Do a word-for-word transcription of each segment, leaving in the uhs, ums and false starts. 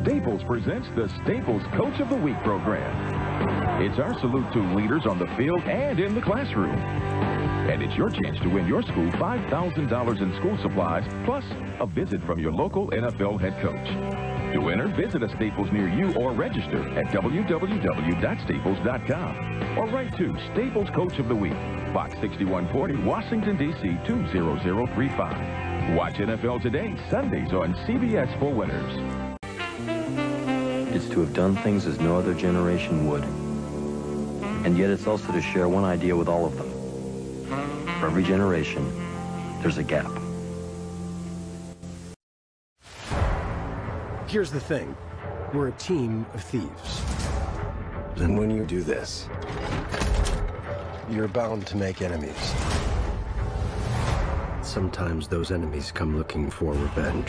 Staples presents the Staples Coach of the Week program. It's our salute to leaders on the field and in the classroom. And it's your chance to win your school five thousand dollars in school supplies, plus a visit from your local N F L head coach. To enter, visit a Staples near you or register at w w w dot staples dot com. Or write to Staples Coach of the Week, Box sixty-one forty, Washington, D C two zero zero three five. Watch N F L Today, Sundays on C B S for winners. It's to have done things as no other generation would. And yet it's also to share one idea with all of them. For every generation, there's a gap. Here's the thing. We're a team of thieves. And when you do this, you're bound to make enemies. Sometimes those enemies come looking for revenge.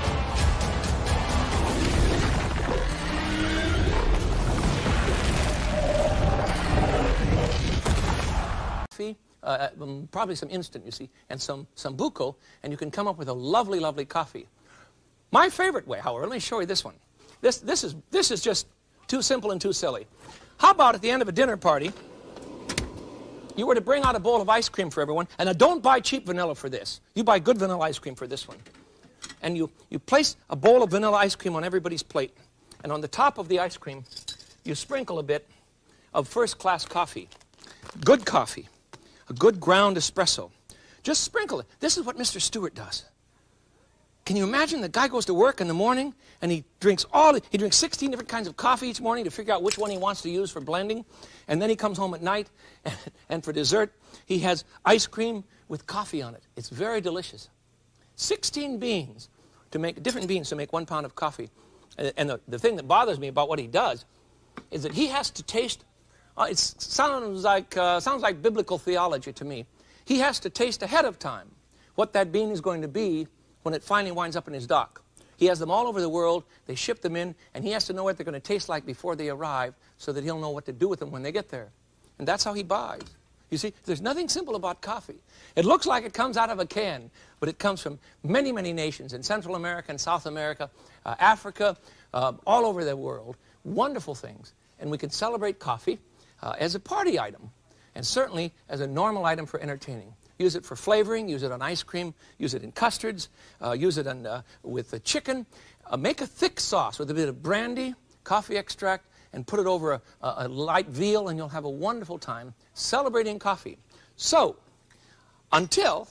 Uh, um, probably some instant, you see, and some, some buco, and you can come up with a lovely, lovely coffee. My favorite way, however, let me show you this one. This, this, is, this is just too simple and too silly. How about at the end of a dinner party, you were to bring out a bowl of ice cream for everyone, and now don't buy cheap vanilla for this. You buy good vanilla ice cream for this one. And you, you place a bowl of vanilla ice cream on everybody's plate, and on the top of the ice cream, you sprinkle a bit of first-class coffee, good coffee. A good ground espresso. Just sprinkle it. This is what Mister Stewart does. Can you imagine the guy goes to work in the morning and he drinks all, he drinks sixteen different kinds of coffee each morning to figure out which one he wants to use for blending. And then he comes home at night and, and for dessert he has ice cream with coffee on it. It's very delicious. sixteen beans to make, different beans to make one pound of coffee. And, and the, the thing that bothers me about what he does is that he has to taste. Uh, it sounds like, uh, sounds like biblical theology to me. He has to taste ahead of time what that bean is going to be when it finally winds up in his dock. He has them all over the world. They ship them in, and he has to know what they're going to taste like before they arrive so that he'll know what to do with them when they get there. And that's how he buys. You see, there's nothing simple about coffee. It looks like it comes out of a can, but it comes from many, many nations in Central America and South America, uh, Africa, uh, all over the world. Wonderful things. And we can celebrate coffee Uh, as a party item, and certainly as a normal item for entertaining. Use it for flavoring, use it on ice cream, use it in custards, uh, use it on, uh, with the chicken. Uh, make a thick sauce with a bit of brandy, coffee extract, and put it over a, a, a light veal, and you'll have a wonderful time celebrating coffee. So, until,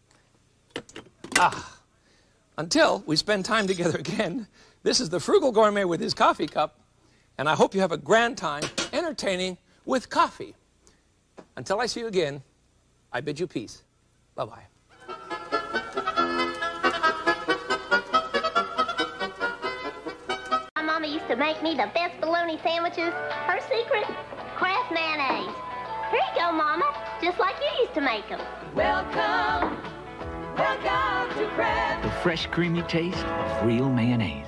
ah, until we spend time together again, this is the Frugal Gourmet with his coffee cup, and I hope you have a grand time entertaining with coffee. Until I see you again, I bid you peace. Bye-bye. My mama used to make me the best bologna sandwiches. Her secret? Kraft mayonnaise. Here you go, Mama. Just like you used to make them. Welcome, welcome to Kraft. The fresh, creamy taste of real mayonnaise.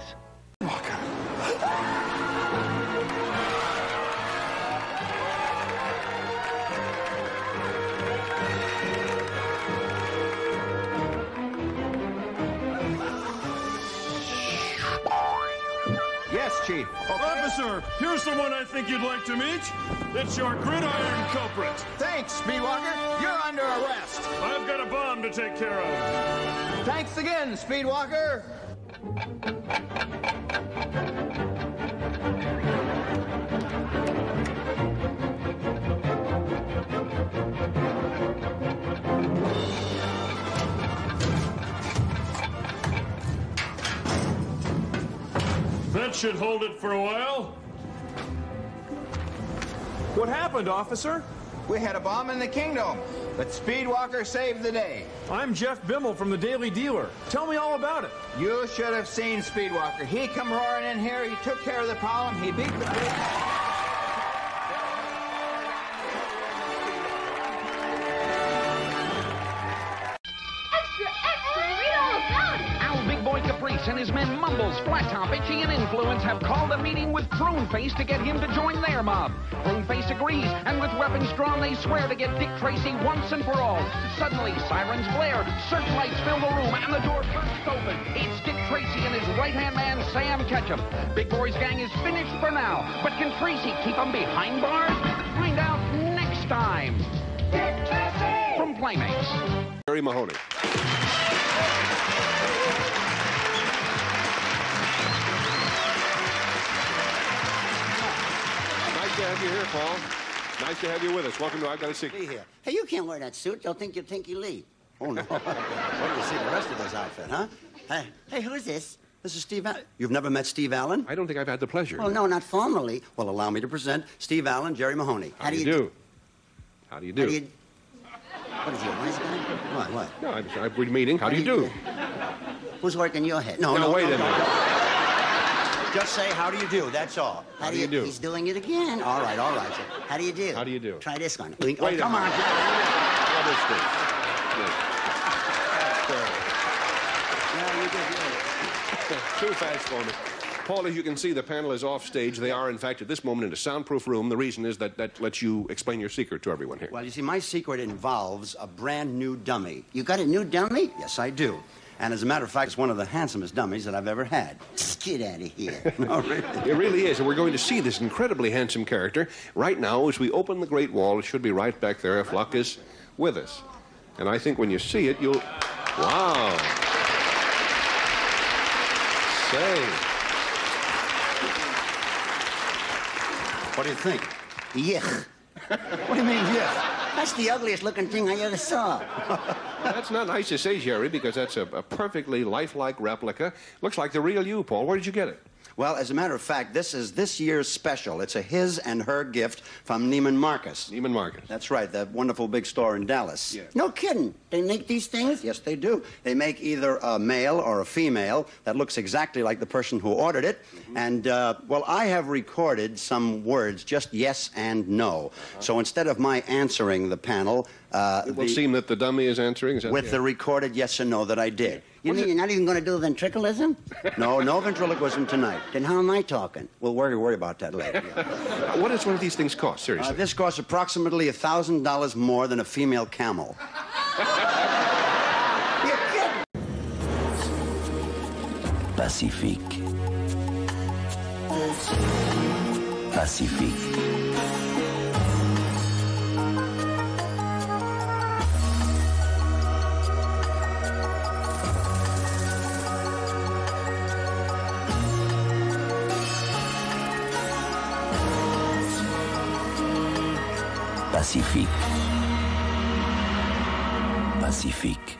Yes, Chief. Okay. Officer, here's someone I think you'd like to meet. It's your gridiron culprit. Thanks, Speedwalker. You're under arrest. I've got a bomb to take care of. Thanks again, Speedwalker. That should hold it for a while. What happened, officer? We had a bomb in the kingdom, but Speedwalker saved the day. I'm Jeff Bimmel from the Daily Dealer. Tell me all about it. You should have seen Speedwalker. He come roaring in here. He took care of the problem. He beat the police. Extra, extra, read all about it. Our big boy Capri Reese and his men Mumbles, Flat Top, Itchy, and Influence have called a meeting with Pruneface to get him to join their mob. Pruneface agrees, and with weapons drawn, they swear to get Dick Tracy once and for all. Suddenly, sirens blare, searchlights fill the room, and the door bursts open. It's Dick Tracy and his right-hand man, Sam Ketchum. Big Boy's gang is finished for now, but can Tracy keep them behind bars? Find out next time. Dick Tracy! From Playmates. Jerry Mahoney. Nice to have you here, Paul. Nice to have you with us. Welcome to I've Got a Secret. Be here. Hey, you can't wear that suit. They'll think you're Tinky Lee. Oh, no. What do you see the rest of this outfit, huh? Hey, hey, who's this? This is Steve Allen. You've never met Steve Allen? I don't think I've had the pleasure. Well, no, not formally. Well, allow me to present Steve Allen, Jerry Mahoney. How, How do you do? do? How do you do? How do you... What is he, a wise guy? What, what? No, I'm, I'm, we're meeting. How, How do you do? do? Who's working your head? No, no, no, wait no, a minute. No. Just say, how do you do? That's all. How, how do you do? He's doing it again. All right, all right. So, how do you do? How do you do? Try this one. Wait oh, a come minute. on. What is this? Yeah, you did, Too fast for me. Paul, as you can see, the panel is off stage. They are, in fact, at this moment in a soundproof room. The reason is that that lets you explain your secret to everyone here. Well, you see, my secret involves a brand new dummy. You got a new dummy? Yes, I do. And as a matter of fact, it's one of the handsomest dummies that I've ever had. Just get out of here. No, really. It really is. And we're going to see this incredibly handsome character right now as we open the Great Wall. It should be right back there if luck is with us. And I think when you see it, you'll... Wow. Say... What do you think? Yuck. What do you mean, yuck? That's the ugliest looking thing I ever saw. That's not nice to say, Jerry, because that's a, a perfectly lifelike replica. Looks like the real you, Paul. Where did you get it? Well, as a matter of fact, this is this year's special. It's a his and her gift from Neiman Marcus. Neiman Marcus. That's right, that wonderful big store in Dallas. Yeah. No kidding. They make these things? Yes, they do. They make either a male or a female that looks exactly like the person who ordered it. Mm-hmm. And, uh, well, I have recorded some words, just yes and no. Uh-huh. So instead of my answering the panel... Uh, it will the, seem that the dummy is answering? Is that with the, the recorded yes and no that I did. You mean you're not even going to do ventriloquism? No, no ventriloquism tonight. Then how am I talking? We'll worry, worry about that later. Yeah. What does one of these things cost, seriously? Uh, this costs approximately one thousand dollars more than a female camel. Pacifique. Pacifique. Pacifique. Pacifique.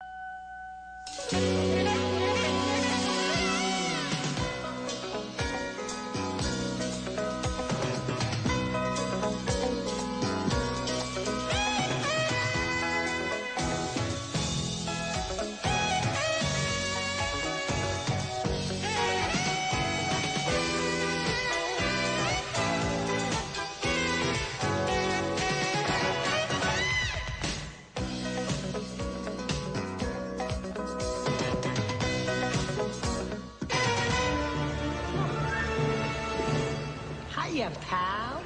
Hiya, pal.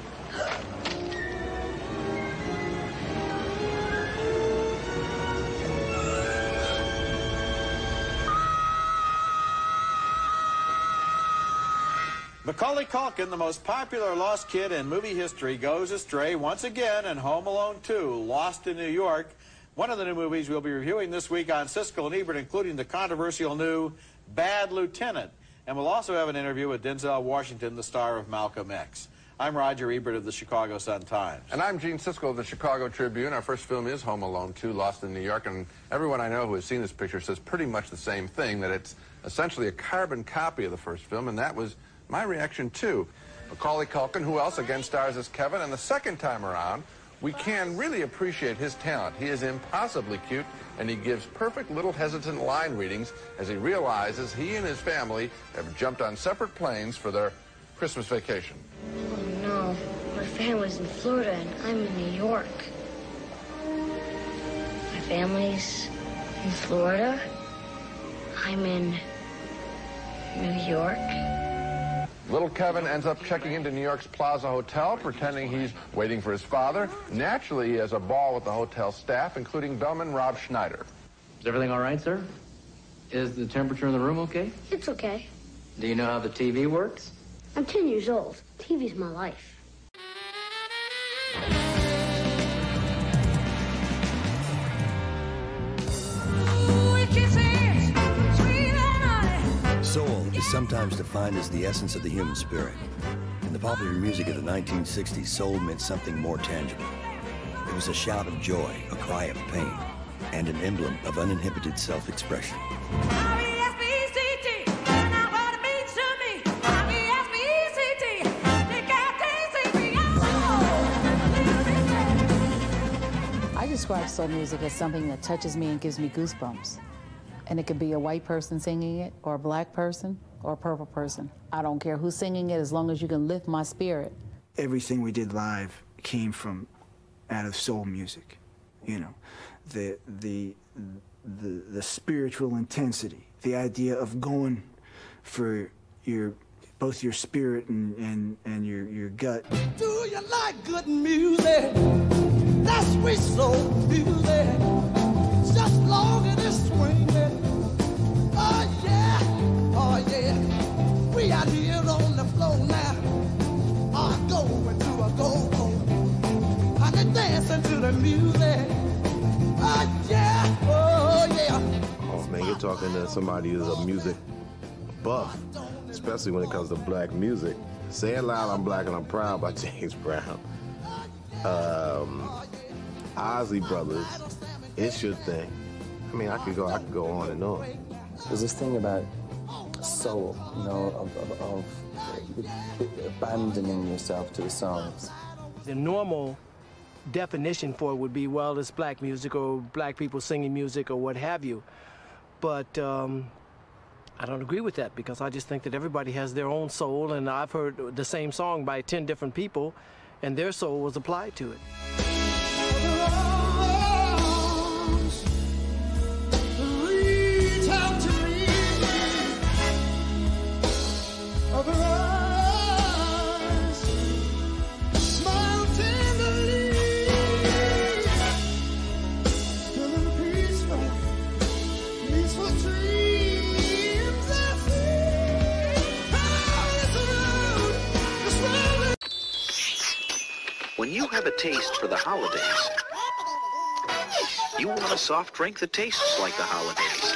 Macaulay Culkin, the most popular lost kid in movie history, goes astray once again in Home Alone two, Lost in New York. One of the new movies we'll be reviewing this week on Siskel and Ebert, including the controversial new Bad Lieutenant. And we'll also have an interview with Denzel Washington, the star of Malcolm X. I'm Roger Ebert of the Chicago Sun-Times. And I'm Gene Siskel of the Chicago Tribune. Our first film is Home Alone two, Lost in New York. And everyone I know who has seen this picture says pretty much the same thing, that it's essentially a carbon copy of the first film, and that was my reaction, too. Macaulay Culkin, who else again stars as Kevin, and the second time around, we can really appreciate his talent. He is impossibly cute, and he gives perfect little hesitant line readings as he realizes he and his family have jumped on separate planes for their Christmas vacation. Oh, no. My family's in Florida, and I'm in New York. My family's in Florida. I'm in New York. Little Kevin ends up checking into New York's Plaza Hotel, pretending he's waiting for his father. Naturally, he has a ball with the hotel staff, including bellman Rob Schneider. Is everything all right, sir? Is the temperature in the room okay? It's okay. Do you know how the T V works? I'm ten years old. T V's my life. Soul is sometimes defined as the essence of the human spirit. In the popular music of the nineteen sixties, soul meant something more tangible. It was a shout of joy, a cry of pain, and an emblem of uninhibited self-expression. I describe soul music as something that touches me and gives me goosebumps. And it could be a white person singing it, or a black person, or a purple person. I don't care who's singing it as long as you can lift my spirit. Everything we did live came from out of soul music. You know, the, the, the, the spiritual intensity, the idea of going for your, both your spirit and, and, and your, your gut. Do you like good music? That's sweet soul music. Just long as it's swinging. Oh yeah, oh yeah. We out here on the floor now. I'm going to a go-go. I'm dancing to the music. Oh yeah, oh yeah. Oh man, you're talking to somebody who's a music buff, especially when it comes to black music. Say It Loud, I'm Black and I'm Proud by James Brown. Um, Ozzy Brothers, It's Your Thing. I mean, I could go, I could go on and on. There's this thing about soul, you know, of, of, of abandoning yourself to the songs. The normal definition for it would be, well, it's black music or black people singing music or what have you. But um, I don't agree with that, because I just think that everybody has their own soul, and I've heard the same song by ten different people, and their soul was applied to it. When you have a taste for the holidays, you want a soft drink that tastes like the holidays.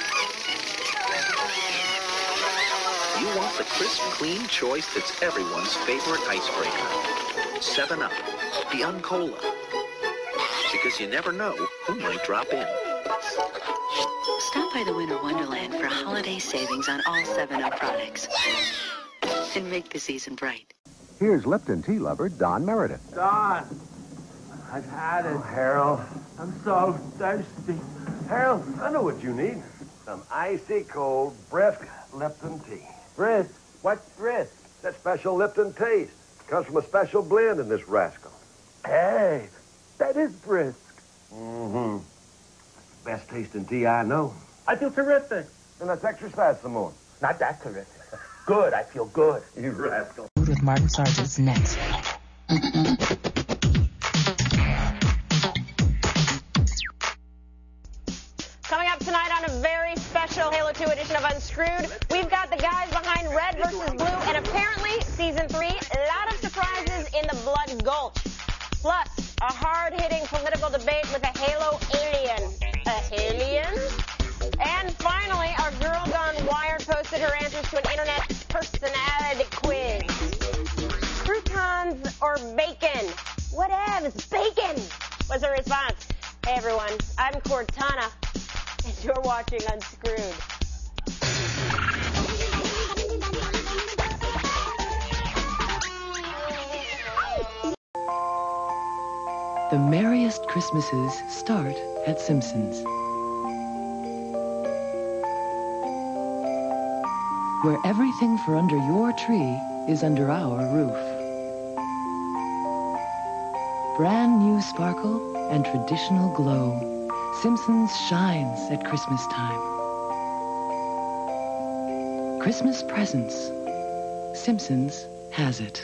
You want the crisp, clean choice that's everyone's favorite icebreaker. seven up, the Uncola. Because you never know who might drop in. Stop by the Winter Wonderland for holiday savings on all seven up products. And make the season bright. Here's Lipton tea lover Don Meredith. Don, I've had it. Oh, Harold, I'm so thirsty. Harold, I know what you need. Some icy cold, brisk Lipton tea. Brisk? What's brisk? That special Lipton taste. Comes from a special blend in this rascal. Hey, that is brisk. Mm-hmm. Best tasting tea I know. I feel terrific. Then let's exercise some more. Not that terrific. Good, I feel good. You rascal. Food with Martin Sargent's next. Coming up tonight on a very special Halo two edition of Unscrewed, we've got the guys behind Red versus Blue, and apparently, season three, a lot of surprises in the Blood Gulch. Plus, a hard-hitting political debate with a Halo alien. A alien? And finally, our girl gone wired posted her answers to an internet personality quiz. Croutons or bacon? Whatevs, bacon was her response. Hey everyone, I'm Cortana, and you're watching Unscrewed. The merriest Christmases start at Simpson's, where everything for under your tree is under our roof. Brand new sparkle and traditional glow. Simpson's shines at Christmas time. Christmas presents. Simpsons has it.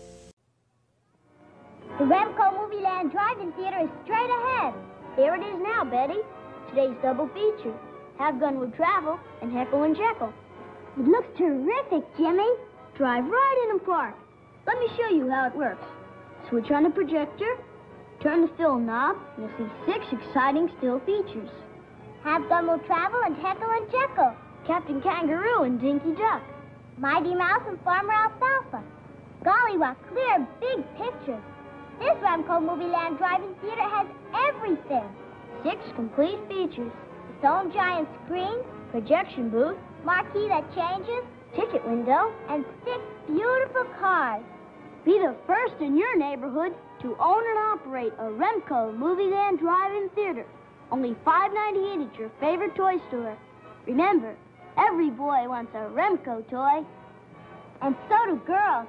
The Remco Movie Land Drive-In Theater is straight ahead. Here it is now, Betty. Today's double feature. Have Gun Will Travel and Heckle and Jekyll. It looks terrific, Jimmy. Drive right in and park. Let me show you how it works. Switch on the projector, turn the film knob, and you'll see six exciting still features. Have Gun Will Travel and Heckle and Jekyll. Captain Kangaroo and Dinky Duck. Mighty Mouse and Farmer Alfalfa. Golly, what clear, big pictures. This Remco Movie Land Drive-In Theater has everything. Six complete features. Its own giant screen, projection booth, marquee that changes, ticket window, and six beautiful cars. Be the first in your neighborhood to own and operate a Remco Movie Land Drive-In Theater. Only five ninety-eight at your favorite toy store. Remember, every boy wants a Remco toy. And so do girls.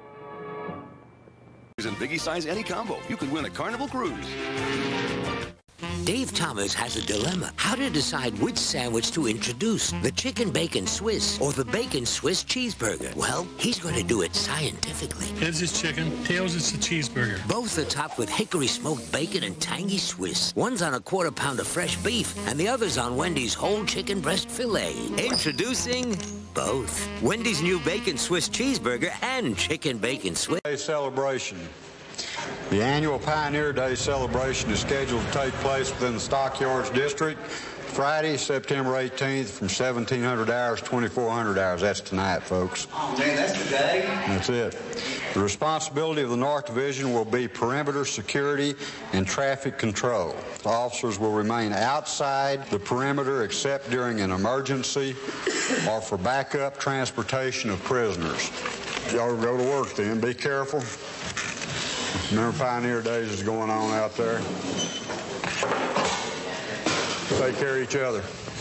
In Biggie Size Any Combo, you could win a Carnival cruise. Dave Thomas has a dilemma. How to decide which sandwich to introduce, the Chicken Bacon Swiss or the Bacon Swiss Cheeseburger. Well, he's going to do it scientifically. Heads is chicken, tails is the cheeseburger. Both are topped with hickory smoked bacon and tangy Swiss. One's on a quarter pound of fresh beef, and the other's on Wendy's whole chicken breast filet. Introducing both. Wendy's new Bacon Swiss Cheeseburger and Chicken Bacon Swiss. Celebration. The annual Pioneer Day celebration is scheduled to take place within the Stockyards District Friday, September eighteenth from seventeen hundred hours to twenty-four hundred hours. That's tonight, folks. Oh, man, that's the day? That's it. The responsibility of the North Division will be perimeter security and traffic control. The officers will remain outside the perimeter except during an emergency or for backup transportation of prisoners. Y'all go to work then. Be careful. Remember Pioneer Days is going on out there. Take care of each other.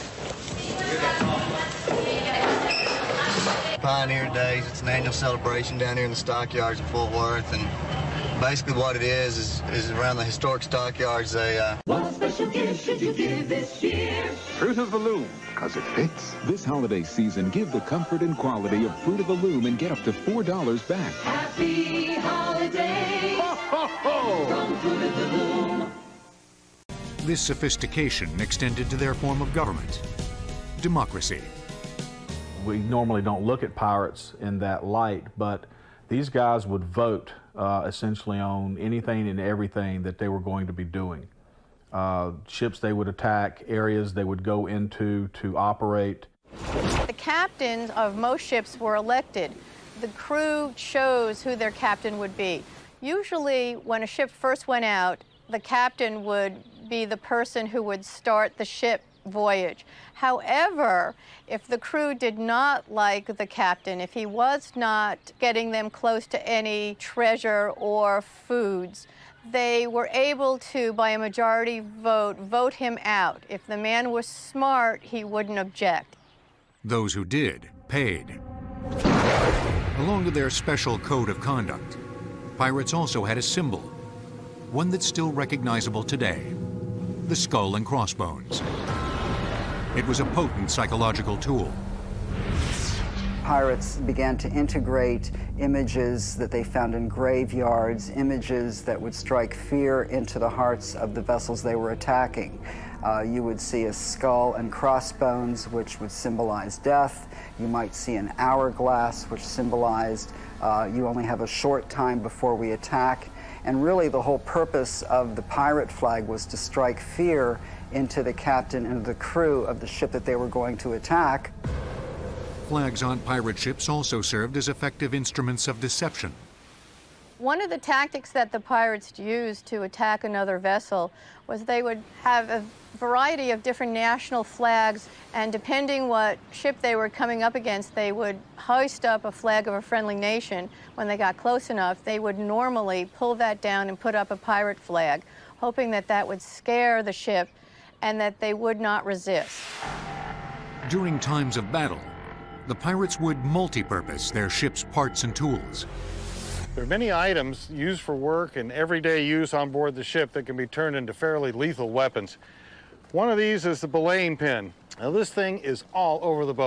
Pioneer Days, it's an annual celebration down here in the Stockyards in Fort Worth, and basically what it is is, is around the historic Stockyards, they... Uh... What special gift should you give this year? Fruit of the Loom, because it fits. This holiday season, give the comfort and quality of Fruit of the Loom and get up to four dollars back. Happy holidays ho, ho, ho. From Fruit of the Loom. This sophistication extended to their form of government, democracy. We normally don't look at pirates in that light, but these guys would vote uh, essentially on anything and everything that they were going to be doing. Uh, ships they would attack, areas they would go into to operate. The captains of most ships were elected. The crew chose who their captain would be. Usually, when a ship first went out, the captain would be the person who would start the ship voyage. However, if the crew did not like the captain, if he was not getting them close to any treasure or foods, they were able to, by a majority vote, vote him out. If the man was smart, he wouldn't object. Those who did paid. Along with their special code of conduct, pirates also had a symbol, one that's still recognizable today, the skull and crossbones. It was a potent psychological tool. Pirates began to integrate images that they found in graveyards, images that would strike fear into the hearts of the vessels they were attacking. Uh, you would see a skull and crossbones, which would symbolize death. You might see an hourglass, which symbolized uh, you only have a short time before we attack. And really the whole purpose of the pirate flag was to strike fear into the captain and the crew of the ship that they were going to attack. Flags on pirate ships also served as effective instruments of deception. One of the tactics that the pirates used to attack another vessel was they would have a variety of different national flags, and depending what ship they were coming up against, they would hoist up a flag of a friendly nation. When they got close enough, they would normally pull that down and put up a pirate flag, hoping that that would scare the ship and that they would not resist. During times of battle, the pirates would multi-purpose their ship's parts and tools. There are many items used for work and everyday use on board the ship that can be turned into fairly lethal weapons. One of these is the belaying pin. Now this thing is all over the boat.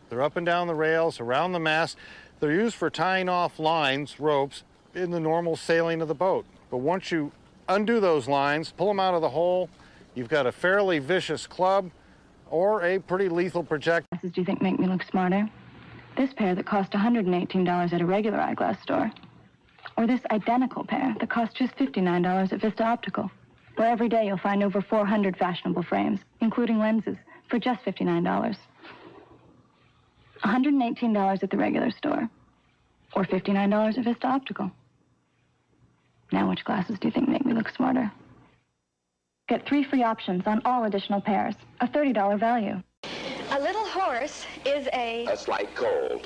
They're up and down the rails, around the mast. They're used for tying off lines, ropes, in the normal sailing of the boat. But once you undo those lines, pull them out of the hole, you've got a fairly vicious club or a pretty lethal projectile. Do you think make me look smarter? This pair that cost one hundred eighteen dollars at a regular eyeglass store. Or this identical pair that costs just fifty-nine dollars at Vista Optical, where every day you'll find over four hundred fashionable frames, including lenses, for just fifty-nine dollars. one hundred eighteen dollars at the regular store, or fifty-nine dollars at Vista Optical. Now which glasses do you think make me look smarter? Get three free options on all additional pairs, a thirty dollar value. A little horse is a... A slight cold.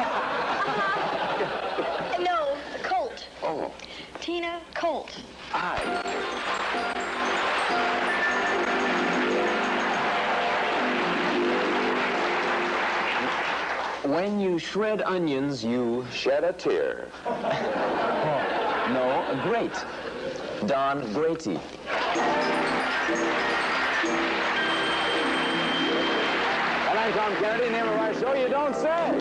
No, a colt. Oh. Tina Colt. Aye. When you shred onions, you shed a tear. No, a grate. Don Grady. And I'm Tom Kennedy, name of our show, You Don't Say.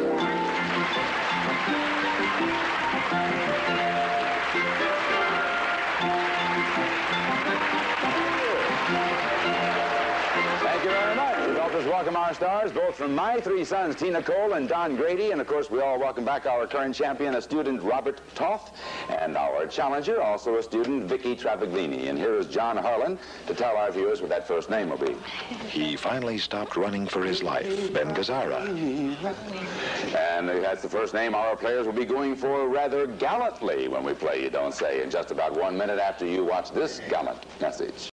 Thank you very much. We'd also welcome our stars, both from my three sons, Tina Cole and Don Grady. And, of course, we all welcome back our current champion, a student, Robert Toth, and our challenger, also a student, Vicky Travaglini. And here is John Harlan to tell our viewers what that first name will be. He finally stopped running for his life, Ben Gazzara. And that's the first name our players will be going for rather gallantly when we play You Don't Say in just about one minute after you watch this gallant message.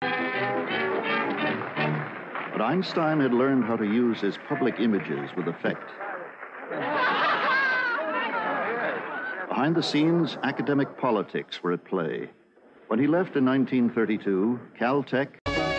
But Einstein had learned how to use his public images with effect. Behind the scenes, academic politics were at play. When he left in nineteen thirty-two, Caltech...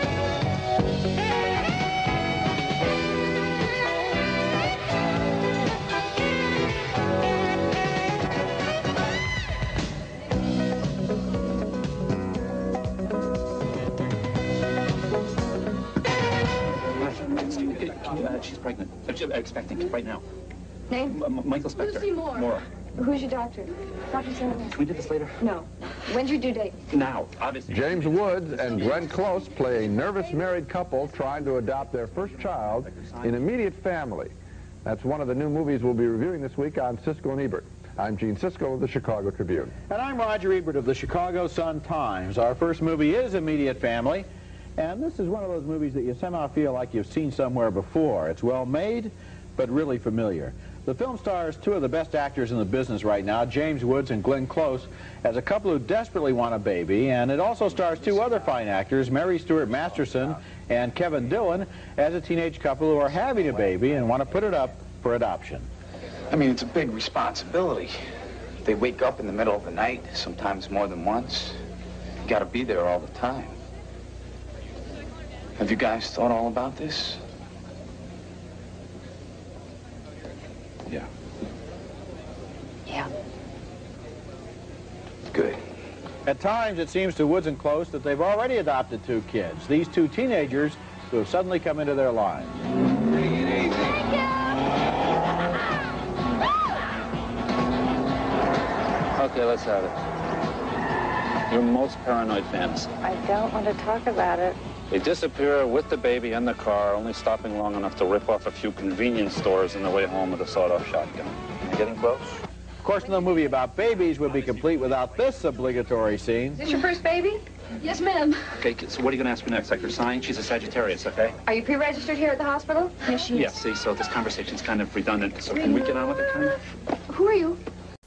Uh, she's pregnant. Uh, she's expecting right now. Name? M Michael Spector. Lucy Moore. Moore. Who's your doctor? Doctor Sanders. Can we do this later? No. When's your due date? Now, obviously. James Woods and Glenn Close play a nervous married couple trying to adopt their first child in immediate family. That's one of the new movies we'll be reviewing this week on Siskel and Ebert. I'm Gene Siskel of the Chicago Tribune. And I'm Roger Ebert of the Chicago Sun-Times. Our first movie is Immediate Family. And this is one of those movies that you somehow feel like you've seen somewhere before. It's well made, but really familiar. The film stars two of the best actors in the business right now, James Woods and Glenn Close, as a couple who desperately want a baby. And it also stars two other fine actors, Mary Stuart Masterson and Kevin Dillon, as a teenage couple who are having a baby and want to put it up for adoption. I mean, it's a big responsibility. They wake up in the middle of the night, sometimes more than once. You gotta be there all the time. Have you guys thought all about this? Yeah. Yeah. Good. At times, it seems to Woods and Close that they've already adopted two kids, these two teenagers who have suddenly come into their lives. Take it easy. Okay, let's have it. Your most paranoid fantasy. I don't want to talk about it. They disappear with the baby in the car, only stopping long enough to rip off a few convenience stores on the way home with a sawed-off shotgun. Am I getting close? Of course, no movie about babies would be complete without this obligatory scene. Is this your first baby? Yes, ma'am. Okay, so what are you going to ask me next? Like her sign? She's a Sagittarius, okay? Are you pre-registered here at the hospital? Yes, she is. Yes, see, so this conversation's kind of redundant. So can we get on with it, kind of? Who are you?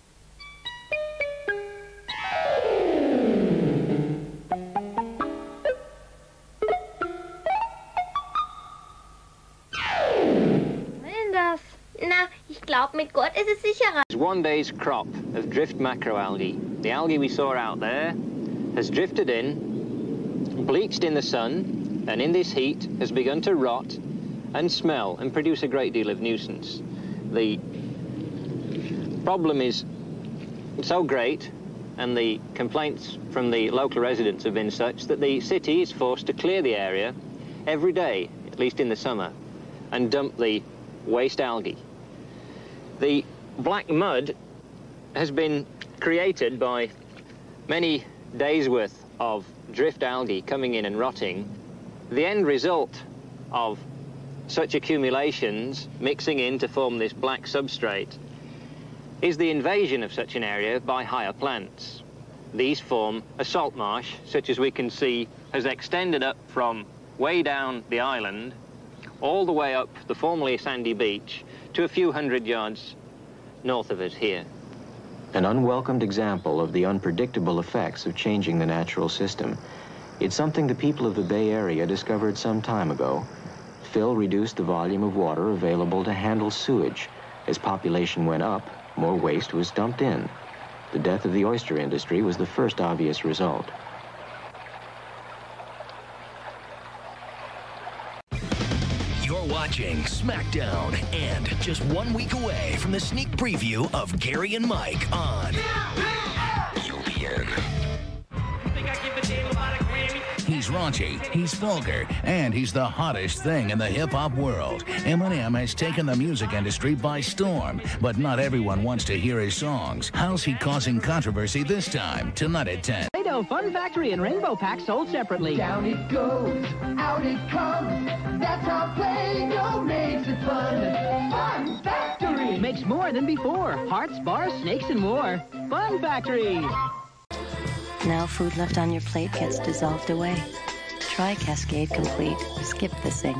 Na, ich glaube, mit Gott ist es sicherer. One day's crop of drift macroalgae. The algae we saw out there has drifted in, bleached in the sun, and in this heat has begun to rot and smell and produce a great deal of nuisance. The problem is so great, and the complaints from the local residents have been such, that the city is forced to clear the area every day, at least in the summer, and dump the waste algae. The black mud has been created by many days' worth of drift algae coming in and rotting. The end result of such accumulations mixing in to form this black substrate is the invasion of such an area by higher plants. These form a salt marsh, such as we can see has extended up from way down the island all the way up the formerly sandy beach to a few hundred yards north of it here. An unwelcomed example of the unpredictable effects of changing the natural system. It's something the people of the Bay Area discovered some time ago. Fill reduced the volume of water available to handle sewage. As population went up, more waste was dumped in. The death of the oyster industry was the first obvious result. You're watching SmackDown, and just one week away from the sneak preview of Gary and Mike on U P N. He's raunchy, he's vulgar, and he's the hottest thing in the hip-hop world. Eminem has taken the music industry by storm, but not everyone wants to hear his songs. How's he causing controversy this time? Tonight at ten. Play-Doh Fun Factory and Rainbow Pack sold separately. Down it goes, out it comes. That's how Play-Doh makes it fun. Fun Factory! Makes more than before. Hearts, bars, snakes, and more. Fun Factory! Now food left on your plate gets dissolved away. Try Cascade Complete. Skip the sink.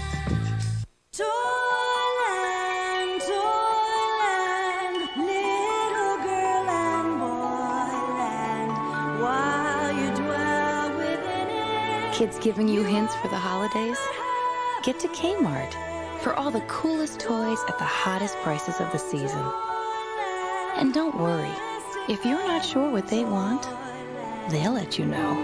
Toyland, Toyland, little girl and boyland, while you dwell within it. Kids giving you hints for the holidays? Get to Kmart for all the coolest toys at the hottest prices of the season. And don't worry, if you're not sure what they want, they'll let you know.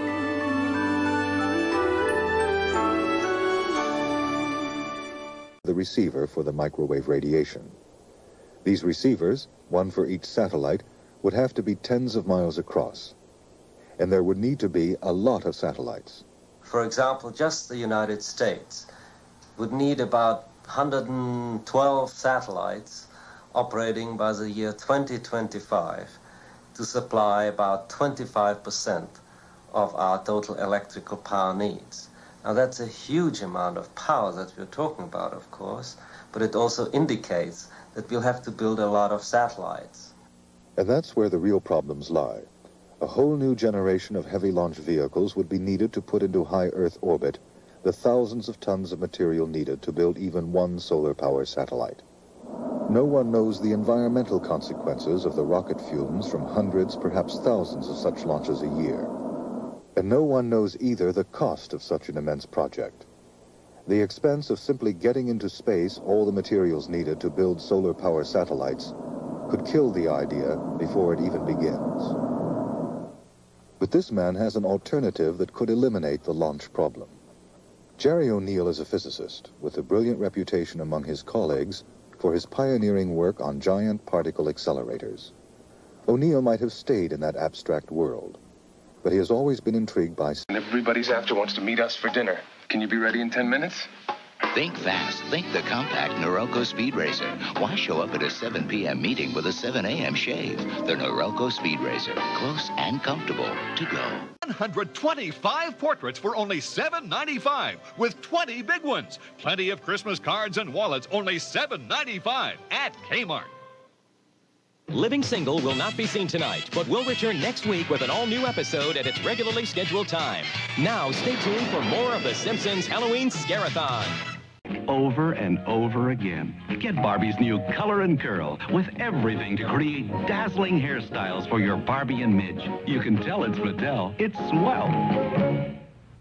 The receiver for the microwave radiation. These receivers, one for each satellite, would have to be tens of miles across. And there would need to be a lot of satellites. For example, just the United States would need about one hundred twelve satellites operating by the year twenty twenty-five. To supply about twenty-five percent of our total electrical power needs. Now that's a huge amount of power that we're talking about, of course, but it also indicates that we'll have to build a lot of satellites. And that's where the real problems lie. A whole new generation of heavy launch vehicles would be needed to put into high Earth orbit the thousands of tons of material needed to build even one solar power satellite. No one knows the environmental consequences of the rocket fumes from hundreds, perhaps thousands of such launches a year. And no one knows either the cost of such an immense project. The expense of simply getting into space all the materials needed to build solar power satellites could kill the idea before it even begins. But this man has an alternative that could eliminate the launch problem. Jerry O'Neill is a physicist with a brilliant reputation among his colleagues for his pioneering work on giant particle accelerators. O'Neill might have stayed in that abstract world, but he has always been intrigued by... And everybody's after wants to meet us for dinner. Can you be ready in ten minutes? Think fast. Think the compact Norelco Speed Racer. Why show up at a seven p m meeting with a seven a m shave? The Norelco Speed Racer. Close and comfortable to go. one hundred twenty-five portraits for only seven ninety-five, with twenty big ones. Plenty of Christmas cards and wallets, only seven ninety-five at Kmart. Living Single will not be seen tonight, but will return next week with an all-new episode at its regularly scheduled time. Now, stay tuned for more of The Simpsons Halloween Scare-a-thon. Over and over again. Get Barbie's new Color and Curl with everything to create dazzling hairstyles for your Barbie and Midge. You can tell it's Mattel. It's swell.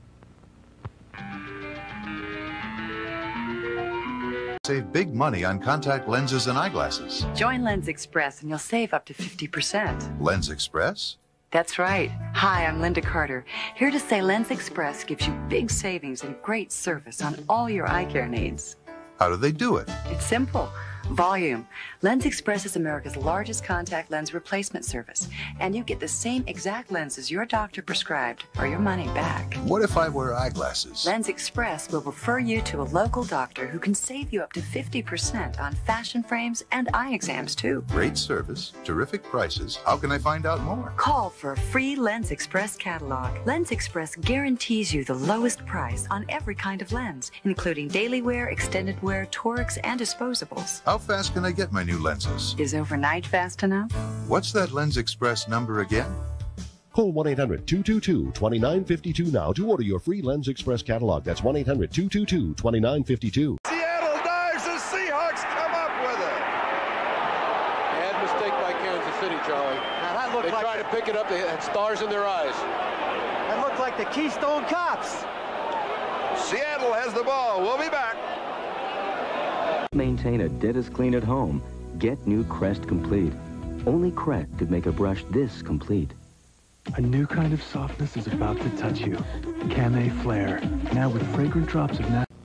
Save big money on contact lenses and eyeglasses. Join Lens Express and you'll save up to fifty percent. Lens Express? That's right. Hi, I'm Linda Carter, here to say Lens Express gives you big savings and great service on all your eye care needs. How do they do it? It's simple. Volume. Lens Express is America's largest contact lens replacement service, and you get the same exact lenses your doctor prescribed or your money back. What if I wear eyeglasses? Lens Express will refer you to a local doctor who can save you up to fifty percent on fashion frames and eye exams, too. Great service, terrific prices. How can I find out more? Call for a free Lens Express catalog. Lens Express guarantees you the lowest price on every kind of lens, including daily wear, extended wear, torics, and disposables. How fast can I get my new lenses? Is overnight fast enough? What's that Lens Express number again? Call one eight hundred, two two two, two nine five two now to order your free Lens Express catalog. That's one eight hundred, two two two, two nine five two. Seattle dives, the Seahawks come up with it. Bad mistake by Kansas City, Charlie. Now that looked they like tried to pick it up, they had stars in their eyes. That looked like the Keystone Cops. Seattle has the ball. We'll be back. Maintain a dentist clean at home. Get new Crest Complete. Only Crest could make a brush this complete. A new kind of softness is about to touch you. Can Flare. Now with fragrant drops of natural.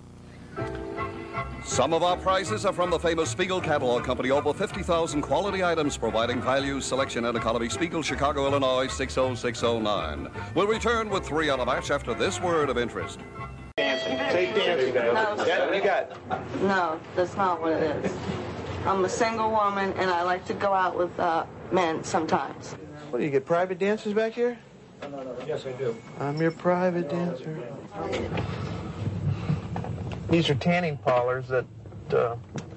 Some of our prizes are from the famous Spiegel Catalog Company. Over fifty thousand quality items providing value, selection, and economy. Spiegel, Chicago, Illinois, six oh six oh nine. We'll return with three on a match after this word of interest. Say dancing. No, what you got? No, that's not what it is. I'm a single woman, and I like to go out with uh, men sometimes. What, do you get private dancers back here? Yes, I do. I'm your private dancer. These are tanning parlors that uh,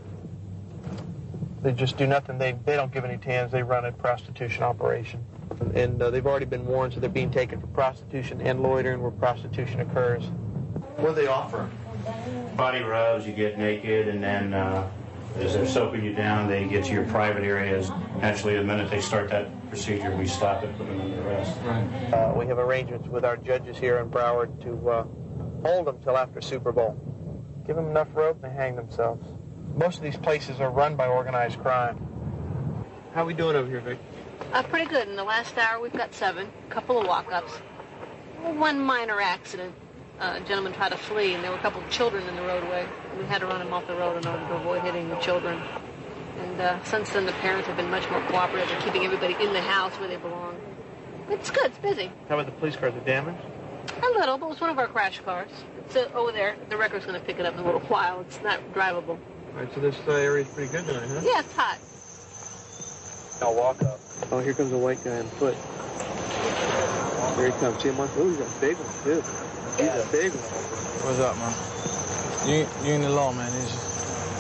they just do nothing. They, they don't give any tans. They run a prostitution operation. And, and uh, they've already been warned, so they're being taken for prostitution and loitering where prostitution occurs. What do they offer? Body rubs, you get naked, and then uh, as they're soaping you down, they get to your private areas. Actually, the minute they start that procedure, we stop it, put them under arrest. Right. Uh, we have arrangements with our judges here in Broward to uh, hold them till after Super Bowl. Give them enough rope and they hang themselves. Most of these places are run by organized crime. How are we doing over here, Vic? Uh, pretty good. In the last hour, we've got seven. A couple of walk-ups. One minor accident. Uh, a gentleman tried to flee, and there were a couple of children in the roadway. We had to run him off the road in order to avoid hitting the children. And uh, since then, the parents have been much more cooperative in keeping everybody in the house where they belong. It's good. It's busy. How about the police cars? Are damaged? A little, but it's one of our crash cars. It's uh, over there. The record's going to pick it up in a little while. It's not drivable. All right, so this uh, area's pretty good tonight, huh? Yeah, it's hot. I'll walk up. Oh, here comes a white guy on foot. Here he comes. See him on foot? Oh, he's got a big one, too. He's a big one. What's up, man? You, you in the law, man. It's just...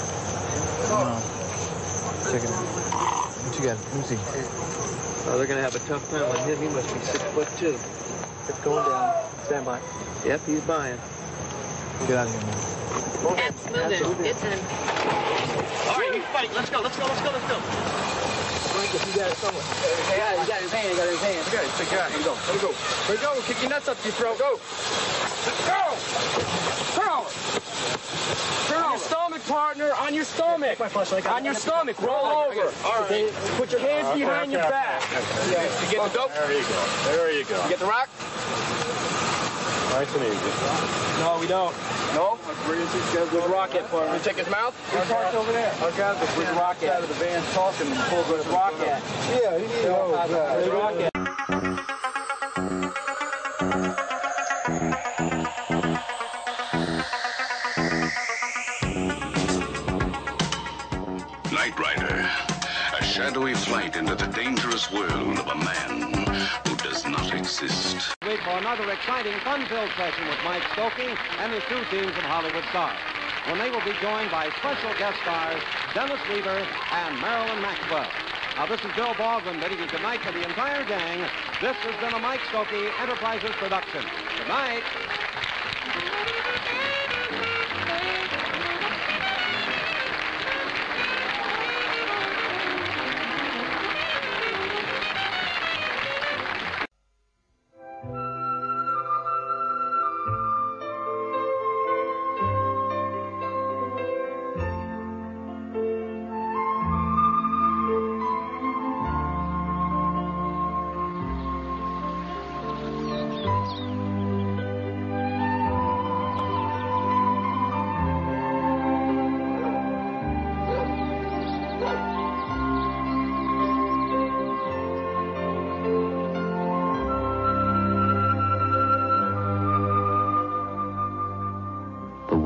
No. Check it out. What you got? Let me see. Oh, they're going to have a tough time on him. He must be six foot two. It's going down. Stand by. Yep, he's buying. Get out of here, man. That's moving. It's in. All right, you fight. Let's go, let's go, let's go, let's go. Mike, if you got it somewhere. He got it, he got his hand, he got his hand. Okay, take it out. Here you go. Here you go. Here you go. Kick your nuts up to your throat. Go. Go. Turn over. Turn on your stomach, partner. On your stomach. On your stomach. Roll over. All right. Put your hands okay, behind okay, your okay, back. Okay. You get the dope? There you go. There you go. You get the rock? Nice and easy. No, we don't. No? With the rocket for him. Check his mouth? He's parked over there. Our guys are with the rocket. Out of the van talking and pull the rocket. Yeah, he needs the rocket. Knight Rider, a shadowy flight into the dangerous world of a man who does not exist. Week for another exciting, fun-filled session with Mike Stokey and his two teams of Hollywood stars, when they will be joined by special guest stars Dennis Weaver and Marilyn Maxwell. Now, this is Bill Baldwin bidding you good night to the entire gang. This has been a Mike Stokey Enterprises production. Good night.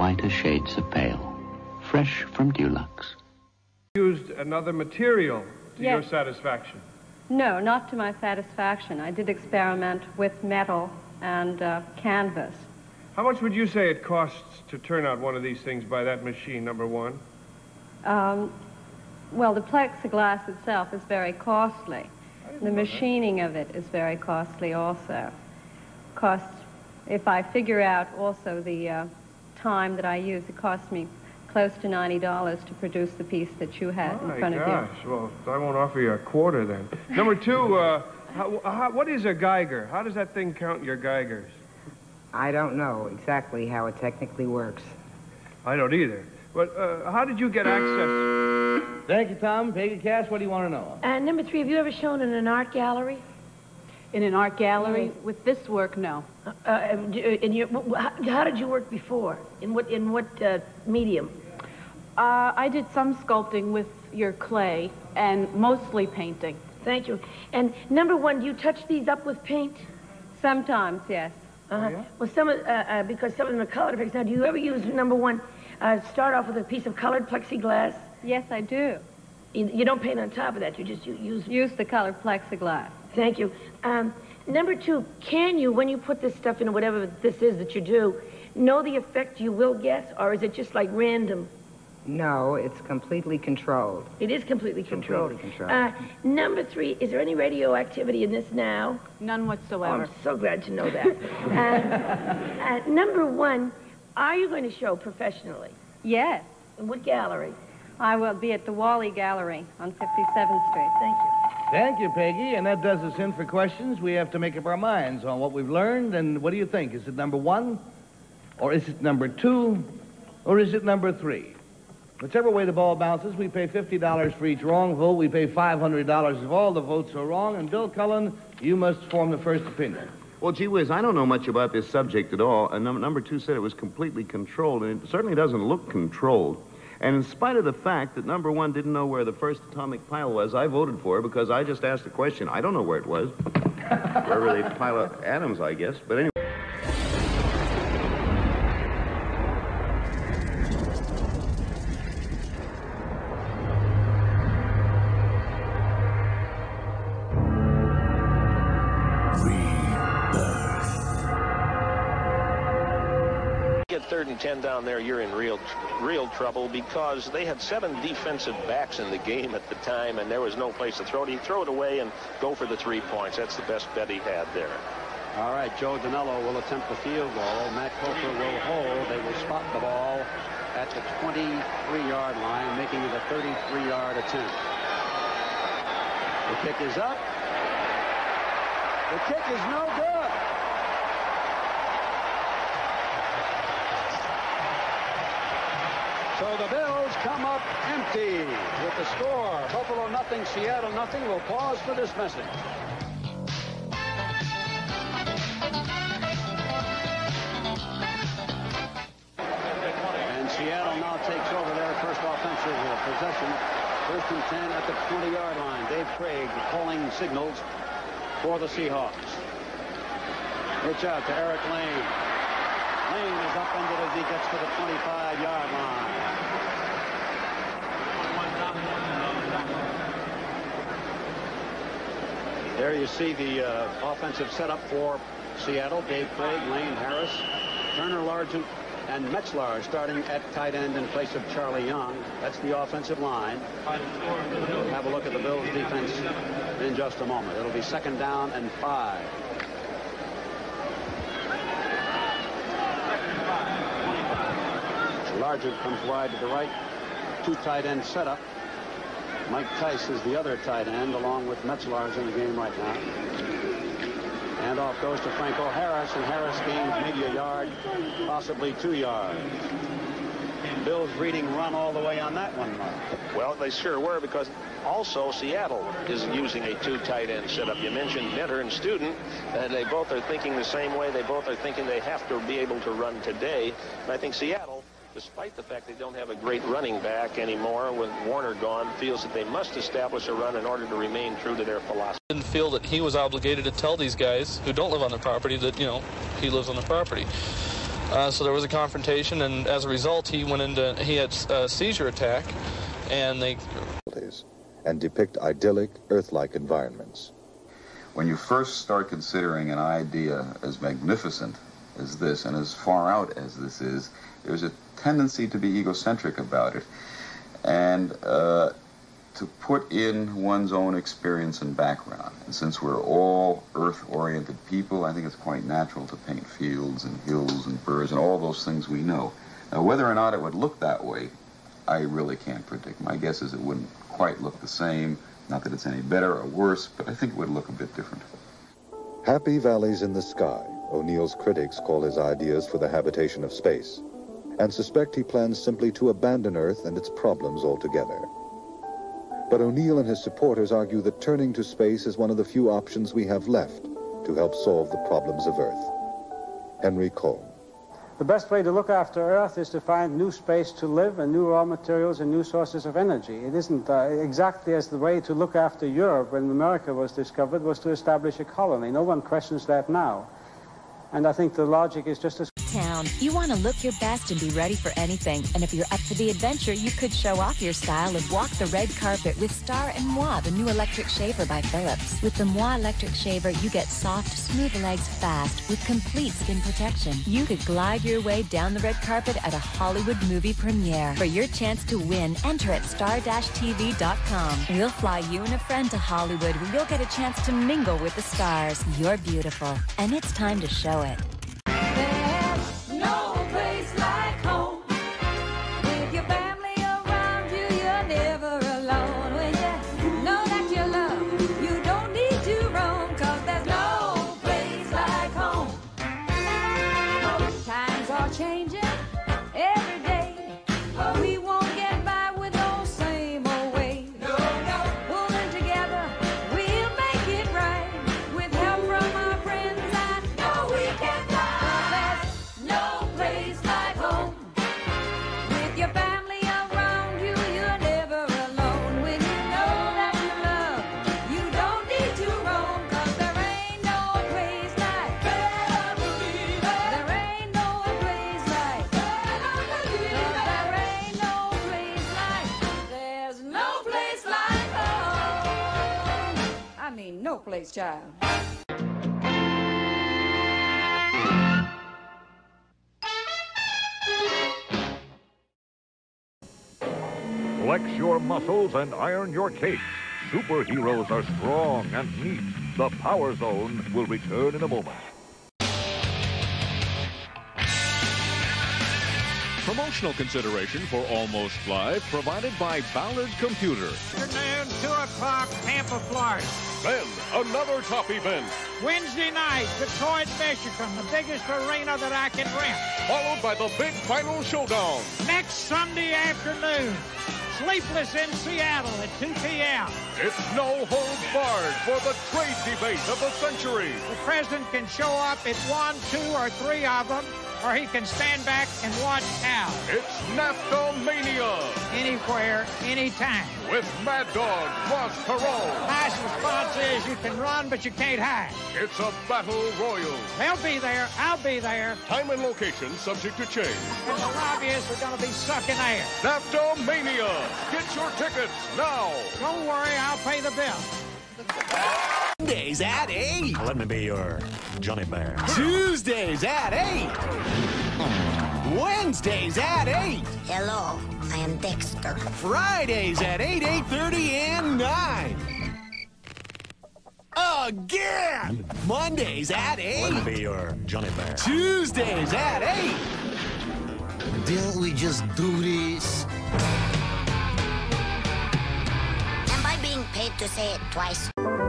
whiter shades of pale. Fresh from Dulux. Used another material to Yes. your satisfaction? No, not to my satisfaction. I did experiment with metal and uh, canvas. How much would you say it costs to turn out one of these things by that machine, number one? Um, well, the plexiglass itself is very costly. The machining of it is very costly also. Costs, if I figure out also the uh, time that I use, it costs me close to ninety dollars to produce the piece that you had Oh, in front my of you. gosh. Well, I won't offer you a quarter then. Number two, uh, how, how, what is a Geiger? How does that thing count your Geigers? I don't know exactly how it technically works. I don't either. But uh, how did you get access? Thank you, Tom. Peggy Cass, what do you want to know? Uh, number three, have you ever shown in an art gallery? In an art gallery? Yes. With this work, no. Uh, uh, in your, how, how did you work before? In what, in what uh, medium? Uh, I did some sculpting with your clay and mostly painting. Thank you. And number one, do you touch these up with paint? Sometimes, yes. Uh-huh. Yeah? Well, some of, uh, uh, because some of them are colored effects. Now, do you ever use, number one, uh, start off with a piece of colored plexiglass? Yes, I do. You, you don't paint on top of that. You just you, use... Use the colored plexiglass. Thank you. Um, number two, can you, when you put this stuff in, whatever this is that you do, know the effect you will get, or is it just like random? No, it's completely controlled. It is completely controlled. Completely controlled. Uh, number three, is there any radioactivity in this now? None whatsoever. Oh, I'm so glad to know that. uh, uh, number one, are you going to show professionally? Yes. In what gallery? I will be at the Wally Gallery on fifty-seventh Street. Thank you. Thank you, Peggy. And that does us in for questions. We have to make up our minds on what we've learned. And what do you think? Is it number one? Or is it number two? Or is it number three? Whichever way the ball bounces, we pay fifty dollars for each wrong vote. We pay five hundred dollars if all the votes are wrong. And Bill Cullen, you must form the first opinion. Well, gee whiz, I don't know much about this subject at all. Uh, num number two said it was completely controlled, and it certainly doesn't look controlled. And in spite of the fact that number one didn't know where the first atomic pile was, I voted for it because I just asked the question. I don't know where it was. Wherever they pile up atoms, I guess. But anyway. Third and ten down there, you're in real real trouble because they had seven defensive backs in the game at the time, and there was no place to throw it. He'd throw it away and go for the three points. That's the best bet he had there. All right, Joe Danello will attempt the field goal. Matt Coker will hold. They will spot the ball at the twenty-three yard line, making it a thirty-three yard attempt. The kick is up. The kick is no good. So the Bills come up empty with the score. Buffalo nothing, Seattle nothing. We'll pause for this message. And Seattle now takes over their first offensive possession. First and ten at the twenty yard line. Dave Craig calling signals for the Seahawks. Pitch out to Eric Lane. Lane is upended as he gets to the twenty-five yard line. There you see the uh, offensive setup for Seattle. Dave Craig, Lane Harris, Turner Largent, and Metzlar starting at tight end in place of Charlie Young. That's the offensive line. We'll have a look at the Bills defense in just a moment. It'll be second down and five. Largent comes wide to the right. Two tight end setup. Mike Tice is the other tight end, along with Metzlar's in the game right now. And off goes to Franco Harris, and Harris gains maybe a yard, possibly two yards. Bills reading run all the way on that one, Mark. Well, they sure were, because also Seattle is using a two tight end setup. You mentioned Nenter and Student, and they both are thinking the same way. They both are thinking they have to be able to run today. And I think Seattle, despite the fact they don't have a great running back anymore with Warner gone, feels that they must establish a run in order to remain true to their philosophy. Didn't feel that he was obligated to tell these guys who don't live on the property that, you know, he lives on the property. Uh, so there was a confrontation, and as a result, he went into, he had a seizure attack, and they... and depict idyllic, Earth-like environments. When you first start considering an idea as magnificent as this, and as far out as this is, there's a tendency to be egocentric about it, and uh, to put in one's own experience and background. And since we're all Earth-oriented people, I think it's quite natural to paint fields and hills and birds and all those things we know. Now, whether or not it would look that way, I really can't predict. My guess is it wouldn't quite look the same. Not that it's any better or worse, but I think it would look a bit different. Happy valleys in the sky, O'Neill's critics call his ideas for the habitation of space, and suspect he plans simply to abandon Earth and its problems altogether. But O'Neill and his supporters argue that turning to space is one of the few options we have left to help solve the problems of Earth. Henry Cole. The best way to look after Earth is to find new space to live and new raw materials and new sources of energy. It isn't uh, exactly as the way to look after Europe when America was discovered was to establish a colony. No one questions that now. And I think the logic is just as... Town. You want to look your best and be ready for anything. And if you're up for the adventure, you could show off your style and walk the red carpet with Star and Moi, the new electric shaver by Philips. With the Moi electric shaver, you get soft, smooth legs fast with complete skin protection. You could glide your way down the red carpet at a Hollywood movie premiere. For your chance to win, enter at star dash T V dot com. We'll fly you and a friend to Hollywood where you'll get a chance to mingle with the stars. You're beautiful, and it's time to show it. No place like home. With your family around you, you're never alone. When you know that you're loved, you don't need to roam, 'cause there's no place like home. Times are changing every day, but we won't get by with those same old ways. No, no. Pulling together, we'll make it right. With help from our friends, I know we can fly. No place like home. With your family around you, you're never alone. When you know that you love, you don't need to roam, 'cause there ain't no place like family. There ain't no place like family. There ain't no place like, there's no place like home. I mean, no place, child. Flex your muscles and iron your cakes. Superheroes are strong and neat. The Power Zone will return in a moment. Promotional consideration for Almost Live provided by Ballard Computer. Afternoon, two o'clock, Tampa, Florida. Then, another top event. Wednesday night, Detroit, Michigan, the biggest arena that I can rent. Followed by the big final showdown. Next Sunday afternoon, Sleepless in Seattle at two p m It's no holds barred for the trade debate of the century. The president can show up at one, two, or three of them, or he can stand back and watch out. It's NAFTA-mania. Anywhere, anytime. With Mad Dog Ross Perot. Nice response is you can run, but you can't hide. It's a battle royal. They'll be there. I'll be there. Time and location subject to change. And the lobbyists are going to be sucking air. NAFTA-mania. Get your tickets now. Don't worry, I'll pay the bill. Mondays at eight. Let me be your Johnny Bear. Tuesdays at eight. Wednesdays at eight. Hello, I am Dexter. Fridays at eight, eight thirty, and nine. Again! Mondays at eight. Let me be your Johnny Bear. Tuesdays at eight. Didn't we just do this? Am I being paid to say it twice?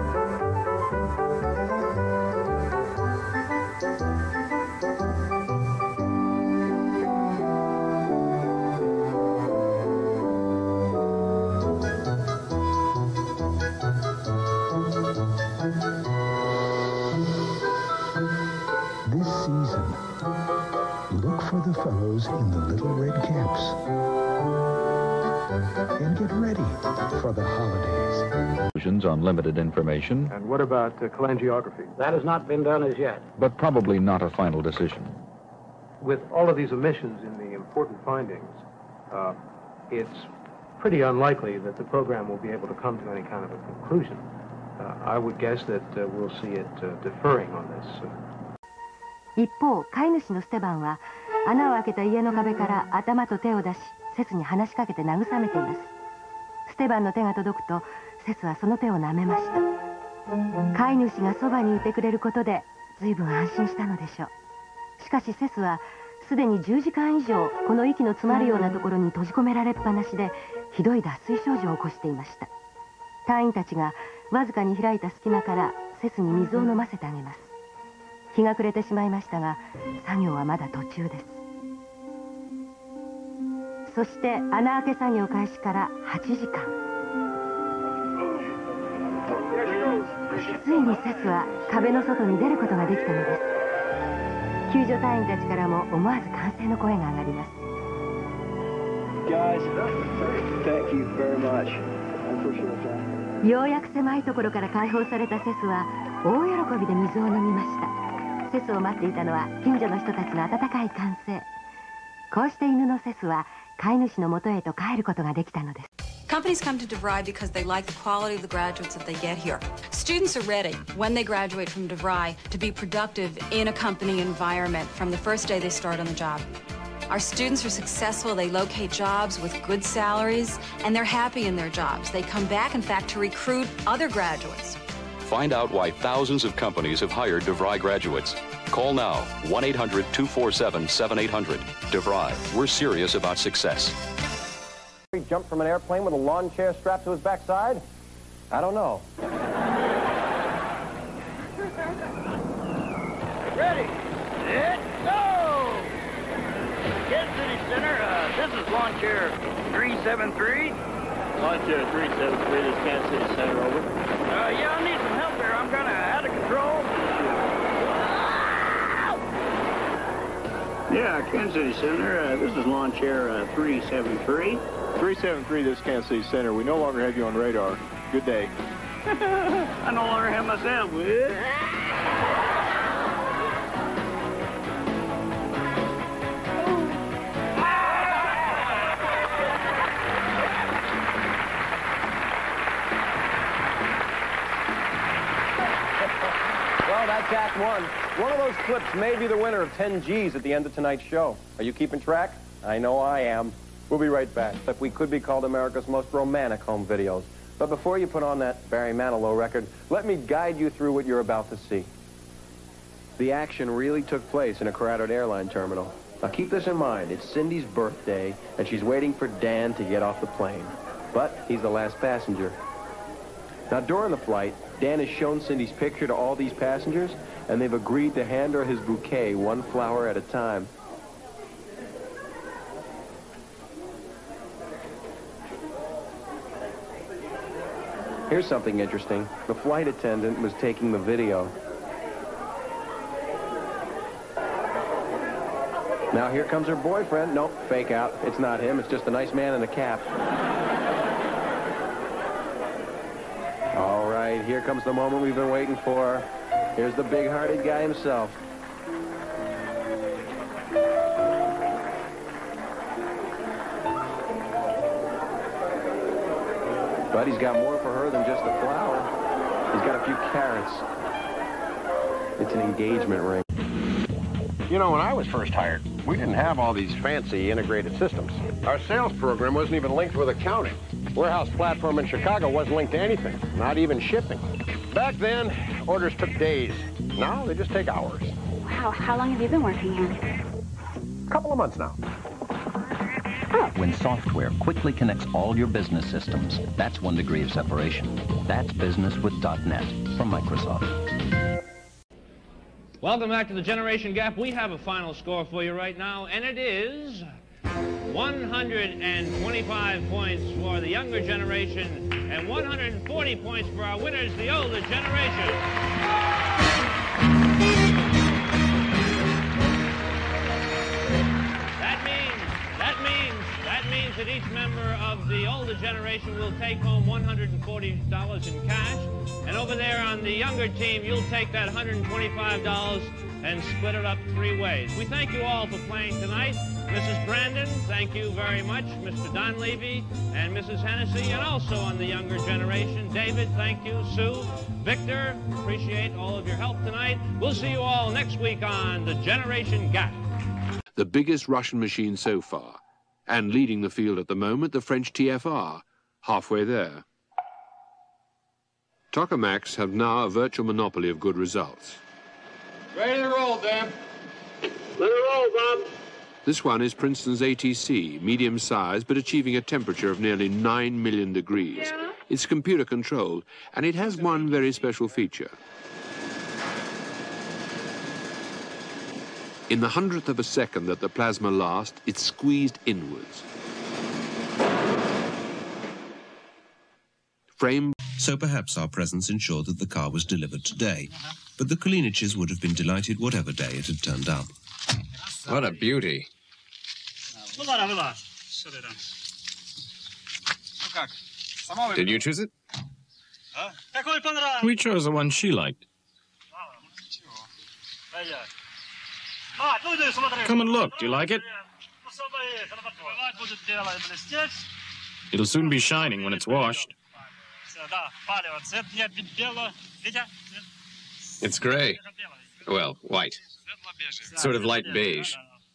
The fellows in the little red caps. And get ready for the holidays. On limited information. And what about uh, cholangiography? That has not been done as yet. But probably not a final decision. with all of these omissions in the important findings, uh, it's pretty unlikely that the program will be able to come to any kind of a conclusion. Uh, I would guess that uh, we'll see it uh, deferring on this. Uh, 一方、飼い主のステバンは穴を開けた家の壁から頭と手を出し、セスに話しかけて慰めています。ステバンの手が届くと、セスはその手を舐めました。飼い主がそばにいてくれることで、随分安心したのでしょう。しかしセスは、すでにじゅうじかん以上、この息の詰まるようなところに閉じ込められっぱなしで、ひどい脱水症状を起こしていました。隊員たちが、わずかに開いた隙間から、セスに水を飲ませてあげます。日が暮れてしまいましたが、作業はまだ途中です。そして穴開け作業開始からはちじかん。ついにセスは壁の外に出ることができたのです。救助隊員たちからも思わず歓声の声が上がります。ようやく狭いところから解放されたセスは大喜びで水を飲みました。セスを待っていたのは近所の人たちの温かい歓声。こうして犬のセスは飼い主の元へと帰ることができたのです。 Companies come to DeVry because they like the quality of the graduates that they get here. Students are ready, when they graduate from DeVry, to be productive in a company environment from the first day they start on the job. Our students are successful, they locate jobs with good salaries, and they're happy in their jobs. They come back, in fact, to recruit other graduates. Find out why thousands of companies have hired DeVry graduates. Call now, one eight hundred, two four seven, seven eight hundred. DeVry, we're serious about success. He jumped from an airplane with a lawn chair strapped to his backside? I don't know. Ready, set, go! Kansas City Center, uh, this is lawn chair three seven three. Lawn chair three seven three, this is Kansas City Center, over. Uh, yeah, I need some help there. I'm kind of out of control. Yeah, Kansas City Center, uh, this is lawn chair uh, three seven three. three seven three, this is Kansas City Center. We no longer have you on radar. Good day. I no longer have myself. Well, that's Act One. One of those clips may be the winner of ten G's at the end of tonight's show. Are you keeping track? I know I am. We'll be right back. If we could be called America's most romantic home videos. But before you put on that Barry Manilow record, let me guide you through what you're about to see. The action really took place in a crowded airline terminal. Now keep this in mind. It's Cindy's birthday, and she's waiting for Dan to get off the plane. But he's the last passenger. Now during the flight, Dan has shown Cindy's picture to all these passengers, and they've agreed to hand her his bouquet one flower at a time. Here's something interesting. The flight attendant was taking the video. Now here comes her boyfriend. Nope, fake out. It's not him. It's just a nice man in a cap. All right, here comes the moment we've been waiting for. Here's the big-hearted guy himself. But he's got more for her than just a flower. He's got a few carrots. It's an engagement ring. You know, when I was first hired, we didn't have all these fancy integrated systems. Our sales program wasn't even linked with accounting. Warehouse platform in Chicago wasn't linked to anything, not even shipping. Back then, orders took days. Now, they just take hours. Wow, how long have you been working here? A couple of months now. When software quickly connects all your business systems, that's one degree of separation. That's business with .net from Microsoft. Welcome back to the Generation Gap. We have a final score for you right now, and it is one hundred twenty-five points for the younger generation and one hundred forty points for our winners, the older generation. That means, that means, that means that each member of the older generation will take home one hundred forty dollars in cash, and over there on the younger team, you'll take that one hundred twenty-five dollars and split it up three ways. We thank you all for playing tonight. Missus Brandon, thank you very much. Mister Donlevy and Missus Hennessy, and also on the younger generation, David, thank you. Sue, Victor, appreciate all of your help tonight. We'll see you all next week on The Generation Gap. The biggest Russian machine so far, and leading the field at the moment, the French T F R, halfway there. Tokamaks have now a virtual monopoly of good results. Ready to roll, Dan. Let it roll, Bob. This one is Princeton's A T C, medium size, but achieving a temperature of nearly nine million degrees. It's computer controlled, and it has one very special feature. In the hundredth of a second that the plasma lasts, it's squeezed inwards. Frame. So perhaps our presence ensured that the car was delivered today, but the Kaliniches would have been delighted whatever day it had turned up. What a beauty. Did you choose it? We chose the one she liked. Come and look. Do you like it? It'll soon be shining when it's washed. It's gray. Well, white. Sort of light beige.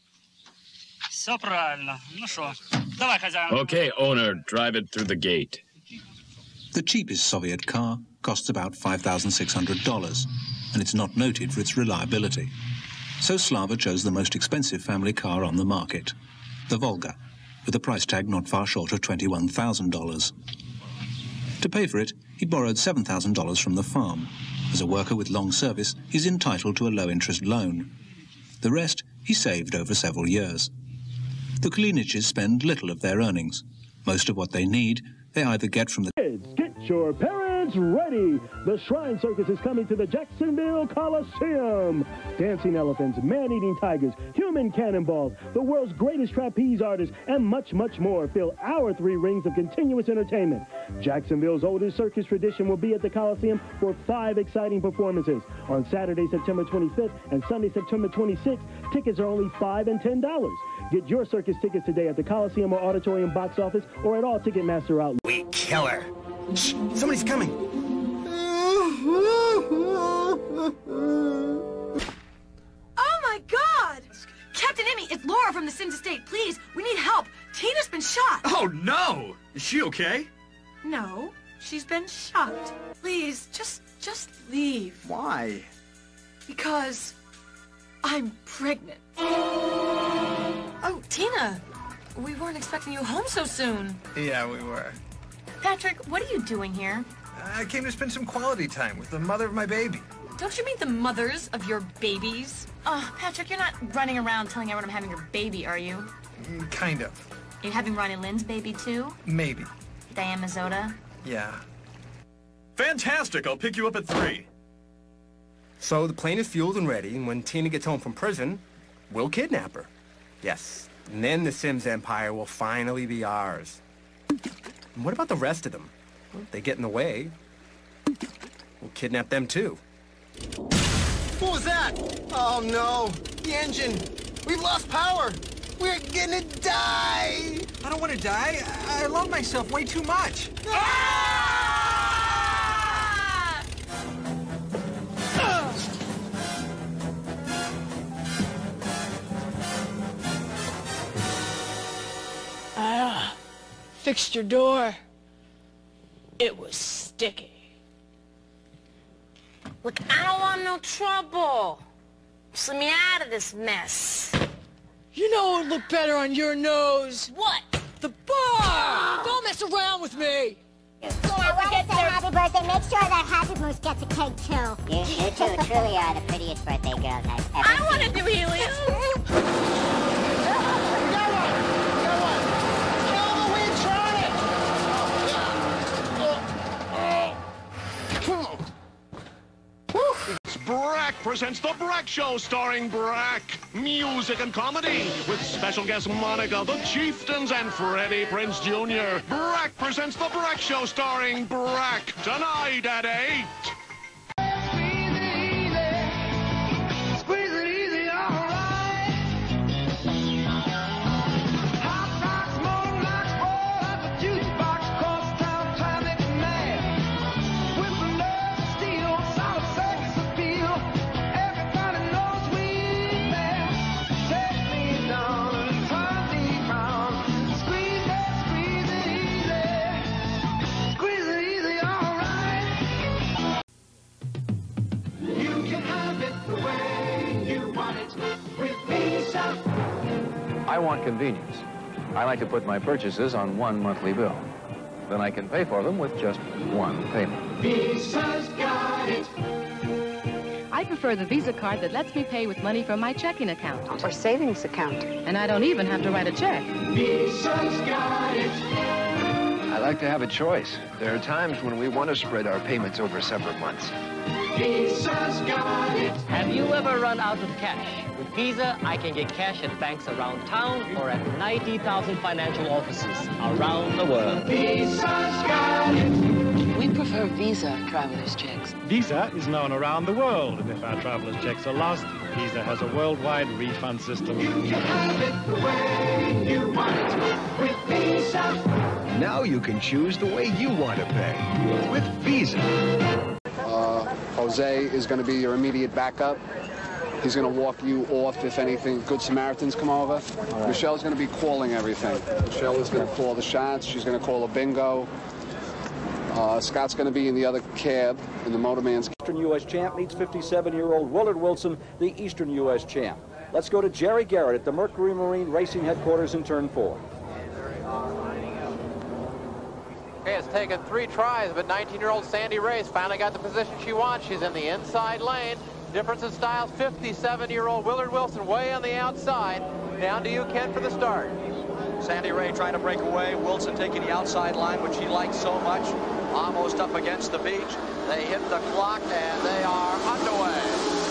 Okay, owner, drive it through the gate. The cheapest Soviet car costs about five thousand six hundred dollars, and it's not noted for its reliability. So Slava chose the most expensive family car on the market, the Volga, with a price tag not far short of twenty-one thousand dollars. To pay for it, he borrowed seven thousand dollars from the farm. As a worker with long service, he's entitled to a low-interest loan. The rest he saved over several years. The Kaliniches spend little of their earnings. Most of what they need, they either get from the... Kids, get your parents ready! The Shrine Circus is coming to the Jacksonville Coliseum! Dancing elephants, man-eating tigers, human cannonballs, the world's greatest trapeze artists, and much, much more fill our three rings of continuous entertainment. Jacksonville's oldest circus tradition will be at the Coliseum for five exciting performances. On Saturday, September twenty-fifth and Sunday, September twenty-sixth, tickets are only five and ten dollars. Get your circus tickets today at the Coliseum or Auditorium box office or at all Ticketmaster outlets. We kill her. Shh, somebody's coming. Oh my God! Captain Emmy, it's Laura from the Sims Estate. Please, we need help. Tina's been shot. Oh no! Is she okay? No, she's been shot. Please, just, just leave. Why? Because I'm pregnant. Oh, Tina, we weren't expecting you home so soon. Yeah, we were. Patrick, what are you doing here? I came to spend some quality time with the mother of my baby. Don't you mean the mothers of your babies? Oh, Patrick, you're not running around telling everyone I'm having your baby, are you? Mm, kind of. Are you having Ronnie Lynn's baby, too? Maybe. Diane Mazzotta? Yeah. Fantastic. I'll pick you up at three. So the plane is fueled and ready, and when Tina gets home from prison, we'll kidnap her. Yes. And then the Sims Empire will finally be ours. And what about the rest of them? Well, if they get in the way, we'll kidnap them too. What was that? Oh no! The engine! We've lost power! We're gonna die! I don't want to die. I, I love myself way too much. Ah! Ah, fixed your door. It was sticky. Look, I don't want no trouble. Just let me out of this mess. You know what would look better on your nose? What? The bar! Don't mess around with me! So I want to say happy birthday. Make sure that Happy Moose gets a cake, too. You, you two truly are the prettiest birthday girls I've ever I seen. want to do helium. Brack presents The Brack Show, starring Brack. Music and comedy with special guest Monica, the Chieftains, and Freddie Prinze Junior Brack presents The Brack Show, starring Brack. Tonight at eight. Squeeze it have it the way you want it with Visa. I want convenience. I like to put my purchases on one monthly bill. Then I can pay for them with just one payment. Visa's got it. I prefer the Visa card that lets me pay with money from my checking account. Or savings account. And I don't even have to write a check. Visa's got it. I like to have a choice. There are times when we want to spread our payments over several months. Visa's got it. Have you ever run out of cash? With Visa, I can get cash at banks around town or at ninety thousand financial offices around the world. Visa's got it. We prefer Visa traveler's checks. Visa is known around the world, and if our traveler's checks are lost, Visa has a worldwide refund system. You can have it the way you want it with Visa. Now you can choose the way you want to pay with Visa. Uh, Jose is going to be your immediate backup. He's going to walk you off if anything, Good Samaritans come over. Right. Michelle's going to be calling everything. Michelle is going to call the shots. She's going to call a bingo. Uh, Scott's going to be in the other cab, in the motorman's cab. Eastern U S champ meets fifty-seven-year-old Willard Wilson, the Eastern U S champ. Let's go to Jerry Garrett at the Mercury Marine Racing Headquarters in turn four. Okay, it's taken three tries, but nineteen-year-old Sandy Ray's finally got the position she wants. She's in the inside lane. Difference in styles, fifty-seven-year-old Willard Wilson way on the outside. Down to you, Ken, for the start. Sandy Ray trying to break away. Wilson taking the outside line, which he likes so much. Almost up against the beach. They hit the clock, and they are underway.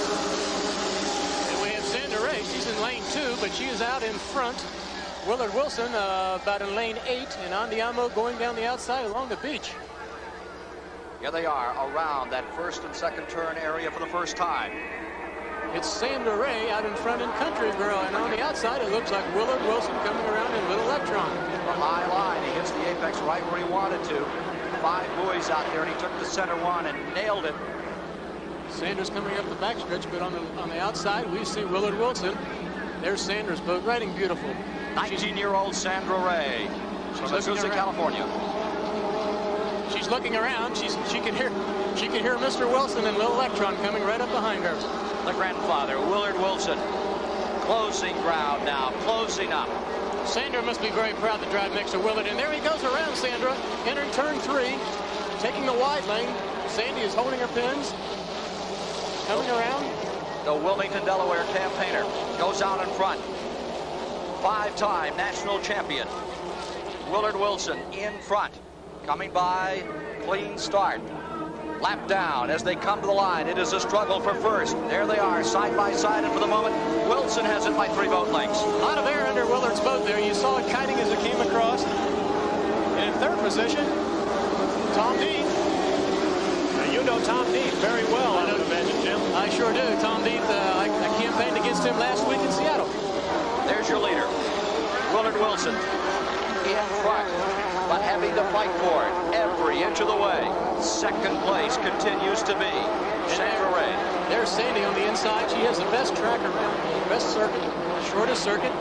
And we have Sandy Ray. She's in lane two, but she is out in front. Willard Wilson uh, about in lane eight, and Andiamo going down the outside along the beach. Here they are around that first and second turn area for the first time. It's Sandra Ray out in front in Country Girl, and on the outside it looks like Willard Wilson coming around in Little Electron. The high line, he hits the apex right where he wanted to. Five buoys out there, and he took the center one and nailed it. Sanders coming up the backstretch, but on the on the outside we see Willard Wilson. There's Sanders' boat riding beautiful. nineteen-year-old Sandra Ray from Azusa, California. She's looking around. She's she can hear she can hear Mister Wilson and Little Electron coming right up behind her. The grandfather, Willard Wilson, closing ground now, closing up. Sandra must be very proud to drive next to Willard, and there he goes around Sandra, entering turn three, taking the wide lane. Sandy is holding her pins, coming around. The Wilmington, Delaware campaigner goes out in front. Five-time national champion, Willard Wilson in front, coming by, clean start. Lap down as they come to the line. It is a struggle for first. There they are, side by side, and for the moment, Wilson has it by three boat lengths. A lot of air under Willard's boat there. You saw it kiting as it came across. And in third position, Tom Dean. Now, you know Tom Dean very well, I would imagine, Jim. I sure do. Tom Dean, uh, I, I campaigned against him last week in Seattle. There's your leader, Willard Wilson, in front, but having to fight for it every inch of the way. Second place continues to be Sandra Ray. There's Sandy on the inside. She has the best track around, the best circuit, shortest circuit.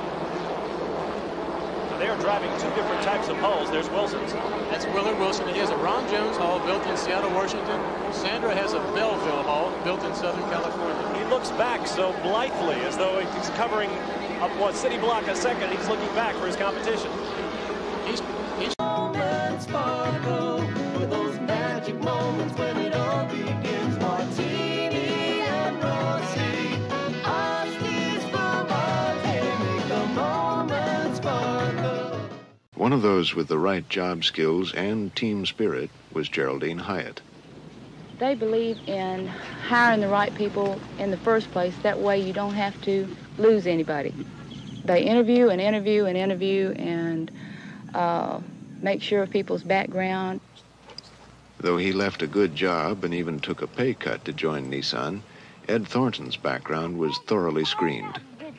So they are driving two different types of hulls. There's Wilson's. That's Willard Wilson. He has a Ron Jones hull built in Seattle, Washington. Sandra has a Belleville hull built in Southern California. He looks back so blithely, as though he's covering up one city block a second. He's looking back for his competition. He's he's. Sparkle for those magic moments when it all begins. Martini and Rossi, Osti's for make the moment sparkle. One of those with the right job skills and team spirit was Geraldine Hyatt. They believe in hiring the right people in the first place. That way you don't have to lose anybody. They interview and interview and interview and uh, make sure of people's background. Though he left a good job and even took a pay cut to join Nissan, Ed Thornton's background was thoroughly screened.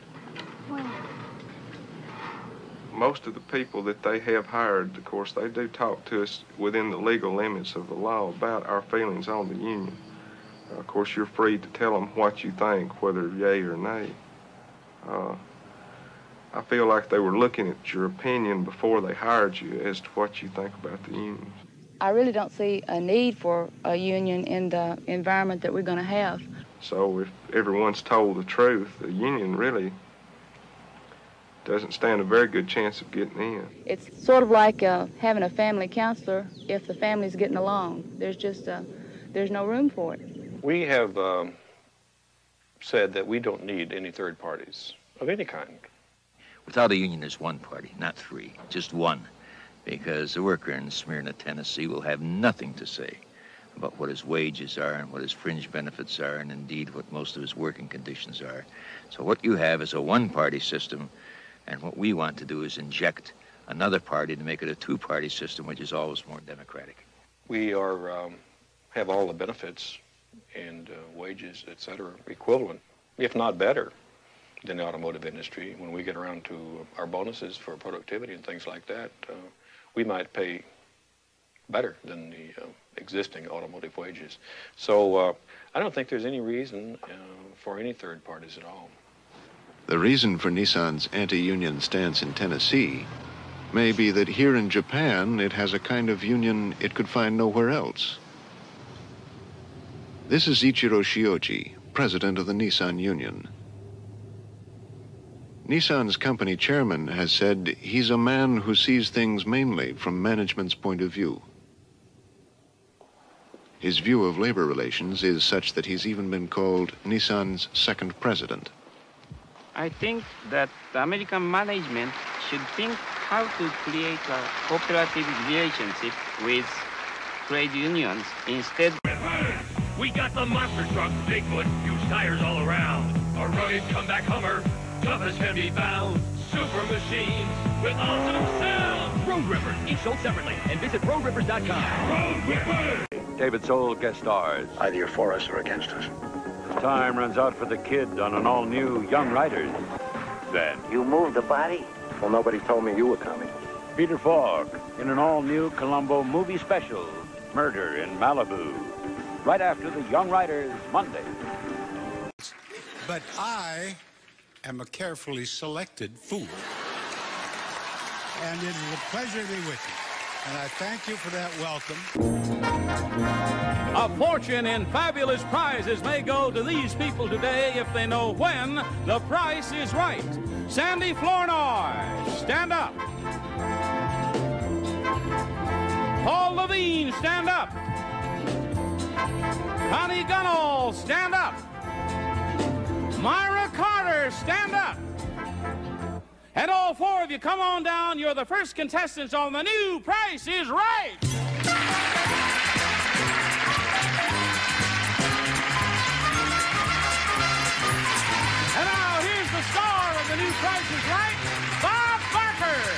Most of the people that they have hired, of course, they do talk to us within the legal limits of the law about our feelings on the union. Uh, of course, you're free to tell them what you think, whether yay or nay. Uh, I feel like they were looking at your opinion before they hired you as to what you think about the unions. I really don't see a need for a union in the environment that we're going to have. So if everyone's told the truth, the union really doesn't stand a very good chance of getting in. It's sort of like uh, having a family counselor if the family's getting along. There's just, uh, there's no room for it. We have um, said that we don't need any third parties of any kind. Without a union, there's one party, not three, just one. Because the worker in Smyrna, Tennessee will have nothing to say about what his wages are and what his fringe benefits are and indeed what most of his working conditions are. So what you have is a one-party system, and what we want to do is inject another party to make it a two-party system, which is always more democratic. We are, um, have all the benefits and uh, wages, et cetera, equivalent, if not better, than the automotive industry. When we get around to our bonuses for productivity and things like that, uh, we might pay better than the uh, existing automotive wages. So uh, I don't think there's any reason uh, for any third parties at all. The reason for Nissan's anti-union stance in Tennessee may be that here in Japan it has a kind of union it could find nowhere else. This is Ichiro Shioji, president of the Nissan Union. Nissan's company chairman has said he's a man who sees things mainly from management's point of view. His view of labor relations is such that he's even been called Nissan's second president. I think that the American management should think how to create a cooperative relationship with trade unions instead. We got the monster truck, Bigfoot, huge tires all around. A rugged comeback Hummer, tough as can be found. Super machines with awesome sound. Road Rippers, each sold separately. And visit road rippers dot com. Road Rippers! David Soul guest stars. Either you're for us or against us. Time runs out for the kid on an all-new Young Riders. Then You moved the body? Well, nobody told me you were coming. Peter Falk in an all-new Columbo movie special, Murder in Malibu. Right after the Young Riders Monday. But I am a carefully selected fool. And it is a pleasure to be with you. And I thank you for that welcome. A fortune in fabulous prizes may go to these people today if they know when the price is right. Sandy Flournoy, stand up. Paul Levine, stand up. Connie Gunnell, stand up. Myra Carter, stand up. And all four of you, come on down. You're the first contestants on The New Price is Right. And now, here's the star of The New Price is Right, Bob Barker.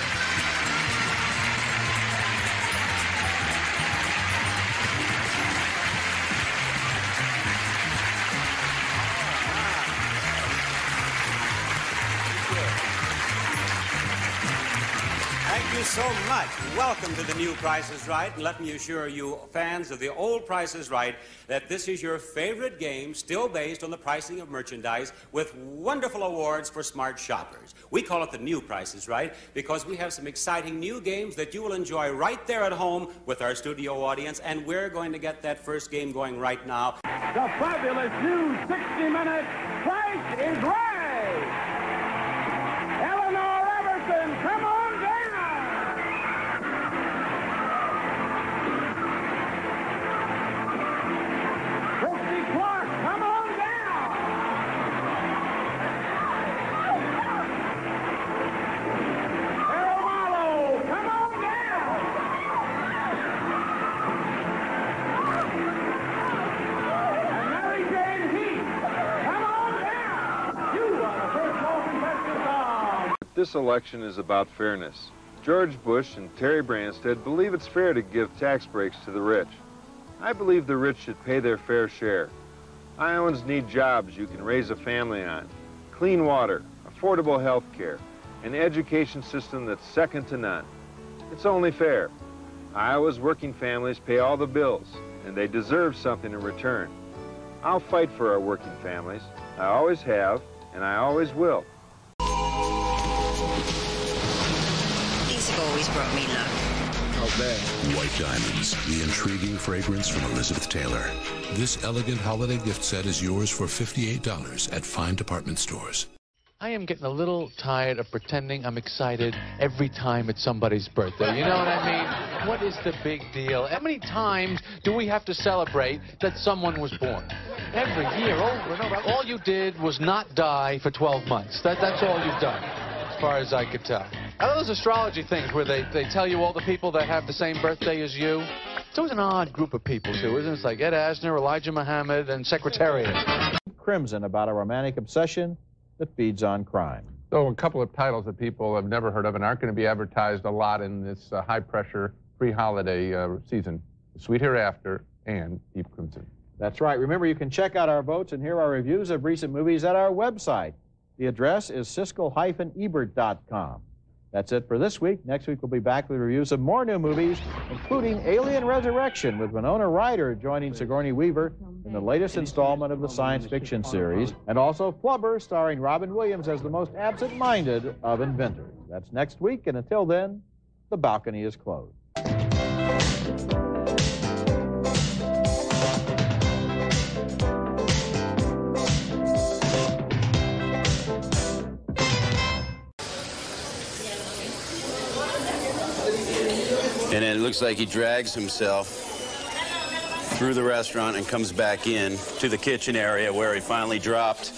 Thank you so much. Welcome to The New Price is Right. And let me assure you, fans of the old Price is Right, that this is your favorite game, still based on the pricing of merchandise, with wonderful awards for smart shoppers. We call it The New Price is Right because we have some exciting new games that you will enjoy right there at home with our studio audience, and we're going to get that first game going right now. The fabulous new sixty minute Price is Right. Eleanor Everson, come on down. Christy Clark, come on down. Harold Marlowe, come on down. And Mary Jane Heath, come on down. You are the first four contestants on. This election is about fairness. George Bush and Terry Branstad believe it's fair to give tax breaks to the rich. I believe the rich should pay their fair share. Iowans need jobs you can raise a family on, clean water, affordable health care, an education system that's second to none. It's only fair. Iowa's working families pay all the bills, and they deserve something in return. I'll fight for our working families. I always have, and I always will. Things have always brought me luck. out there. White Diamonds, the intriguing fragrance from Elizabeth Taylor. This elegant holiday gift set is yours for fifty-eight dollars at fine department stores. I am getting a little tired of pretending I'm excited every time it's somebody's birthday. You know what I mean? What is the big deal? How many times do we have to celebrate that someone was born? Every year, over and over. All you did was not die for twelve months. That, that's all you've done, as far as I could tell. I know those astrology things where they, they tell you all the people that have the same birthday as you. It's always an odd group of people, too, isn't it? It's like Ed Asner, Elijah Muhammad, and Secretariat. Crimson, about a romantic obsession that feeds on crime. So a couple of titles that people have never heard of and aren't going to be advertised a lot in this uh, high-pressure pre-holiday uh, season, Sweet Hereafter and Deep Crimson. That's right. Remember, you can check out our votes and hear our reviews of recent movies at our website. The address is siskel dash ebert dot com. That's it for this week. Next week, we'll be back with reviews of more new movies, including Alien Resurrection, with Winona Ryder joining Sigourney Weaver in the latest installment of the science fiction series, and also Flubber, starring Robin Williams as the most absent-minded of inventors. That's next week, and until then, the balcony is closed. And it looks like he drags himself through the restaurant and comes back in to the kitchen area where he finally dropped.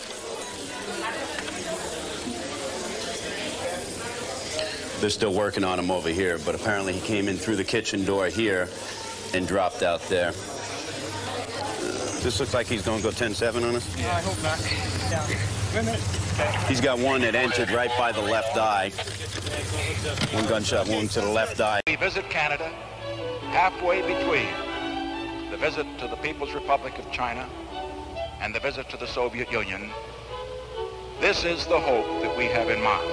They're still working on him over here, but apparently he came in through the kitchen door here and dropped out there. Uh, this looks like he's going to go ten seven on us. Yeah, I hope not. Yeah. Wait a minute. He's got one that entered right by the left eye. One gunshot wound to the left eye. We visit Canada halfway between the visit to the People's Republic of China and the visit to the Soviet Union. This is the hope that we have in mind.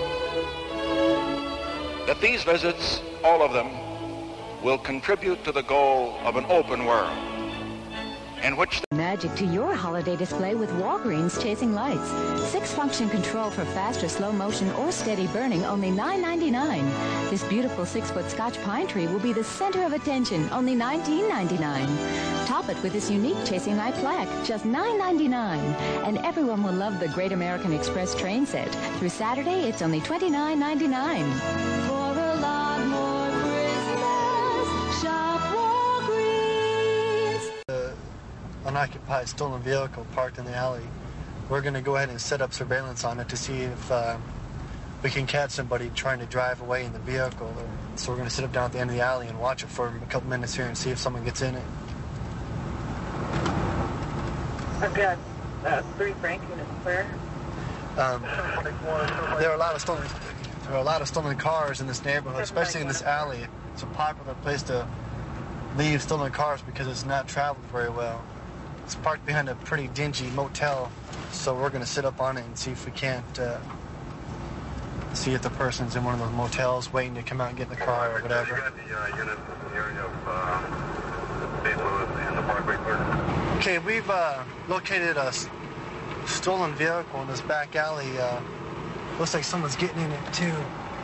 That these visits, all of them, will contribute to the goal of an open world in which magic to your holiday display with Walgreens Chasing Lights. Six-function control for faster slow motion or steady burning, only nine ninety-nine. This beautiful six-foot Scotch pine tree will be the center of attention, only nineteen ninety-nine. Top it with this unique Chasing Light plaque, just nine ninety-nine. And everyone will love the Great American Express train set. Through Saturday, it's only twenty-nine ninety-nine. For a lot more Christmas, shop Walgreens. Unoccupied stolen vehicle parked in the alley. We're going to go ahead and set up surveillance on it to see if uh, we can catch somebody trying to drive away in the vehicle. So we're going to sit up down at the end of the alley and watch it for a couple minutes here and see if someone gets in it. I've got uh, three Frank units clear. Um, there are a lot of stolen. There are a lot of stolen cars in this neighborhood, especially in this alley. It's a popular place to leave stolen cars because it's not traveled very well. It's parked behind a pretty dingy motel, so we're going to sit up on it and see if we can't uh, see if the person's in one of those motels waiting to come out and get in the car or whatever. Okay, we've uh, located a stolen vehicle in this back alley. Uh, looks like someone's getting in it too.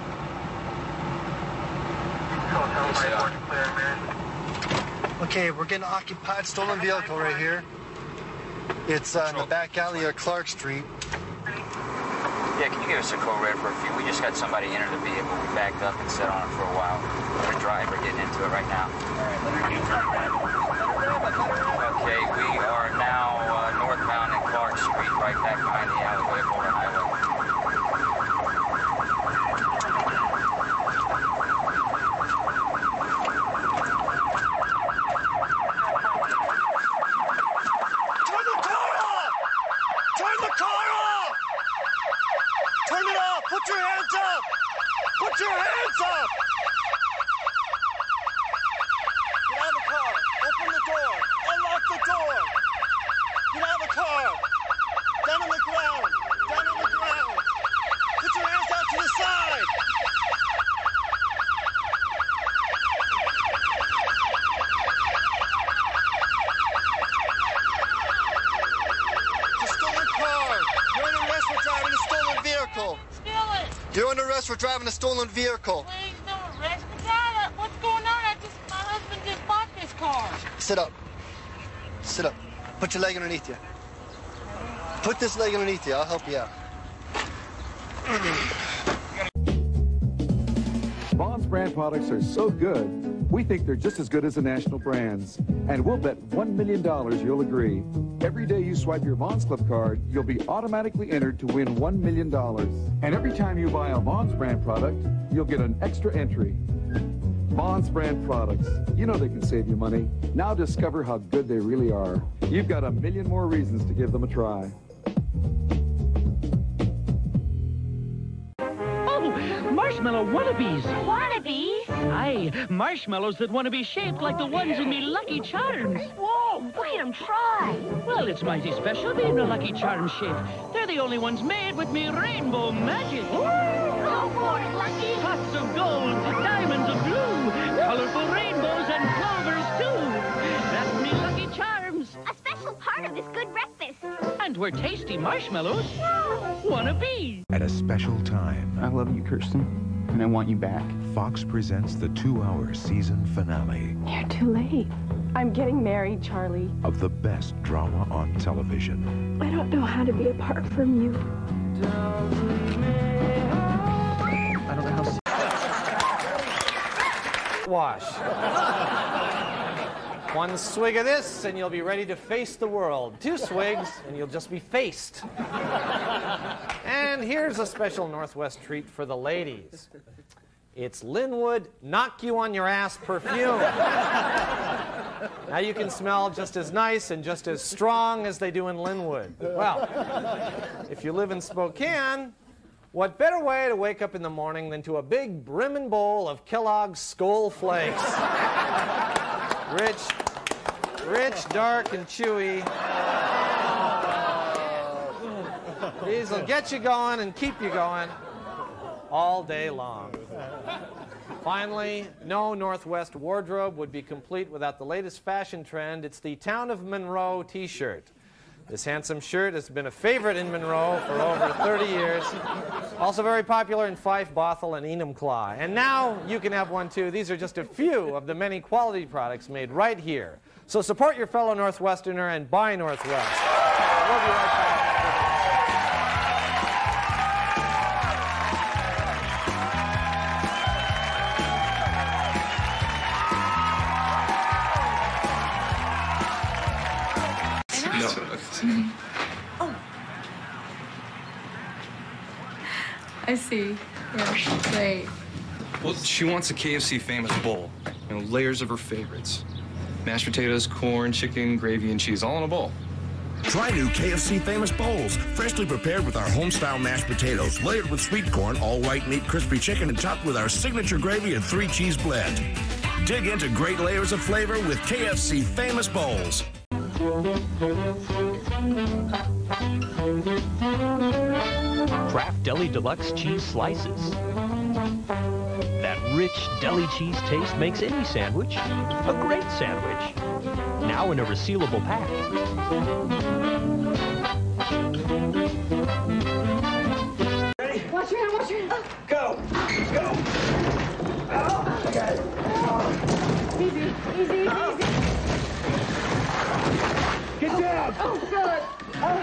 Okay, we're getting an occupied stolen vehicle right here. It's uh, in the back alley of Clark Street. Yeah, can you give us a code red for a few? We just got somebody enter the vehicle. We backed up and sat on it for a while. The driver getting into it right now. Okay, we are now uh, northbound in Clark Street, right back behind the alleyway of Boulder Highway. Put your hands up! Put your hands up! Get out of the car. Open the door. Unlock the door. Get out of the car. Down on the ground. Down on the ground. Put your hands out to the side. It's a stolen car. You're under arrest for driving a stolen vehicle. Steal it. You're under arrest for driving a stolen vehicle. Please don't arrest the guy. What's going on? I Sit up. Sit up. Put your leg underneath you. Put this leg underneath you. I'll help you out. Bond's brand products are so good, we think they're just as good as the national brands. And we'll bet one million dollars you'll agree. Every day you swipe your Bonds Club card, you'll be automatically entered to win one million dollars. And every time you buy a Bonds brand product, you'll get an extra entry. Bonds brand products. You know they can save you money. Now discover how good they really are. You've got a million more reasons to give them a try. Marshmallow wannabes. Wannabes? Aye, marshmallows that want to be shaped like the ones in me Lucky Charms. Whoa, wait 'em try. Well, it's mighty special being a Lucky Charms shape. They're the only ones made with me rainbow magic. Woo, go for it, Lucky. Pots of gold, diamonds of blue, colorful rainbows and clovers, too. That's me Lucky Charms. A special part of this good breakfast. And we're tasty marshmallows. Wanna be. At a special time. I love you, Kirsten, and I want you back. Fox presents the two-hour season finale. You're too late. I'm getting married, Charlie. Of the best drama on television. I don't know how to be apart from you. I don't know how... Wash. One swig of this, and you'll be ready to face the world. Two swigs, and you'll just be faced. And here's a special Northwest treat for the ladies. It's Linwood Knock You on Your Ass perfume. Now you can smell just as nice and just as strong as they do in Linwood. Well, if you live in Spokane, what better way to wake up in the morning than to a big brimming bowl of Kellogg's Skol Flakes? Rich, rich, dark, and chewy. These will get you going and keep you going all day long. Finally, no Northwest wardrobe would be complete without the latest fashion trend. It's the Town of Monroe t-shirt. This handsome shirt has been a favorite in Monroe for over thirty years. Also very popular in Fife, Bothell, and Enumclaw. And now you can have one too. These are just a few of the many quality products made right here. So support your fellow Northwesterner and buy Northwest. We'll be right back. Oh. I see. Yeah, great. Well, she wants a K F C famous bowl. You know, layers of her favorites. Mashed potatoes, corn, chicken, gravy, and cheese, all in a bowl. Try new K F C famous bowls, freshly prepared with our home-style mashed potatoes, layered with sweet corn, all white meat, crispy chicken, and topped with our signature gravy and three-cheese blend. Dig into great layers of flavor with K F C famous bowls. Kraft Deli Deluxe cheese slices. That rich deli cheese taste makes any sandwich a great sandwich. Now in a resealable pack. Ready? Watch your hand, watch your hand. Go! Go! Oh, I got it. Oh. Easy, easy, oh. easy. Get down! Oh, good. Oh.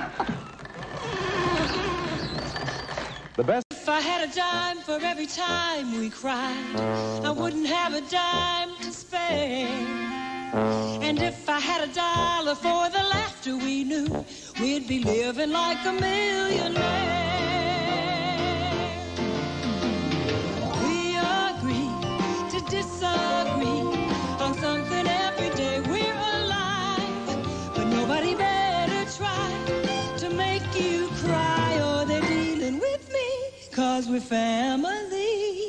The best. If I had a dime for every time we cried, I wouldn't have a dime to spare. And if I had a dollar for the laughter we knew, we'd be living like a millionaire. We agree to disagree on something every day we're alive, but nobody better try to make you cry, or they're dealing with me, 'cause we're family.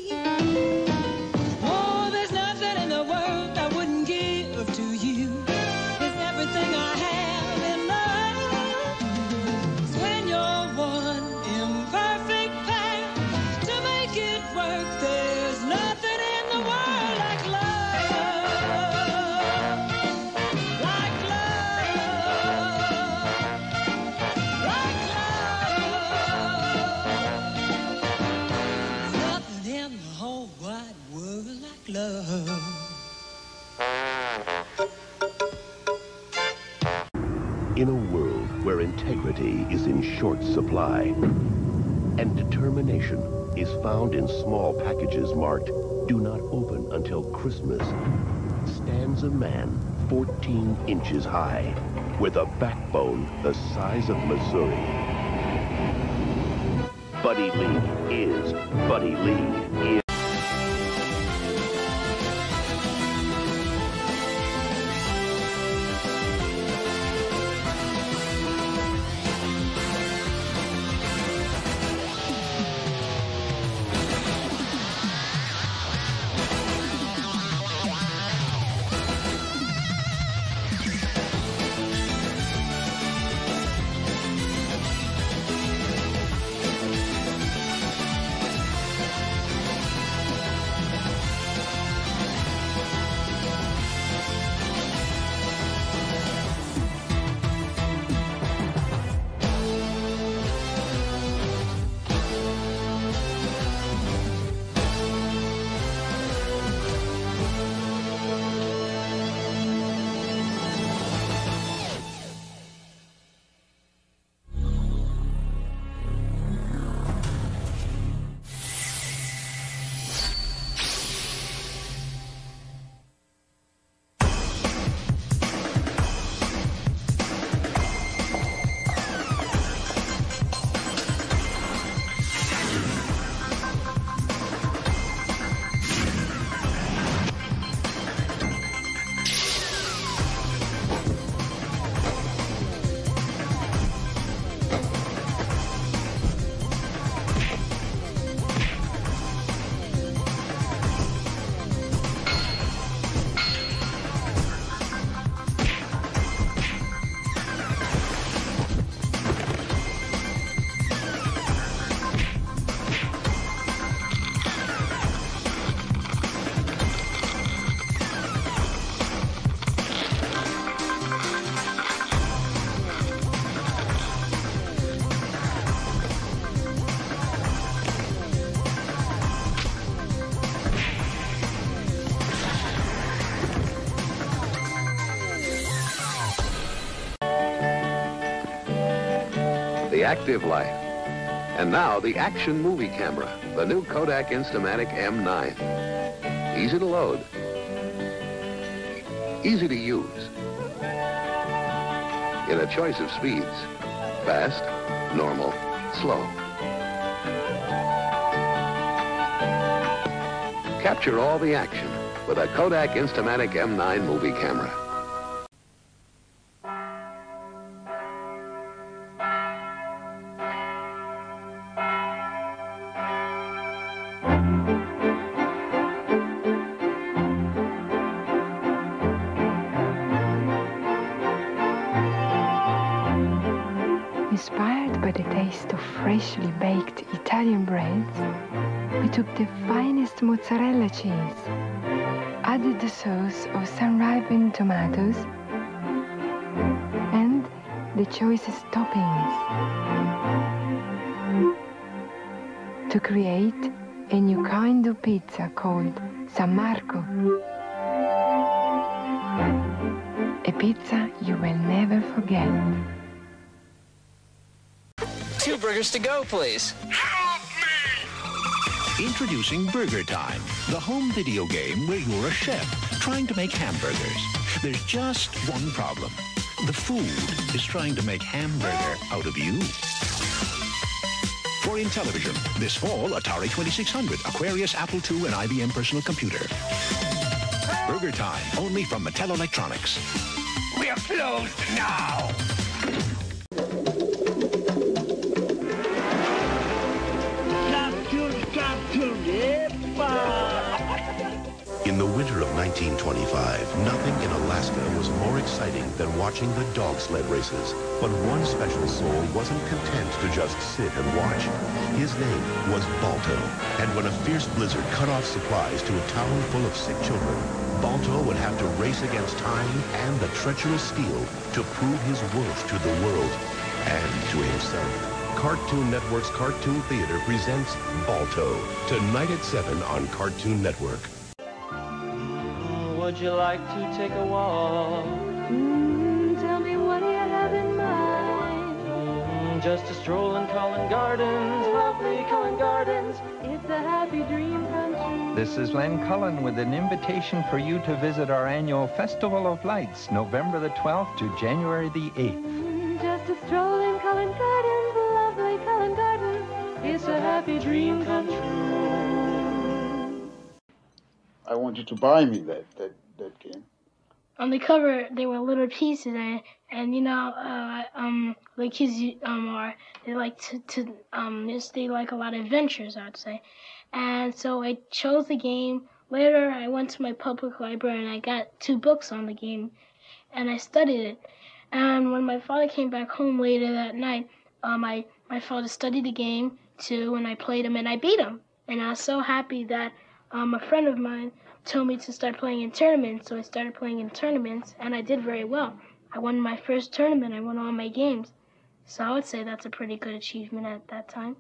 Oh, there's nothing in the world I wouldn't give to you. It's everything I have in love. It's when you're one imperfect pair to make it work. There's nothing in the world like love. Like love. Like love. In a world where integrity is in short supply and determination is found in small packages marked "Do not open until Christmas," stands a man fourteen inches high with a backbone the size of Missouri. Buddy Lee is Buddy Lee is. The active life. And now the action movie camera, the new Kodak Instamatic M nine. Easy to load. Easy to use. In a choice of speeds. Fast, normal, slow. Capture all the action with a Kodak Instamatic M nine movie camera. Inspired by the taste of freshly baked Italian breads, we took the finest mozzarella cheese, added the sauce of sun-ripened tomatoes, and the choicest toppings to create a new kind of pizza called San Marco. A pizza you will never forget. Two burgers to go, please. Introducing Burger Time, the home video game where you're a chef trying to make hamburgers. There's just one problem. The food is trying to make hamburger out of you. For Intellivision, this fall, Atari twenty-six hundred, Aquarius, Apple two, and I B M personal computer. Burger Time, only from Mattel Electronics. We are closed now. In the winter of nineteen twenty-five, nothing in Alaska was more exciting than watching the dog sled races. But one special soul wasn't content to just sit and watch. His name was Balto. And when a fierce blizzard cut off supplies to a town full of sick children, Balto would have to race against time and the treacherous steel to prove his worth to the world and to himself. Cartoon Network's Cartoon Theater presents Balto, tonight at seven on Cartoon Network. Would you like to take a walk? Mm, tell me what you have in mind. just a stroll in Cullen Gardens, lovely Cullen Gardens. It's a happy dream come true. This is Len Cullen with an invitation for you to visit our annual Festival of Lights, November the twelfth to January the eighth. Just a stroll in Cullen Gardens, lovely Cullen Gardens. It's a happy dream come true. I want you to buy me that, that, that game. On the cover, there were little pieces, and, and you know, uh, um, the kids um, are, they like to, to um, just, they like a lot of adventures, I'd say. And so I chose the game. Later, I went to my public library, and I got two books on the game, and I studied it. And when my father came back home later that night, um, I, my father studied the game, too, and I played him, and I beat him. And I was so happy that um, a friend of mine told me to start playing in tournaments, so I started playing in tournaments, and I did very well. I won my first tournament. I won all my games. So I would say that's a pretty good achievement at that time.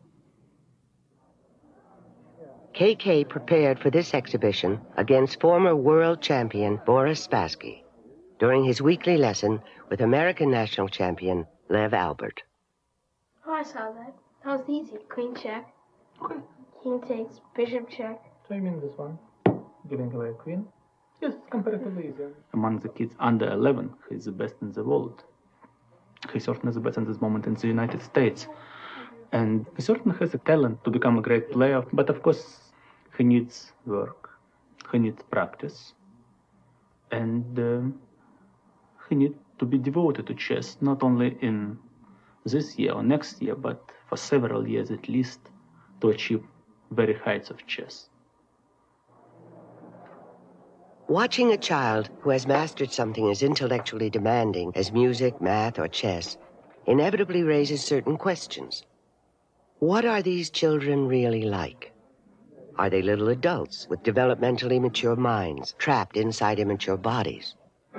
K K prepared for this exhibition against former world champion Boris Spassky during his weekly lesson with American national champion Lev Albert. Oh, I saw that. That was easy. Queen check. Okay. King takes, bishop check. So you mean this one? Giving away a queen? Yes, it's comparatively easier. Among the kids under eleven, he's the best in the world. He certainly is the best at this moment in the United States. And he certainly has a talent to become a great player, but of course he needs work, he needs practice, and uh, he needs to be devoted to chess, not only in this year or next year, but for several years at least, to achieve very heights of chess. Watching a child who has mastered something as intellectually demanding as music, math, or chess inevitably raises certain questions. What are these children really like? Are they little adults with developmentally mature minds trapped inside immature bodies?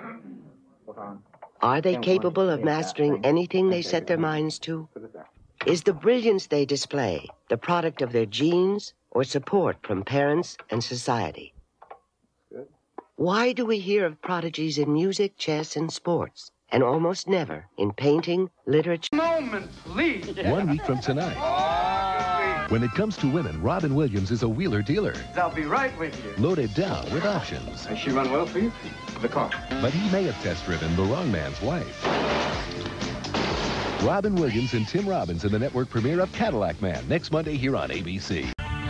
Are they capable of mastering anything they set their minds to? Is the brilliance they display the product of their genes or support from parents and society? Why do we hear of prodigies in music, chess, and sports, and almost never in painting, literature? Moment, please. One week from tonight. When it comes to women, Robin Williams is a wheeler dealer. I'll be right with you. Loaded down with options. Has she run well for you? The car. But he may have test-driven the wrong man's wife. Robin Williams and Tim Robbins in the network premiere of Cadillac Man next Monday here on A B C.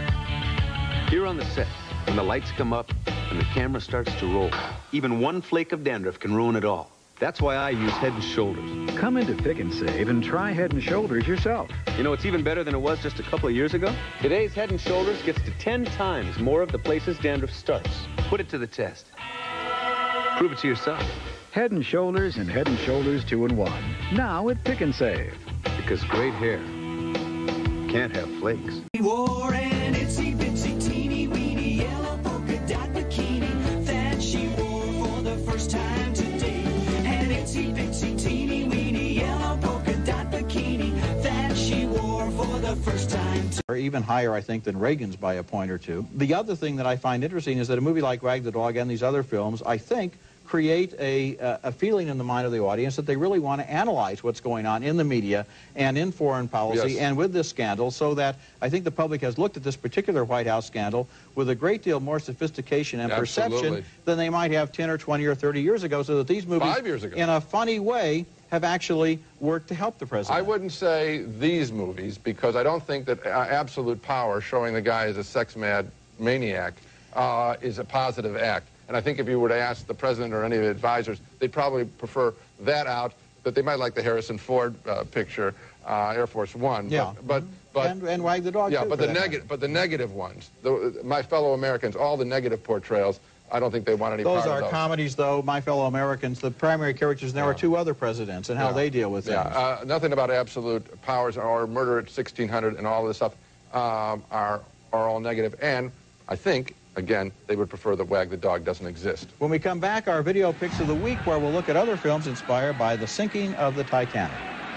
Here on the set, when the lights come up and the camera starts to roll, even one flake of dandruff can ruin it all. That's why I use Head and Shoulders. Come into Pick and Save and try Head and Shoulders yourself. You know, it's even better than it was just a couple of years ago. Today's Head and Shoulders gets to ten times more of the places dandruff starts. Put it to the test. Prove it to yourself. Head and Shoulders and Head and Shoulders two in one. Now at Pick and Save. Because great hair can't have flakes. He wore an itsy bitsy teeny weeny yellow polka dot bikini that she wore for the first time today. An itsy bitsy teeny weeny yellow polka dot bikini that she wore for the first time today. Or even higher, I think, than Reagan's by a point or two. The other thing that I find interesting is that a movie like Wag the Dog and these other films, I think, create a, uh, a feeling in the mind of the audience that they really want to analyze what's going on in the media and in foreign policy Yes. and with this scandal, so that I think the public has looked at this particular White House scandal with a great deal more sophistication and Absolutely. perception than they might have ten or twenty or thirty years ago, so that these movies, Five years ago. in a funny way, have actually worked to help the president. I wouldn't say these movies, because I don't think that uh, absolute power, showing the guy as a sex-mad maniac, uh, is a positive act. And I think if you were to ask the president or any of the advisors, they'd probably prefer that out, but they might like the Harrison Ford uh, picture, uh, Air Force One. Yeah. But, but, but and, and Wag the Dog, yeah, too, but for the that negative, but the negative ones, the, my fellow Americans, all the negative portrayals, I don't think they want any Those part are of those. comedies, though, My Fellow Americans. The primary characters, and there Yeah. are two other presidents, and how Yeah. they deal with things. Yeah, uh, nothing about absolute powers or murder at sixteen hundred and all this stuff um, are, are all negative. And I think, again, they would prefer that Wag the Dog doesn't exist. When we come back, our video picks of the week, where we'll look at other films inspired by the sinking of the Titanic.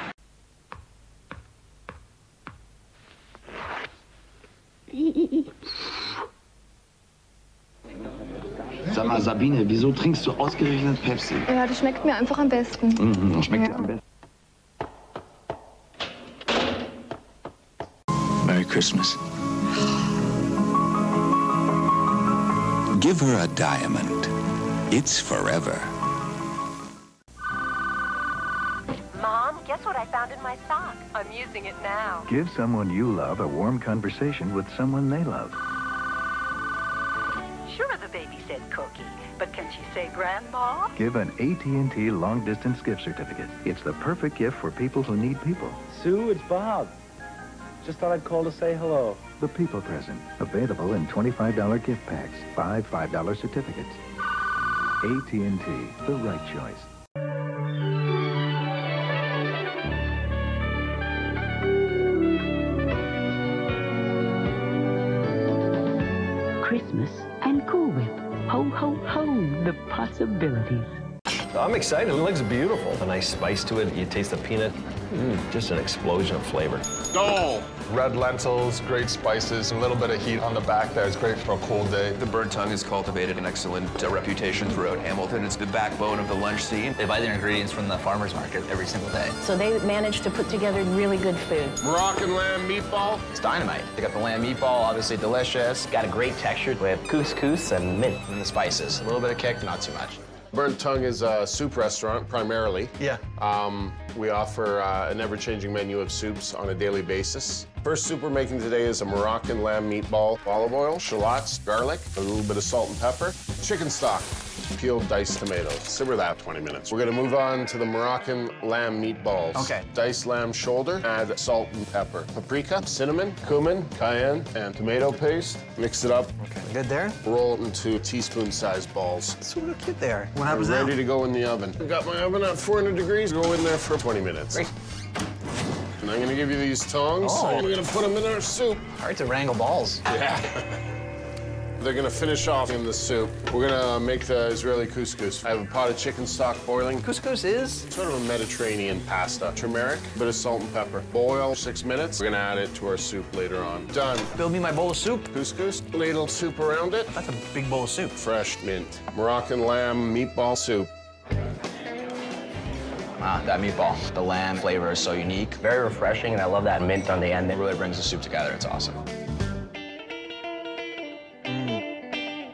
Sag mal, Sabine, wieso trinkst du ausgerechnet Pepsi? Ja, das schmeckt mir einfach am besten. Mhm, schmeckt dir Ja. am besten. Christmas. Give her a diamond. It's forever. Mom, guess what I found in my sock? I'm using it now. Give someone you love a warm conversation with someone they love. Sure, the baby said cookie, but can she say grandma? Give an A T and T long-distance gift certificate. It's the perfect gift for people who need people. Sue, it's Bob. Just thought I'd call to say hello. The People Present. Available in twenty-five dollar gift packs. Five five dollar certificates. A T and T. The right choice. Christmas and Cool Whip. Ho, ho, ho, the possibilities. I'm excited. It looks beautiful. A nice spice to it. You taste the peanut. Mm, just an explosion of flavor. Go! Red lentils, great spices, a little bit of heat on the back there. It's great for a cold day. The burnt tongue has cultivated an excellent uh, reputation throughout Hamilton. It's the backbone of the lunch scene. They buy their ingredients from the farmer's market every single day. So they managed to put together really good food. Moroccan lamb meatball. It's dynamite. They got the lamb meatball, obviously delicious. Got a great texture with couscous and mint and the spices. A little bit of kick, not too much. Burnt Tongue is a soup restaurant, primarily. Yeah. Um, we offer uh, an ever-changing menu of soups on a daily basis. First soup we're making today is a Moroccan lamb meatball, olive oil, shallots, garlic, a little bit of salt and pepper, chicken stock, peeled diced tomatoes. Simmer that twenty minutes. We're gonna move on to the Moroccan lamb meatballs. Okay. Diced lamb shoulder, add salt and pepper. Paprika, cinnamon, cumin, cayenne, and tomato paste. Mix it up. Okay, good there? Roll it into teaspoon-sized balls. So cute there. What We're happens now? ready to go in the oven. I've got my oven at four hundred degrees. Go in there for twenty minutes. Great. And I'm gonna give you these tongs. Oh. I'm gonna put them in our soup. Hard to wrangle balls. Yeah. They're gonna finish off in the soup. We're gonna make the Israeli couscous. I have a pot of chicken stock boiling. Couscous is? Sort of a Mediterranean pasta. Turmeric, a bit of salt and pepper. Boil six minutes. We're gonna add it to our soup later on. Done. Build me my bowl of soup. Couscous, ladle soup around it. That's a big bowl of soup. Fresh mint. Moroccan lamb meatball soup. Ah, that meatball. The lamb flavor is so unique. Very refreshing, and I love that mint on the end. It really brings the soup together. It's awesome. Mm.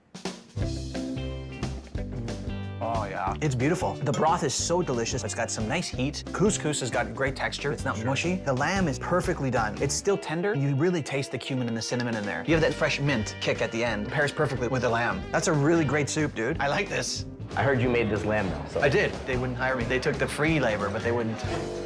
Oh, yeah. It's beautiful. The broth is so delicious. It's got some nice heat. Couscous has got great texture. It's not mushy. The lamb is perfectly done. It's still tender. You really taste the cumin and the cinnamon in there. You have that fresh mint kick at the end. It pairs perfectly with the lamb. That's a really great soup, dude. I like this. I heard you made this lamb though. So. I did. They wouldn't hire me. They took the free labor, but they wouldn't.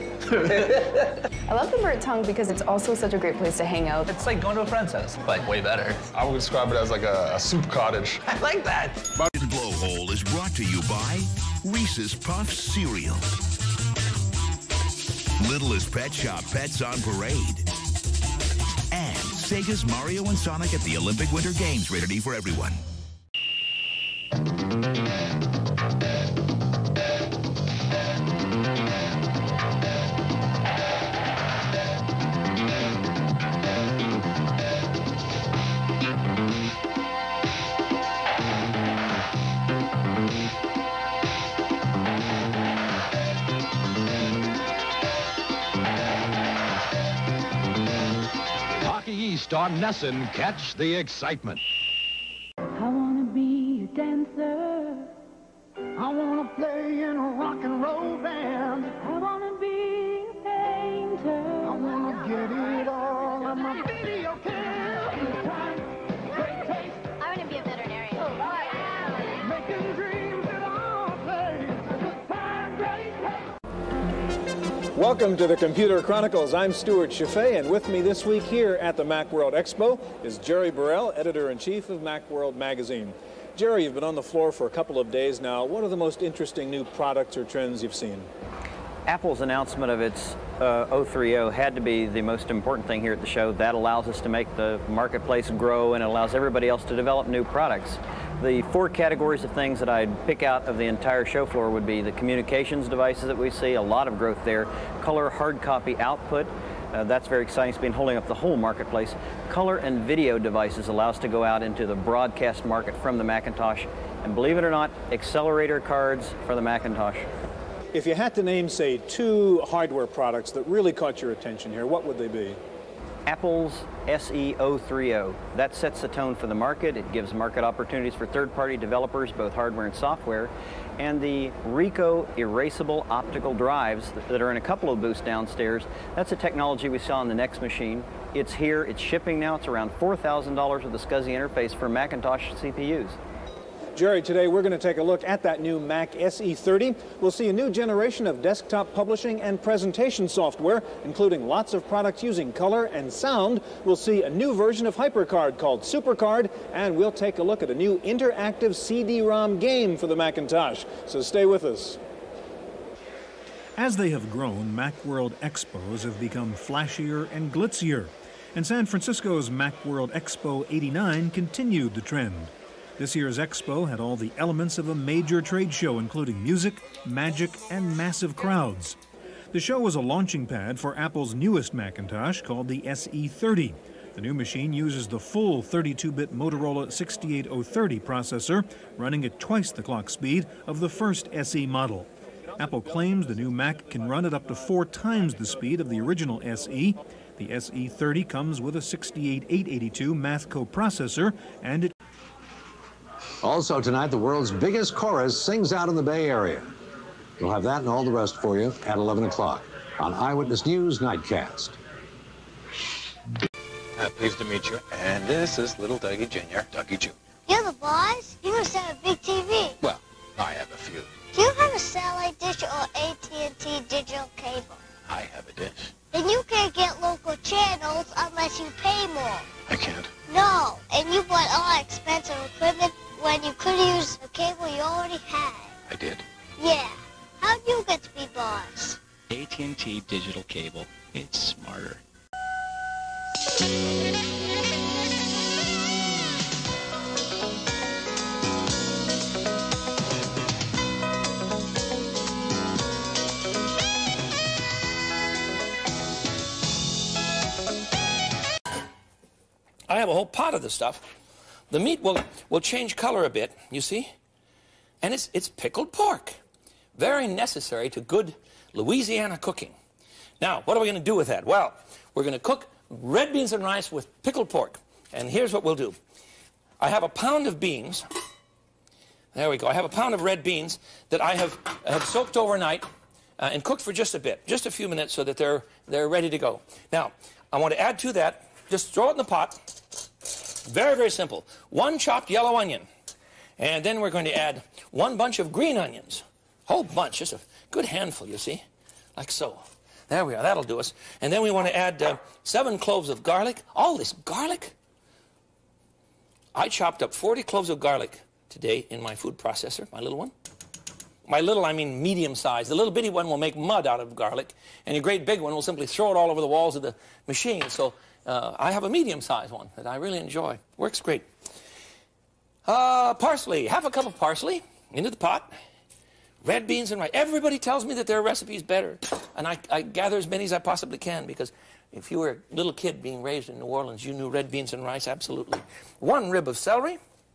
I love the burnt tongue because it's also such a great place to hang out. It's like going to a friend's house, but way better. I would describe it as like a, a soup cottage. I like that. This blowhole is brought to you by Reese's Puffs cereal. Littlest Pet Shop Pets on Parade. And Sega's Mario and Sonic at the Olympic Winter Games, rated E for everyone. East on Nesson, catch the excitement. I wanna be a dancer. I wanna play in a rock and roll band. I wanna be a painter. I wanna get it all on my video cam. Great taste. I want to be a veterinarian. Making dreams in our place. Good time, great taste. Welcome to the Computer Chronicles. I'm Stuart Chaffee, and with me this week here at the Macworld Expo is Jerry Burrell, editor-in-chief of Macworld Magazine. Jerry, you've been on the floor for a couple of days now. What are the most interesting new products or trends you've seen? Apple's announcement of its uh, oh three oh had to be the most important thing here at the show. That allows us to make the marketplace grow, and it allows everybody else to develop new products. The four categories of things that I'd pick out of the entire show floor would be the communications devices that we see, a lot of growth there. Color hard copy output, uh, that's very exciting. It's been holding up the whole marketplace. Color and video devices allow us to go out into the broadcast market from the Macintosh. And believe it or not, accelerator cards for the Macintosh. If you had to name, say, two hardware products that really caught your attention here, what would they be? Apple's S E zero three zero. That sets the tone for the market. It gives market opportunities for third-party developers, both hardware and software. And the Ricoh erasable optical drives that are in a couple of booths downstairs, that's a technology we saw on the next machine. It's here, it's shipping now. It's around four thousand dollars with a SCSI interface for Macintosh C P Us. Jerry, today we're going to take a look at that new Mac S E thirty. We'll see a new generation of desktop publishing and presentation software, including lots of products using color and sound. We'll see a new version of HyperCard called SuperCard, and we'll take a look at a new interactive C D ROM game for the Macintosh. So stay with us. As they have grown, Macworld Expos have become flashier and glitzier, and San Francisco's Macworld Expo eighty-nine continued the trend. This year's Expo had all the elements of a major trade show, including music, magic, and massive crowds. The show was a launching pad for Apple's newest Macintosh, called the S E thirty. The new machine uses the full thirty-two bit Motorola sixty-eight oh thirty processor, running at twice the clock speed of the first S E model. Apple claims the new Mac can run at up to four times the speed of the original S E. The S E thirty comes with a sixty-eight eight eighty-two Math coprocessor, and it Also tonight, the world's biggest chorus sings out in the Bay Area. We'll have that and all the rest for you at eleven o'clock on Eyewitness News Nightcast. Uh, pleased to meet you. And this is little Dougie Junior, Dougie Junior You're the boss? You must have a big T V. Well, I have a few. Do you have a satellite dish or A T and T digital cable? I have a dish. Then you can't get local channels unless you pay more. I can't. No, and you bought all expensive equipment when you could use the cable you already had. I did. Yeah. How'd you get to be boss? A T and T digital cable. It's smarter. I have a whole pot of this stuff. The meat will, will change color a bit, you see? And it's, it's pickled pork. Very necessary to good Louisiana cooking. Now, what are we going to do with that? Well, we're going to cook red beans and rice with pickled pork. And here's what we'll do. I have a pound of beans. There we go. I have a pound of red beans that I have, have soaked overnight uh, and cooked for just a bit, just a few minutes so that they're, they're ready to go. Now, I want to add to that, just throw it in the pot. Very, very simple. One chopped yellow onion. And then we're going to add one bunch of green onions. Whole bunch, just a good handful, you see, like so. There we are, that'll do us. And then we want to add uh, seven cloves of garlic. All this garlic. I chopped up forty cloves of garlic today in my food processor, my little one. By little, I mean medium size. The little bitty one will make mud out of garlic, and a great big one will simply throw it all over the walls of the machine. So uh, I have a medium-sized one that I really enjoy. Works great. Uh, parsley, half a cup of parsley into the pot. Red beans and rice. Everybody tells me that their recipe is better, and I, I gather as many as I possibly can, because if you were a little kid being raised in New Orleans, you knew red beans and rice, absolutely. One rib of celery.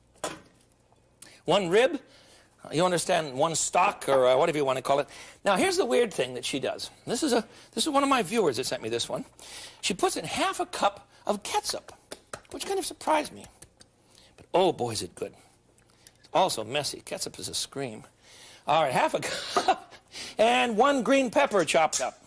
One rib. You understand, one stock, or uh, whatever you want to call it. Now, here's the weird thing that she does. This is, a, this is one of my viewers that sent me this one. She puts in half a cup of ketchup, which kind of surprised me. But, oh, boy, is it good. It's also messy. Ketchup is a scream. All right, half a cup. And one green pepper chopped up.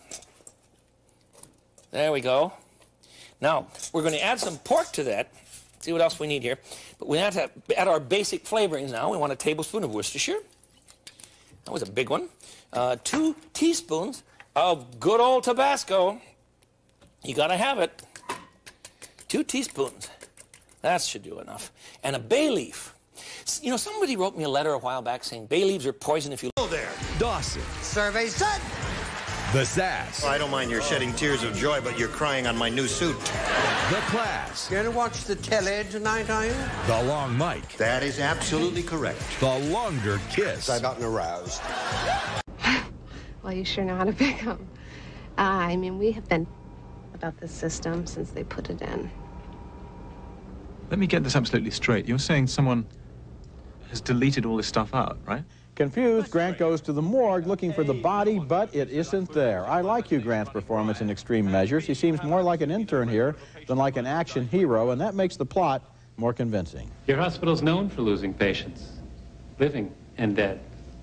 There we go. Now, we're going to add some pork to that. See what else we need here. But we have to add our basic flavorings now. We want a tablespoon of Worcestershire. That was a big one. Uh, two teaspoons of good old Tabasco. You got to have it. Two teaspoons. That should do enough. And a bay leaf. You know, somebody wrote me a letter a while back saying bay leaves are poison if you... Hello there. Dawson. Survey said. The Sass. I don't mind your shedding tears of joy, but you're crying on my new suit. The Class. Going to watch the telly tonight, are you? The Long Mike. That is absolutely correct. The Longer Kiss. I've gotten aroused. Well, you sure know how to pick them. Uh, I mean, we have been about this system since they put it in. Let me get this absolutely straight. You're saying someone has deleted all this stuff out, right? Confused, Grant goes to the morgue looking for the body, but it isn't there. I like Hugh Grant's performance in Extreme Measures. He seems more like an intern here than like an action hero, and that makes the plot more convincing. Your hospital's known for losing patients, living and dead.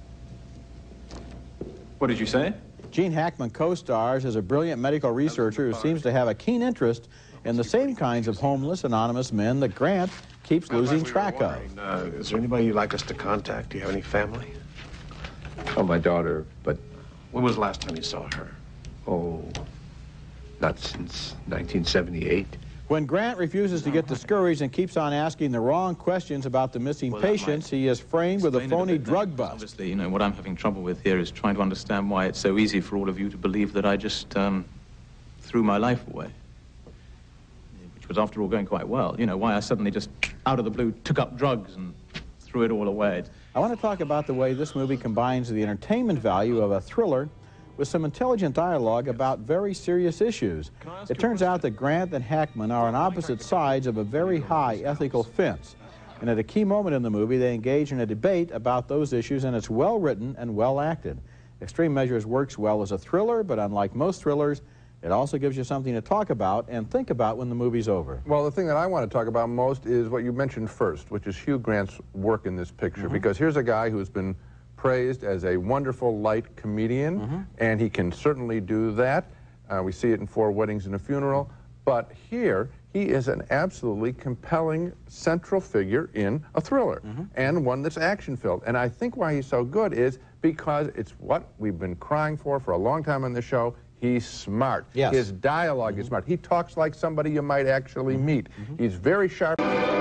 What did you say? Gene Hackman co-stars as a brilliant medical researcher who seems to have a keen interest in the same kinds of homeless, anonymous men that Grant keeps losing track of. Uh, is there anybody you'd like us to contact? Do you have any family? Oh, my daughter, but... When was the last time you saw her? Oh, not since nineteen seventy-eight. When Grant refuses to get discouraged and keeps on asking the wrong questions about the missing Well, patients, he is framed with a phony a bit, drug bust. Obviously, you know, what I'm having trouble with here is trying to understand why it's so easy for all of you to believe that I just um, threw my life away. Which was, after all, going quite well. You know, why I suddenly just, out of the blue, took up drugs and threw it all away. I want to talk about the way this movie combines the entertainment value of a thriller with some intelligent dialogue about very serious issues. It turns out that Grant and Hackman are on opposite sides of a very high ethical fence. And at a key moment in the movie, they engage in a debate about those issues, and it's well written and well acted. Extreme Measures works well as a thriller, but unlike most thrillers, it also gives you something to talk about and think about when the movie's over. Well, the thing that I want to talk about most is what you mentioned first, which is Hugh Grant's work in this picture. Mm-hmm. Because here's a guy who's been praised as a wonderful light comedian, mm-hmm. and he can certainly do that. Uh, we see it in Four Weddings and a Funeral. But here, he is an absolutely compelling central figure in a thriller, mm-hmm. and one that's action-filled. And I think why he's so good is because it's what we've been crying for for a long time on the show. He's smart. Yes. His dialogue mm-hmm. is smart. He talks like somebody you might actually mm-hmm. meet. Mm-hmm. He's very sharp.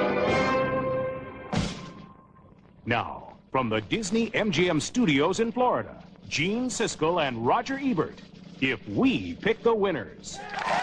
Now, from the Disney M G M Studios in Florida, Gene Siskel and Roger Ebert, If We Pick the Winners.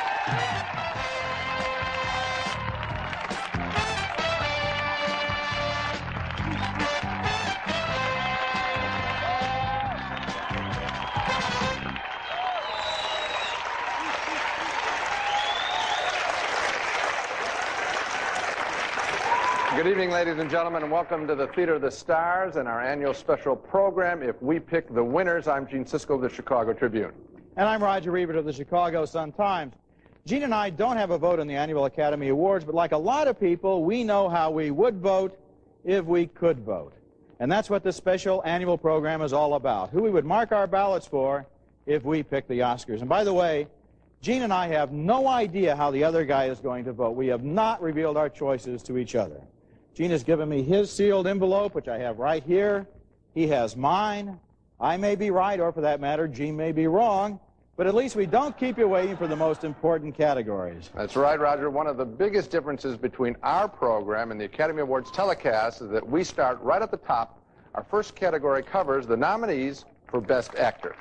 Good evening, ladies and gentlemen, and welcome to the Theater of the Stars and our annual special program, If We Pick the Winners. I'm Gene Siskel of the Chicago Tribune. And I'm Roger Ebert of the Chicago Sun-Times. Gene and I don't have a vote in the annual Academy Awards, but like a lot of people, we know how we would vote if we could vote. And that's what this special annual program is all about, who we would mark our ballots for if we pick the Oscars. And by the way, Gene and I have no idea how the other guy is going to vote. We have not revealed our choices to each other. Gene has given me his sealed envelope, which I have right here. He has mine. I may be right, or for that matter, Gene may be wrong, but at least we don't keep you waiting for the most important categories. That's right, Roger. One of the biggest differences between our program and the Academy Awards telecast is that we start right at the top. Our first category covers the nominees for Best Actor.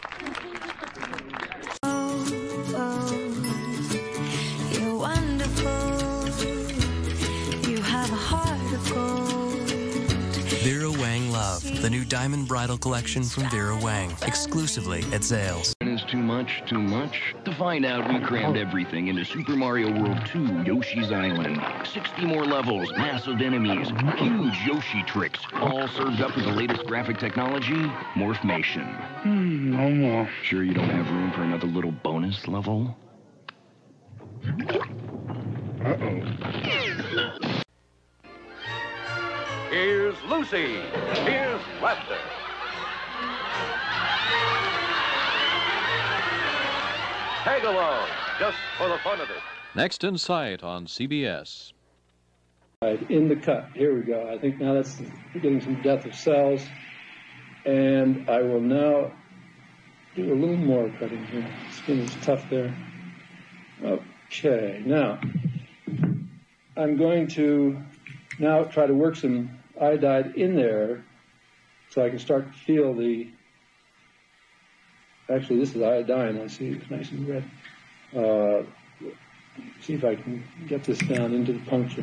You're wonderful. You have a heart of gold. Vera Wang Love, the new Diamond Bridal Collection from Vera Wang, exclusively at Zales. Is too much, too much? To find out, we crammed everything into Super Mario World two, Yoshi's Island. sixty more levels, massive enemies, huge Yoshi tricks, all served up with the latest graphic technology, Morphmation. Hmm, no more. Sure you don't have room for another little bonus level? Uh-oh. Here's Lucy. Here's Laughter. Tag along, just for the fun of it. Next in Sight on C B S. Right, in the cut. Here we go. I think now that's getting some death of cells. And I will now do a little more cutting here. Skin is tough there. Okay, now I'm going to now try to work some iodide in there so I can start to feel the... Actually, this is iodine. I see it's nice and red. Uh, see if I can get this down into the puncture.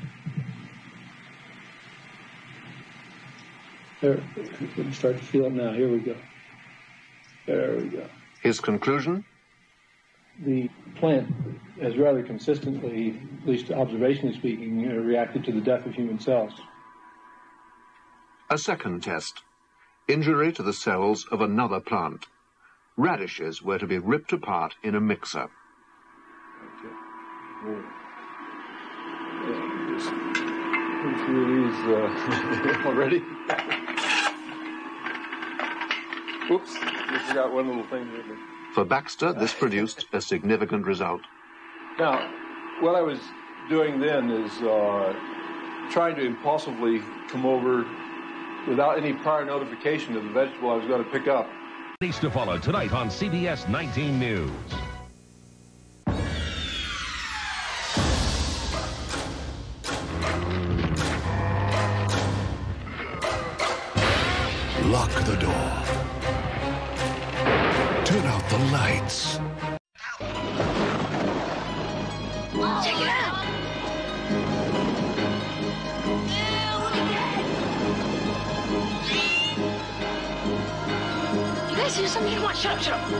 There, let me start to feel it now. Here we go. There we go. His conclusion? The plant has rather consistently, at least observationally speaking, uh, reacted to the death of human cells. A second test. Injury to the cells of another plant. Radishes were to be ripped apart in a mixer. Through these uh, already. Whoops, I forgot one little thing. For Baxter, this produced a significant result. Now, what I was doing then is uh, trying to impulsively come over without any prior notification of the vegetable I was going to pick up. Needs to follow tonight on C B S nineteen News. Lock the door. Turn out the lights. Check it out! You guys do something you want? Shut up, shut up!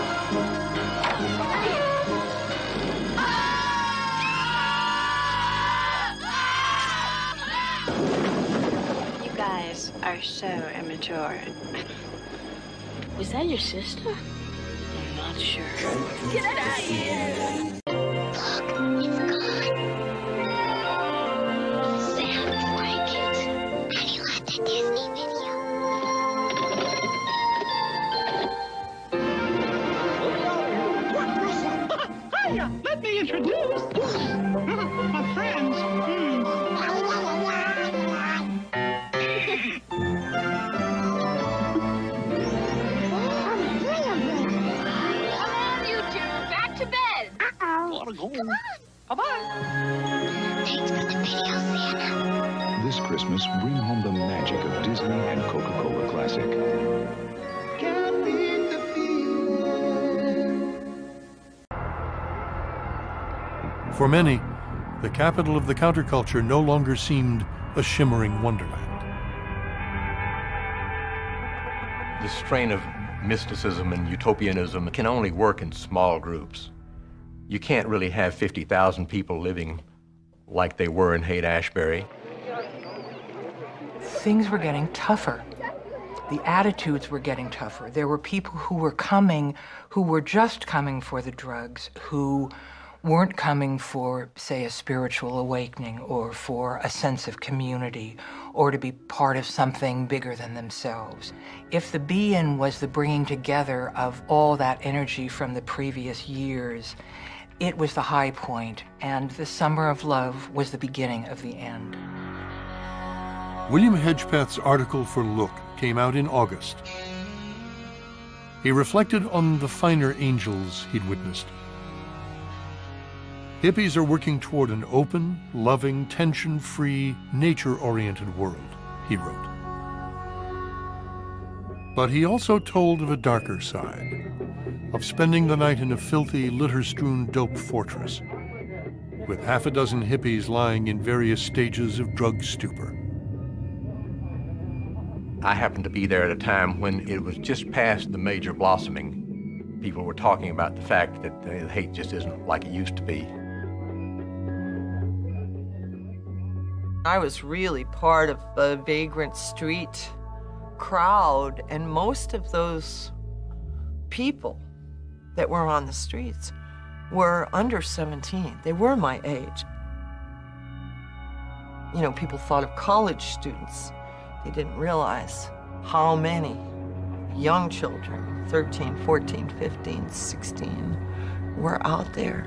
You guys are so immature. Was that your sister? I'm not sure. Get out of here! Let me introduce my friends. Come on, you two, back to bed. Uh-oh. Gotta go. Come on. Bye-bye. Thanks for the video, Santa. This Christmas, bring home the magic of Disney and Coca-Cola Classic. For many, the capital of the counterculture no longer seemed a shimmering wonderland. The strain of mysticism and utopianism can only work in small groups. You can't really have fifty thousand people living like they were in Haight-Ashbury. Things were getting tougher. The attitudes were getting tougher. There were people who were coming, who were just coming for the drugs, who weren't coming for, say, a spiritual awakening or for a sense of community or to be part of something bigger than themselves. If the be-in was the bringing together of all that energy from the previous years, it was the high point, and the summer of love was the beginning of the end. William Hedgepeth's article for Look came out in August. He reflected on the finer angels he'd witnessed. Hippies are working toward an open, loving, tension-free, nature-oriented world, he wrote. But he also told of a darker side, of spending the night in a filthy, litter-strewn dope fortress, with half a dozen hippies lying in various stages of drug stupor. I happened to be there at a time when it was just past the major blossoming. People were talking about the fact that uh, hate just isn't like it used to be. I was really part of the vagrant street crowd, and most of those people that were on the streets were under seventeen. They were my age. You know, people thought of college students. They didn't realize how many young children, thirteen, fourteen, fifteen, sixteen, were out there.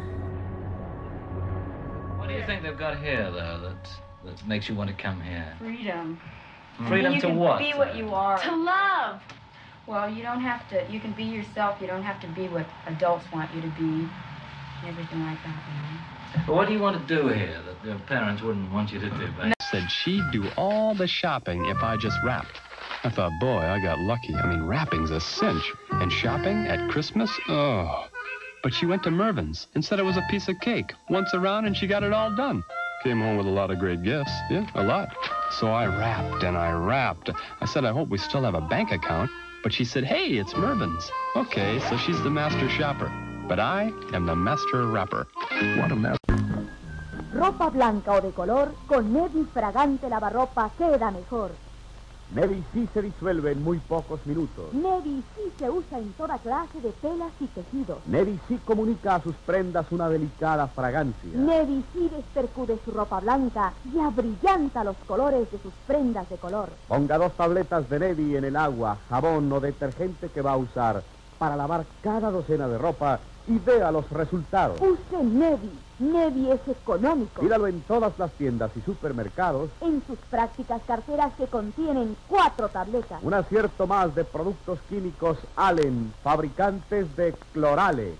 What do you think they've got here, though, that, that makes you want to come here? Freedom. Freedom you to can what? Be what you are. To love. Well, you don't have to, you can be yourself. You don't have to be what adults want you to be. Everything like that, you know. But what do you want to do here that your parents wouldn't want you to do? Back? Said she'd do all the shopping if I just rapped. I thought, boy, I got lucky. I mean, rapping's a cinch. And shopping at Christmas? Oh. But she went to Mervyn's and said it was a piece of cake. Once around and she got it all done. Came home with a lot of great gifts. Yeah, a lot. So I rapped and I rapped. I said, I hope we still have a bank account. But she said, hey, it's Mervyn's. Okay, so she's the master shopper. But I am the master rapper. What a mess. Ropa blanca o de color, con Medis fragante lavarropa queda mejor. Navy sí se disuelve en muy pocos minutos. Navy sí se usa en toda clase de telas y tejidos. Navy sí comunica a sus prendas una delicada fragancia. Navy sí despercude su ropa blanca y abrillanta los colores de sus prendas de color. Ponga dos tabletas de Navy en el agua, jabón o detergente que va a usar para lavar cada docena de ropa y vea los resultados. Use Navy. Navy es económico. Pídalo en todas las tiendas y supermercados. En sus prácticas carteras que contienen cuatro tabletas. Un acierto más de productos químicos Allen, fabricantes de clorales.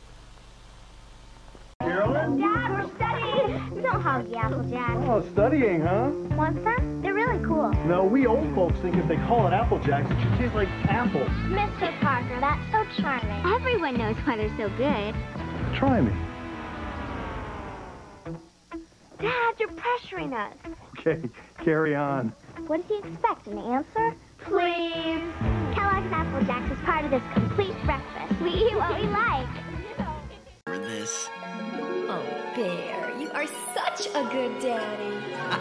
Dad, we're studying. Don't hog the apple jack. Oh, studying, huh? Want some? They're really cool. No, we old folks think if they call it Apple Jacks, it should taste like apples. Mister Parker, that's so charming. Everyone knows why they're so good. Try me. Dad, you're pressuring us. Okay, carry on. What does he expect, an answer? Please. Kellogg's Apple Jacks is part of this complete breakfast. We eat what we like. For this. Oh, Bear, you are such a good daddy.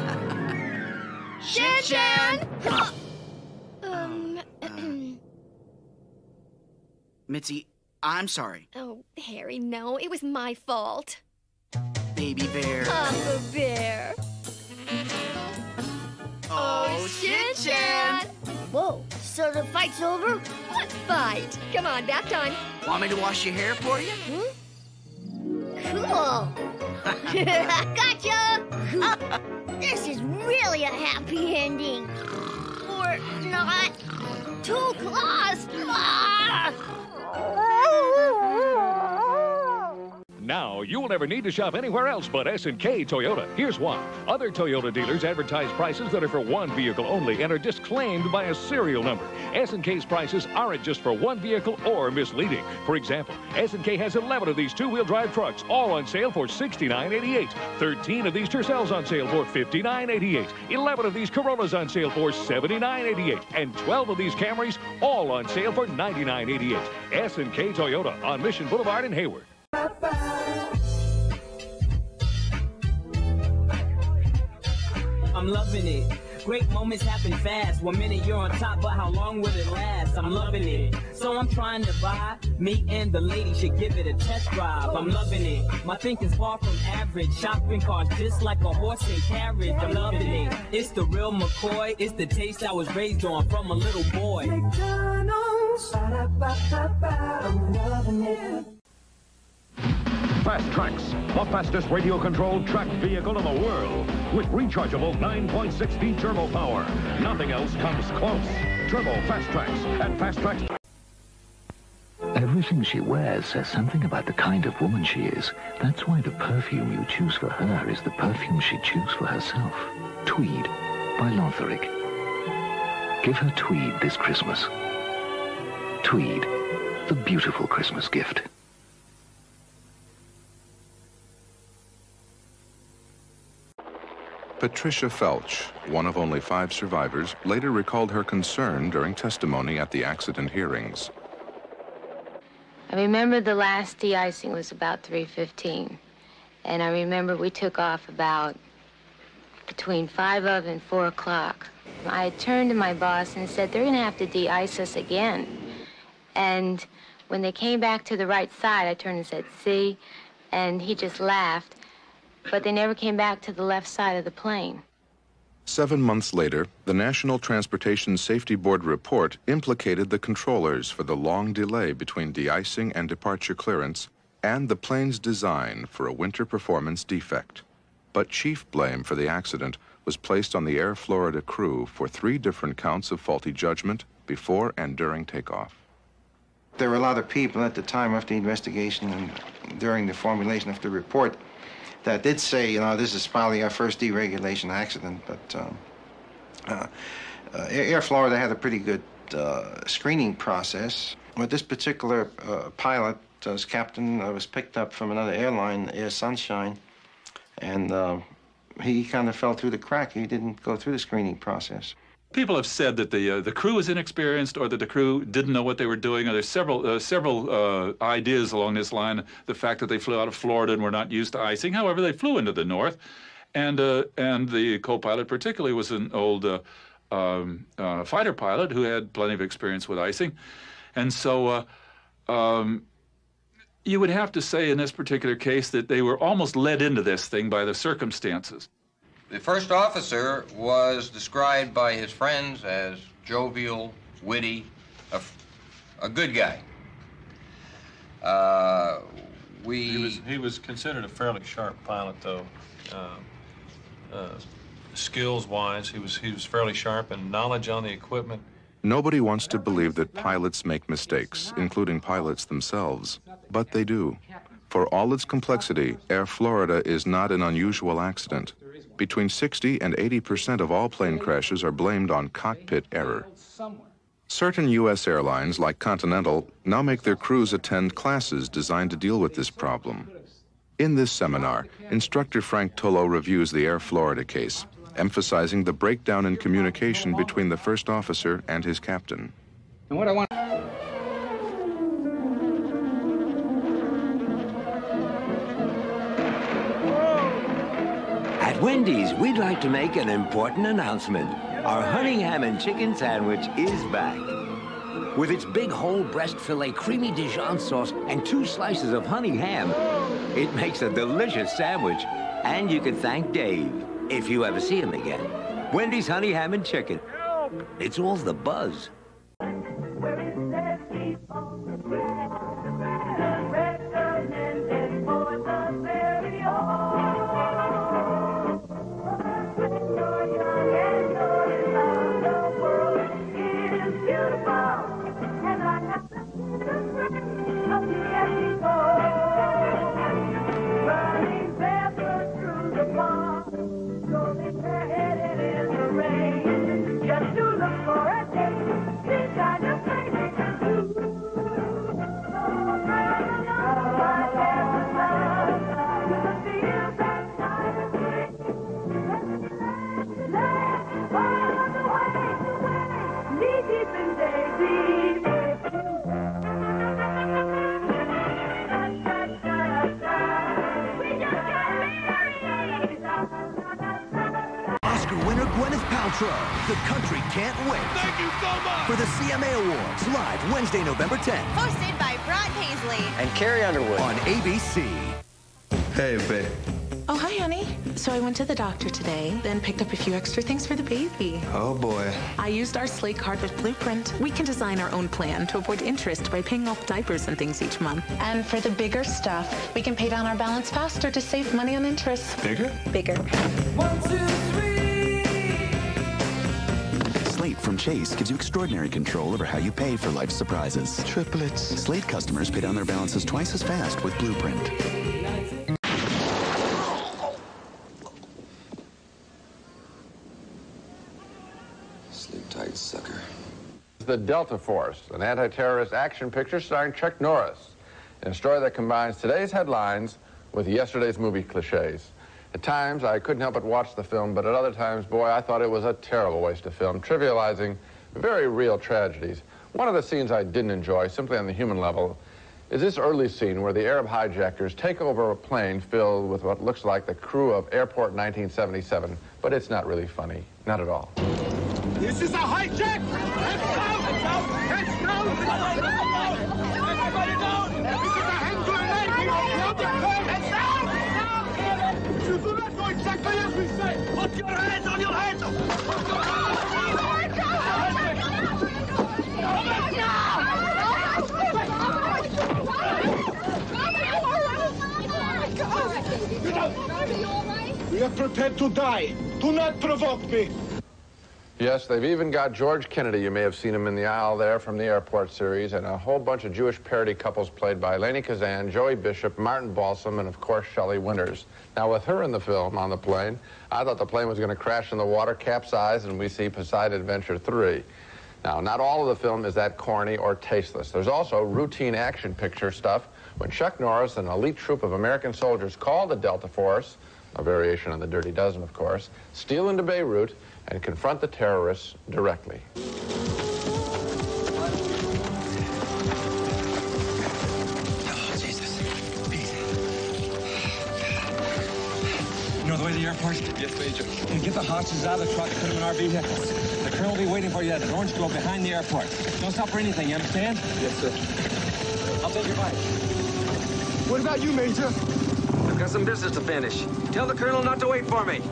Shin-Chan! um, uh, Mitzi, I'm sorry. Oh, Harry, no, it was my fault. Baby Bear. Uncle Bear. Oh, Shin-Chan! Whoa, so the fight's over? What fight? Come on, bath time. Want me to wash your hair for you? Hmm? Cool. Gotcha! This is really a happy ending. Or not. Too close. Ah! Now, you'll never need to shop anywhere else but S and K Toyota. Here's why. Other Toyota dealers advertise prices that are for one vehicle only and are disclaimed by a serial number. S and K's prices aren't just for one vehicle or misleading. For example, S and K has eleven of these two-wheel drive trucks, all on sale for sixty-nine eighty-eight. thirteen of these Tercels on sale for fifty-nine eighty-eight. eleven of these Corollas on sale for seventy-nine eighty-eight. And twelve of these Camrys, all on sale for ninety-nine eighty-eight. S and K Toyota on Mission Boulevard in Hayward. I'm loving it. Great moments happen fast. One minute you're on top, but how long will it last? I'm loving it. So I'm trying to buy. Me and the lady should give it a test drive. I'm loving it. My thinking's far from average. Shopping cart just like a horse and carriage. I'm loving it. It's the real McCoy. It's the taste I was raised on from a little boy. McDonald's. I'm loving it. Fast Tracks, the fastest radio-controlled tracked vehicle in the world, with rechargeable nine point six speed turbo power. Nothing else comes close. Turbo Fast Tracks at Fast Tracks. Everything she wears says something about the kind of woman she is. That's why the perfume you choose for her is the perfume she'd choose for herself. Tweed by Lotharic. Give her Tweed this Christmas. Tweed, the beautiful Christmas gift. Patricia Felch, one of only five survivors, later recalled her concern during testimony at the accident hearings. I remember the last de-icing was about three fifteen, and I remember we took off about between five of and four o'clock. I had turned to my boss and said, they're going to have to de-ice us again. And when they came back to the right side, I turned and said, see? And he just laughed. But they never came back to the left side of the plane. Seven months later, the National Transportation Safety Board report implicated the controllers for the long delay between de-icing and departure clearance and the plane's design for a winter performance defect. But chief blame for the accident was placed on the Air Florida crew for three different counts of faulty judgment before and during takeoff. There were a lot of people at the time of the investigation and during the formulation of the report that did say, you know, this is probably our first deregulation accident, but um, uh, uh, Air Florida had a pretty good uh, screening process. But this particular uh, pilot, uh, his captain, uh, was picked up from another airline, Air Sunshine, and uh, he kind of fell through the crack. He didn't go through the screening process. People have said that the uh, the crew was inexperienced, or that the crew didn't know what they were doing. Or there's several uh, several uh, ideas along this line. The fact that they flew out of Florida and were not used to icing. However, they flew into the north, and uh, and the co-pilot particularly was an old uh, um, uh, fighter pilot who had plenty of experience with icing. And so uh, um, you would have to say in this particular case that they were almost led into this thing by the circumstances. The first officer was described by his friends as jovial, witty, a, a good guy. Uh, we... He was, he was considered a fairly sharp pilot, though. Uh, uh, skills-wise, he was, he was fairly sharp, and knowledge on the equipment. Nobody wants to believe that pilots make mistakes, including pilots themselves, but they do. For all its complexity, Air Florida is not an unusual accident. Between sixty and eighty percent of all plane crashes are blamed on cockpit error. Certain U S airlines, like Continental, now make their crews attend classes designed to deal with this problem. In this seminar, instructor Frank Tullo reviews the Air Florida case, emphasizing the breakdown in communication between the first officer and his captain. And what I want At Wendy's, we'd like to make an important announcement. Our honey ham and chicken sandwich is back. With its big whole breast filet, creamy Dijon sauce, and two slices of honey ham, it makes a delicious sandwich. And you can thank Dave if you ever see him again. Wendy's honey ham and chicken. It's all the buzz. The country can't wait. Thank you so much. For the C M A Awards, live Wednesday, November tenth. Hosted by Ron Paisley. And Carrie Underwood. On A B C. Hey, babe. Oh, hi, honey. So I went to the doctor today, then picked up a few extra things for the baby. Oh, boy. I used our Slate card with Blueprint. We can design our own plan to avoid interest by paying off diapers and things each month. And for the bigger stuff, we can pay down our balance faster to save money on interest. Bigger? Bigger. One, two, three. Slate from Chase gives you extraordinary control over how you pay for life's surprises. Triplets. Slate customers pay down their balances twice as fast with Blueprint. Sleep tight, sucker. The Delta Force, an anti-terrorist action picture starring Chuck Norris, in a story that combines today's headlines with yesterday's movie cliches. At times, I couldn't help but watch the film, but at other times, boy, I thought it was a terrible waste of film, trivializing very real tragedies. One of the scenes I didn't enjoy, simply on the human level, is this early scene where the Arab hijackers take over a plane filled with what looks like the crew of Airport nineteen seventy-seven, but it's not really funny, not at all. This is a hijack! Heads down! Heads down! Heads down! Everybody down! This is a hand grenade! Heads down! You do not go exactly as we say! Put your hands on your heads! Put your hands on your heads! We are prepared to die. Do not provoke me. Yes, they've even got George Kennedy. You may have seen him in the aisle there from the Airport series, and a whole bunch of Jewish parody couples played by Lainey Kazan, Joey Bishop, Martin Balsam, and of course Shelley Winters. Now with her in the film on the plane, I thought the plane was going to crash in the water, capsize, and we see Poseidon Adventure three. Now, not all of the film is that corny or tasteless. There's also routine action picture stuff when Chuck Norris and an elite troop of American soldiers called the Delta Force, a variation on the Dirty Dozen, of course, steal into Beirut and confront the terrorists directly. know the way to the airport? Yes, Major. Get the hostages out of the truck and put them in our vehicles. The colonel will be waiting for you at an orange glow behind the airport. Don't stop for anything, you understand? Yes, sir. I'll take your bike. What about you, Major? I've got some business to finish. Tell the colonel not to wait for me.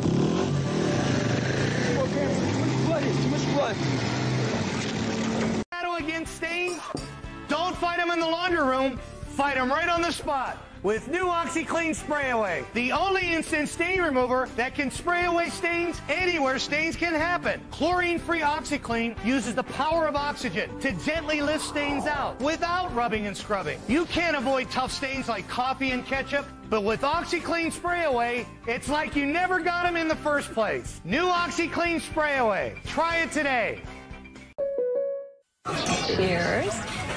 Okay, too much blood here, too much blood. Battle against stains? Don't fight them in the laundry room. Fight them right on the spot with new OxyClean Spray Away, the only instant stain remover that can spray away stains anywhere stains can happen. Chlorine-free OxyClean uses the power of oxygen to gently lift stains out without rubbing and scrubbing. You can't avoid tough stains like coffee and ketchup, but with OxyClean Spray Away, it's like you never got them in the first place. New OxyClean Spray Away. Try it today. Cheers.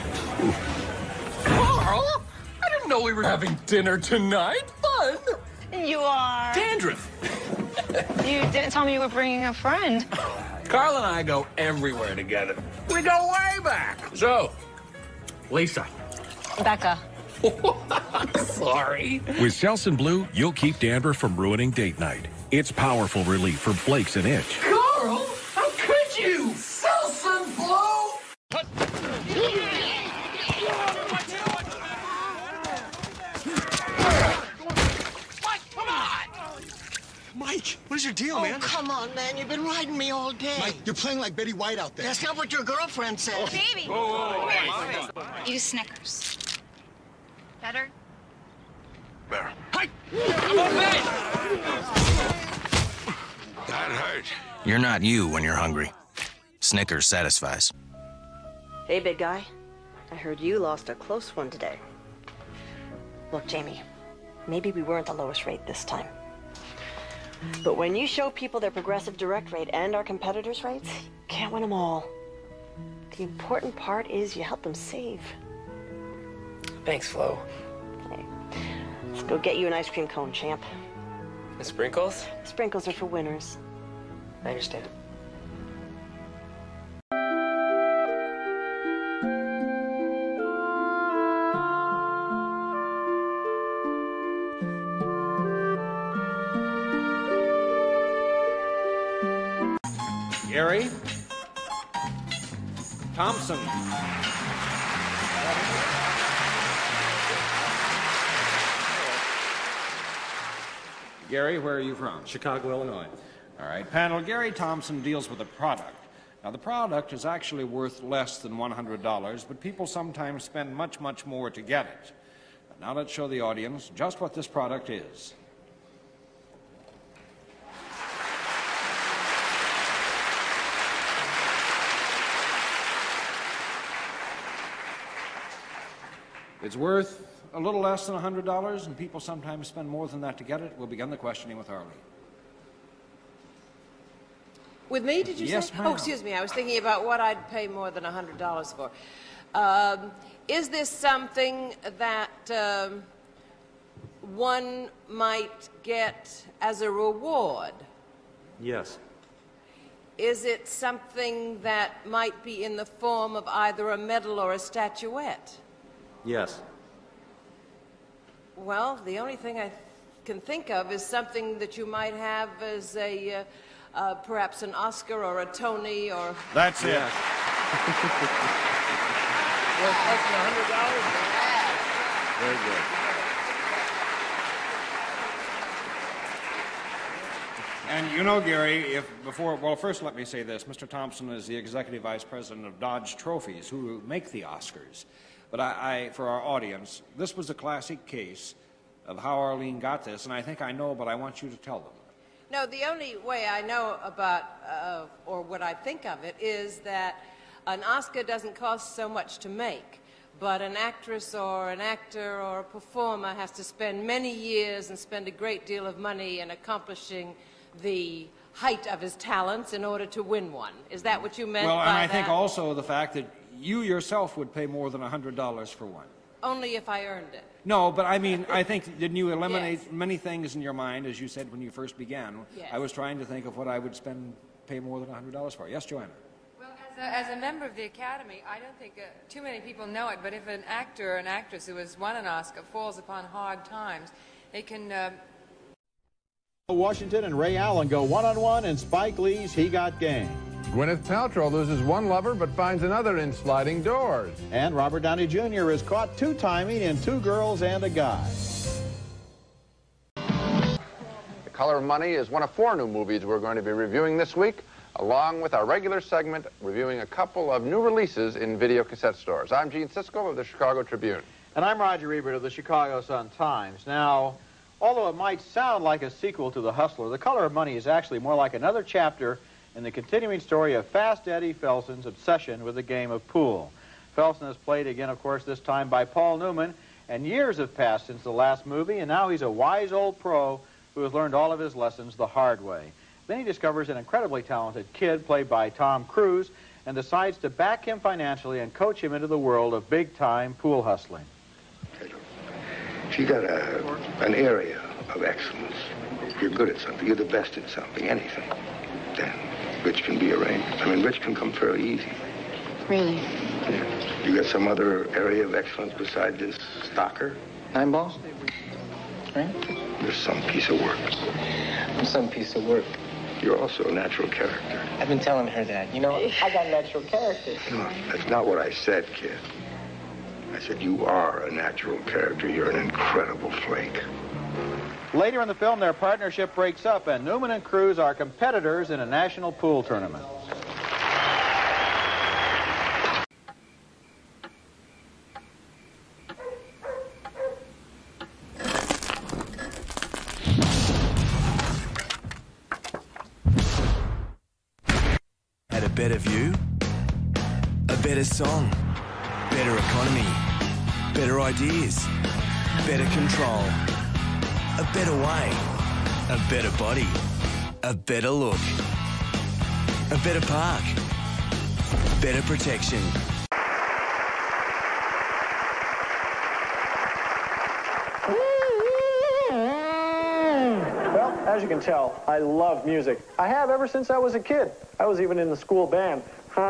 Carl, I didn't know we were having dinner tonight. Fun. You are. Dandruff. You didn't tell me you were bringing a friend. Carl and I go everywhere together. We go way back. So, Lisa. Becca. Sorry. With Selsun Blue, you'll keep dandruff from ruining date night. It's powerful relief for flakes and itch. Carl, how could you? Selsun Blue. Mike, what is your deal, oh, man? Oh, come on, man. You've been riding me all day. Mike, you're playing like Betty White out there. That's not what your girlfriend said. Oh, baby. Whoa, whoa, whoa, whoa. Use Snickers. Better? Better. Hey! Come on, man! That hurt. You're not you when you're hungry. Snickers satisfies. Hey, big guy. I heard you lost a close one today. Look, Jamie, maybe we weren't the lowest rate this time. But when you show people their progressive direct rate and our competitors' rates, you can't win them all. The important part is you help them save. Thanks, Flo. Hey, let's go get you an ice cream cone, champ. The sprinkles? Sprinkles are for winners. I understand. Gary Thompson. Gary, where are you from? Chicago, Illinois. All right, panel. Gary Thompson deals with a product. Now, the product is actually worth less than one hundred dollars, but people sometimes spend much, much more to get it. Now let's show the audience just what this product is. It's worth a little less than one hundred dollars, and people sometimes spend more than that to get it. We'll begin the questioning with Arlie. With me, did you yes, say? Ma'am. Oh, excuse me. I was thinking about what I'd pay more than one hundred dollars for. Um, is this something that um, one might get as a reward? Yes. Is it something that might be in the form of either a medal or a statuette? Yes. Well, the only thing I th can think of is something that you might have as a, uh, uh, perhaps an Oscar or a Tony or... That's it. Worth less than one hundred dollars? Very good. And you know, Gary, if before, well, first let me say this. Mister Thompson is the Executive Vice President of Dodge Trophies, who make the Oscars. But I, I, for our audience, this was a classic case of how Arlene got this, and I think I know, but I want you to tell them. No, the only way I know about, uh, or what I think of it, is that an Oscar doesn't cost so much to make, but an actress or an actor or a performer has to spend many years and spend a great deal of money in accomplishing the height of his talents in order to win one. Is that what you meant well, by and I that? think also the fact that you yourself would pay more than one hundred dollars for one. Only if I earned it. No, but I mean, I think, didn't you eliminate Yes. many things in your mind, as you said when you first began? Yes. I was trying to think of what I would spend, pay more than one hundred dollars for. Yes, Joanna? Well, as a, as a member of the Academy, I don't think uh, too many people know it, but if an actor or an actress who has won an Oscar falls upon hard times, they can... Uh, Washington and Ray Allen go one-on-one in Spike Lee's He Got Game. Gwyneth Paltrow loses one lover but finds another in sliding doors. And Robert Downey Junior is caught two-timing in Two Girls and a Guy. The Color of Money is one of four new movies we're going to be reviewing this week, along with our regular segment reviewing a couple of new releases in video cassette stores. I'm Gene Siskel of the Chicago Tribune. And I'm Roger Ebert of the Chicago Sun-Times. Now, although it might sound like a sequel to The Hustler, The Color of Money is actually more like another chapter in the continuing story of Fast Eddie Felson's obsession with the game of pool. Felson is played again, of course, this time by Paul Newman, and years have passed since the last movie, and now he's a wise old pro who has learned all of his lessons the hard way. Then he discovers an incredibly talented kid played by Tom Cruise and decides to back him financially and coach him into the world of big-time pool hustling. If you got a, an area of excellence, you're good at something, you're the best at something, anything, then rich can be arranged. I mean, rich can come fairly easy. Really? Yeah. You got some other area of excellence beside this stalker? Nine balls? Right? There's some piece of work. I'm some piece of work. You're also a natural character. I've been telling her that. You know, I got natural character. No, that's not what I said, kid. I said you are a natural character. You're an incredible flake. Later in the film, their partnership breaks up, and Newman and Cruise are competitors in a national pool tournament. Had a better view, a better song, better economy, better ideas, better control. A better way, a better body, a better look, a better park, better protection. Well, as you can tell, I love music. I have ever since I was a kid. I was even in the school band.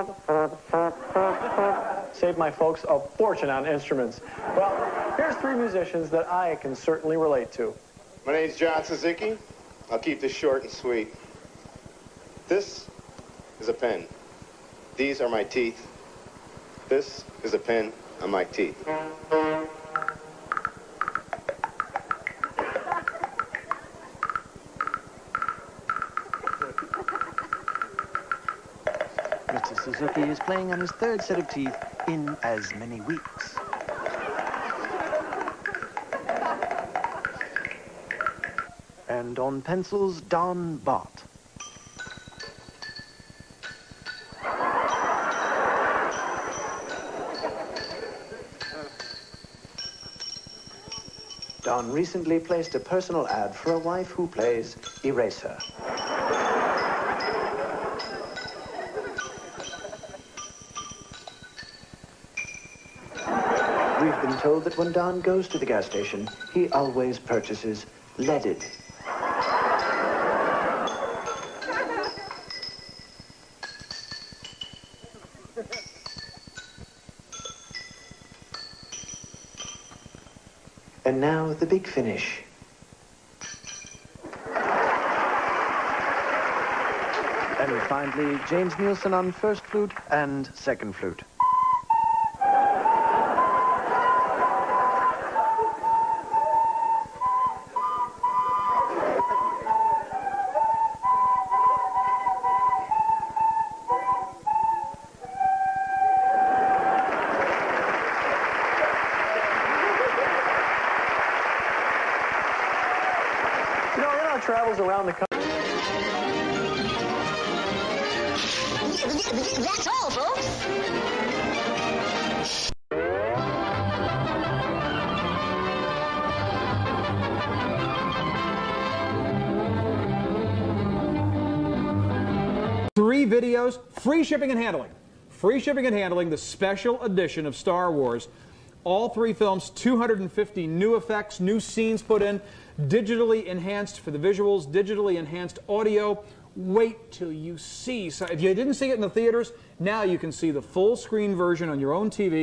Saved my folks a fortune on instruments. Well, here's three musicians that I can certainly relate to. My name's John Suzuki. I'll keep this short and sweet. This is a pen. These are my teeth. This is a pen on my teeth. Mister Suzuki is playing on his third set of teeth in as many weeks. And on pencils, Don Bart. Don recently placed a personal ad for a wife who plays Eraser. We've been told that when Don goes to the gas station, he always purchases leaded. And now the big finish. And finally, James Nielsen on first flute and second flute. Travels around the country. That's all, folks. Three videos, free shipping and handling. Free shipping and handling, the special edition of Star Wars. All three films, two hundred fifty new effects, new scenes put in, digitally enhanced for the visuals, digitally enhanced audio. Wait till you see. So if you didn't see it in the theaters, now you can see the full screen version on your own T V.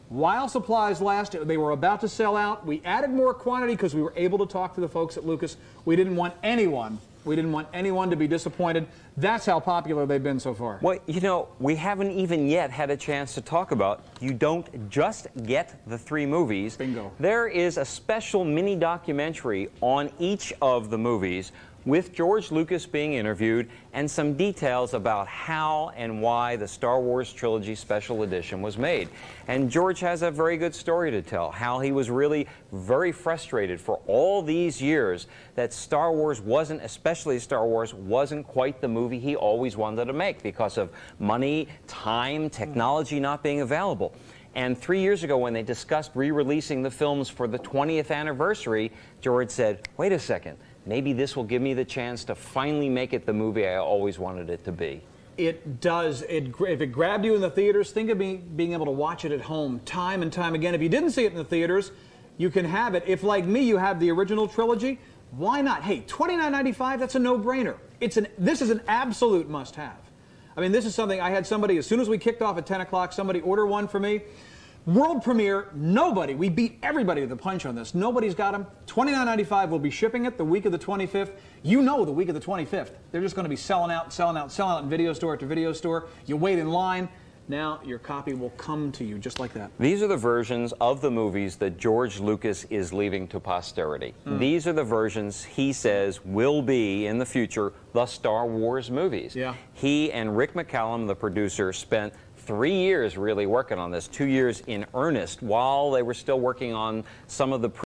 While supplies lasted, they were about to sell out. We added more quantity because we were able to talk to the folks at Lucas. We didn't want anyone, we didn't want anyone to be disappointed. That's how popular they've been so far. Well, you know, we haven't even yet had a chance to talk about, you don't just get the three movies. Bingo. There is a special mini documentary on each of the movies with George Lucas being interviewed and some details about how and why the Star Wars Trilogy Special Edition was made. And George has a very good story to tell, how he was really very frustrated for all these years that Star Wars wasn't, especially Star Wars, wasn't quite the movie he always wanted to make because of money, time, technology not being available. And three years ago, when they discussed re-releasing the films for the twentieth anniversary, George said, wait a second, maybe this will give me the chance to finally make it the movie I always wanted it to be. It does. It, if it grabbed you in the theaters, think of being, being able to watch it at home time and time again. If you didn't see it in the theaters, you can have it. If, like me, you have the original trilogy, why not? Hey, twenty-nine ninety-five, that's a no-brainer. It's an, this is an absolute must-have. I mean, this is something I had somebody, as soon as we kicked off at ten o'clock, somebody order one for me. World premiere, nobody, we beat everybody to the punch on this. Nobody's got them. twenty-nine ninety-five, we'll be shipping it the week of the twenty-fifth. You know the week of the twenty-fifth. They're just going to be selling out, selling out, selling out in video store after video store. You wait in line. Now your copy will come to you just like that. These are the versions of the movies that George Lucas is leaving to posterity. Mm. These are the versions he says will be, in the future, the Star Wars movies. Yeah. He and Rick McCallum, the producer, spent three years really working on this, two years in earnest, while they were still working on some of the pre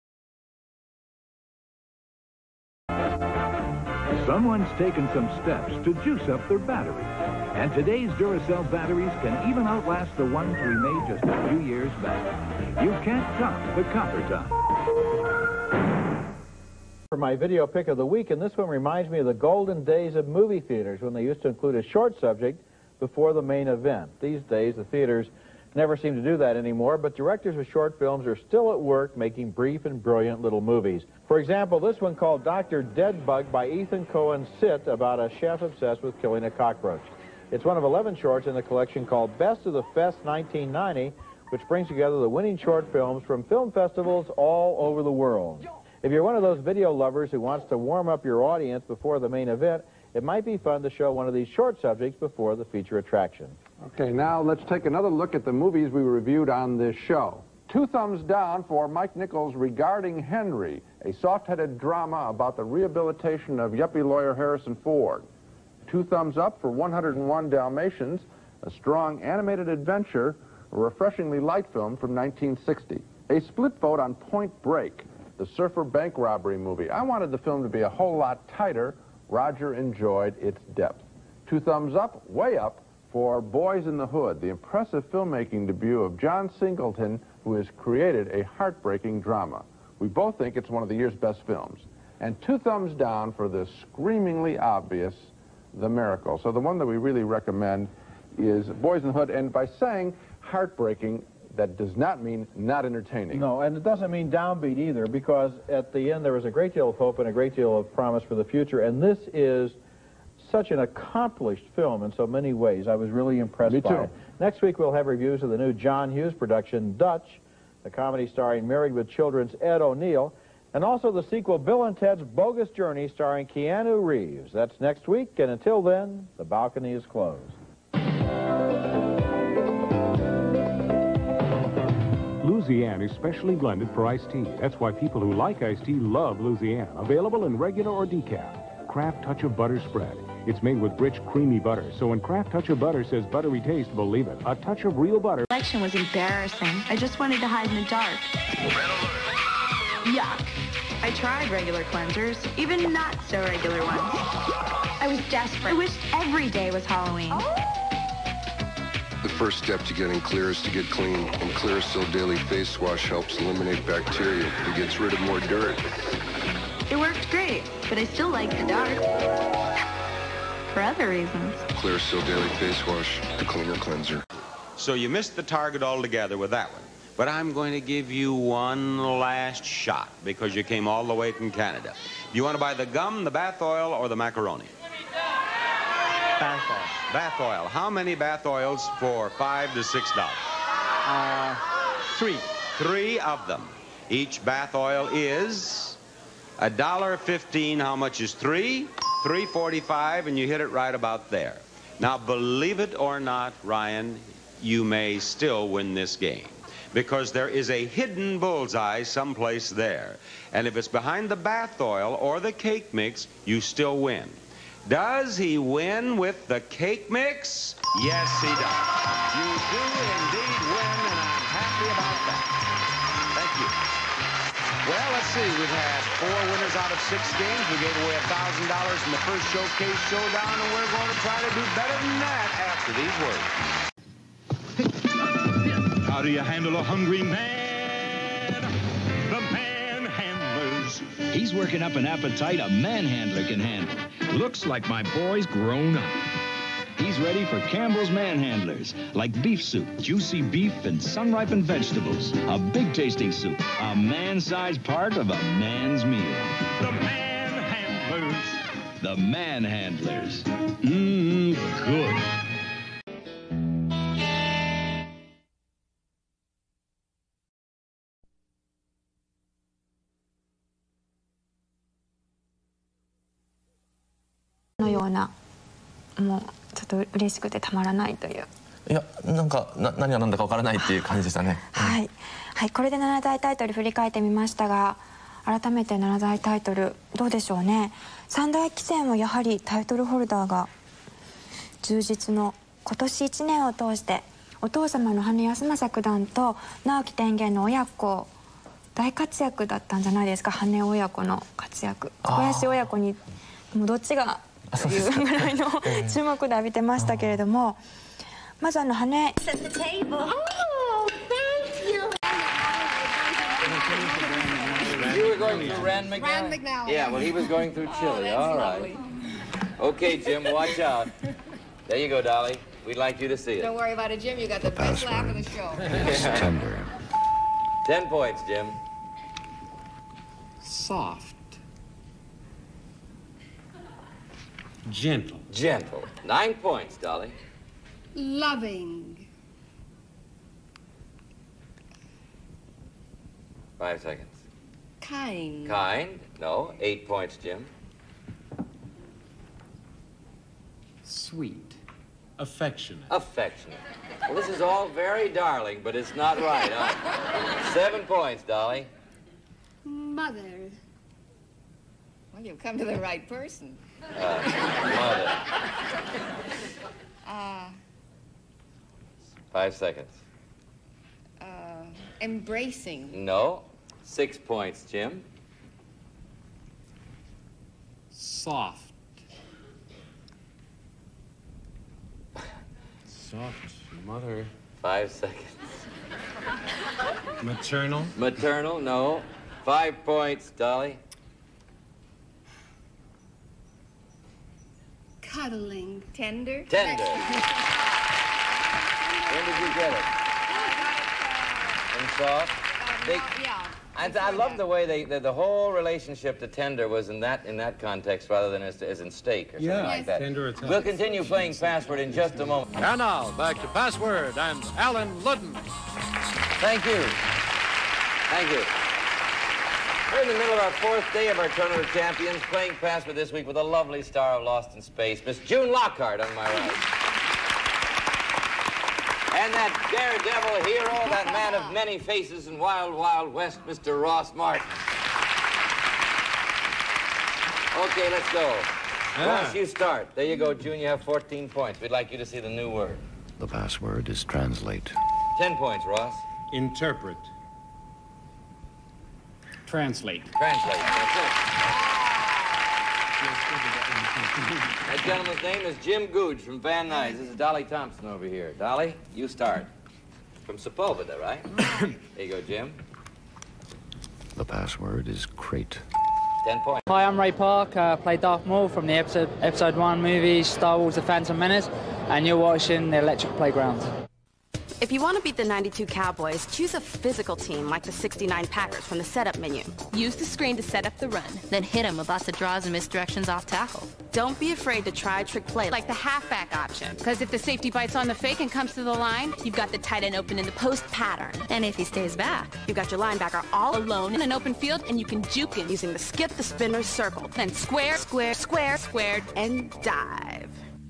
Someone's taken some steps to juice up their batteries. And today's Duracell batteries can even outlast the ones we made just a few years back. You can't top the copper top. For my video pick of the week, and this one reminds me of the golden days of movie theaters when they used to include a short subject before the main event. These days, the theaters never seem to do that anymore, but directors of short films are still at work making brief and brilliant little movies. For example, this one called Doctor Deadbug by Ethan Cohen Sit, about a chef obsessed with killing a cockroach. It's one of eleven shorts in the collection called Best of the Fest nineteen ninety, which brings together the winning short films from film festivals all over the world. If you're one of those video lovers who wants to warm up your audience before the main event, it might be fun to show one of these short subjects before the feature attraction. Okay, now let's take another look at the movies we reviewed on this show. Two thumbs down for Mike Nichols' Regarding Henry, a soft-headed drama about the rehabilitation of yuppie lawyer Harrison Ford. Two thumbs up for one oh one Dalmatians, a strong animated adventure, a refreshingly light film from nineteen sixty. A split vote on Point Break, the surfer bank robbery movie. I wanted the film to be a whole lot tighter. Roger enjoyed its depth. Two thumbs up, way up, for Boys in the Hood, the impressive filmmaking debut of John Singleton, who has created a heartbreaking drama. We both think it's one of the year's best films. And two thumbs down for the screamingly obvious The Miracle. So the one that we really recommend is Boys in the Hood, and by saying heartbreaking, that does not mean not entertaining. No, and it doesn't mean downbeat either, because at the end there was a great deal of hope and a great deal of promise for the future, and this is such an accomplished film in so many ways. I was really impressed Me by too. it. Next week we'll have reviews of the new John Hughes production, Dutch, the comedy starring Married with Children's Ed O'Neill, and also the sequel Bill and Ted's Bogus Journey starring Keanu Reeves. That's next week, and until then, the balcony is closed. Louisiana is specially blended for iced tea. That's why people who like iced tea love Louisiana. Available in regular or decaf. Kraft Touch of Butter Spread. It's made with rich, creamy butter. So when Kraft Touch of Butter says buttery taste, believe it. A touch of real butter. The election was embarrassing. I just wanted to hide in the dark. Yuck. I tried regular cleansers, even not so regular ones. I was desperate. I wished every day was Halloween. Oh. The first step to getting clear is to get clean, and Clearasil Daily Face Wash helps eliminate bacteria. It gets rid of more dirt. It worked great, but I still like the dark. For other reasons. Clearasil Daily Face Wash, the cleaner cleanser. So you missed the target altogether with that one. But I'm going to give you one last shot because you came all the way from Canada. You want to buy the gum, the bath oil, or the macaroni? Bath oil. Bath oil. How many bath oils for five to six dollars? Uh, Three. Three of them. Each bath oil is a dollar fifteen. How much is three? Three forty-five, and you hit it right about there. Now, believe it or not, Ryan, you may still win this game, because there is a hidden bullseye someplace there. And if it's behind the bath oil or the cake mix, you still win. Does he win with the cake mix? Yes, he does. You do indeed win, and I'm happy about that. Thank you. Well, let's see. We've had four winners out of six games. We gave away one thousand dollars in the first showcase showdown, and we're going to try to do better than that after these words. How do you handle a hungry man? The manhandlers. He's working up an appetite a manhandler can handle. Looks like my boy's grown up. He's ready for Campbell's Manhandlers, like beef soup, juicy beef, and sun-ripened vegetables. A big-tasting soup, a man-sized part of a man's meal. The Manhandlers. The Manhandlers. Mmm, good. No ような、もうちょっと嬉しくてたまらないという。 いや、なんかな何が何だかわからないっていう感じでしたね。 はい、はい、これでななだいタイトル振り返ってみましたが、改めてななだいタイトルどうでしょうね。三大棋戦はやはりタイトルホルダーが充実の今年いちねんを通してお父様の羽根康政九段と直木天元の親子大活躍だったんじゃないですか。羽根親子の活躍、小林親子にもうどっちがというぐらいの注目で浴びてましたけれども、まずあの羽根。 You were going through Rand McNally? Rand McNally. Yeah, well, he was going through Chile. Oh, all right. Lovely. Okay, Jim, watch out. There you go, Dolly. We'd like you to see it. Don't worry about it, Jim. You got the best laugh of the show. It's tender. Ten points, Jim. Soft. Gentle. Gentle. Nine points, Dolly. Loving. Five seconds. Kind. Kind. No. Eight points, Jim. Sweet. Affectionate. Affectionate. Well, this is all very darling, but it's not right, huh? Seven points, Dolly. Mother. Well, you've come to the right person. Uh, mother. Uh, Five seconds. uh, embracing. No. Six points, Jim. Soft. Soft mother. Five seconds. Maternal. Maternal, no. Five points, Dolly. Cuddling. Tender. Tender. When did you get it? In soft? Uh, They- yeah. I, I love the way they the, the whole relationship to tender was in that in that context rather than as, as in steak or something Yeah, like that. tender Italian. We'll continue playing Password in just a moment. And now, back to Password and Alan Ludden. Thank you. Thank you. We're in the middle of our fourth day of our Tournament of Champions, playing Password this week with a lovely star of Lost in Space, Miss June Lockhart on my right. And that daredevil hero, that man of many faces in Wild Wild West, Mister Ross Martin. Okay, let's go. Yeah. Ross, you start. There you go, June. You have fourteen points. We'd like you to see the new word. The password is translate. Ten points, Ross. Interpret. Translate. Translate. That's it. That gentleman's name is Jim Googe from Van Nuys. This is Dolly Thompson over here. Dolly, you start. From Sepulveda, right? There you go, Jim. The password is crate. Ten points. Hi, I'm Ray Park. I uh, play Darth Maul from the episode, episode one movie Star Wars The Phantom Menace, and you're watching The Electric Playground. If you want to beat the ninety-two Cowboys, choose a physical team like the sixty-nine Packers from the setup menu. Use the screen to set up the run, then hit them with lots of draws and misdirections off tackle. Don't be afraid to try a trick play like the halfback option. Because if the safety bites on the fake and comes to the line, you've got the tight end open in the post pattern. And if he stays back, you've got your linebacker all alone in an open field, and you can juke him using the skip, the spinner, circle. Then square, square, square, squared, and dive.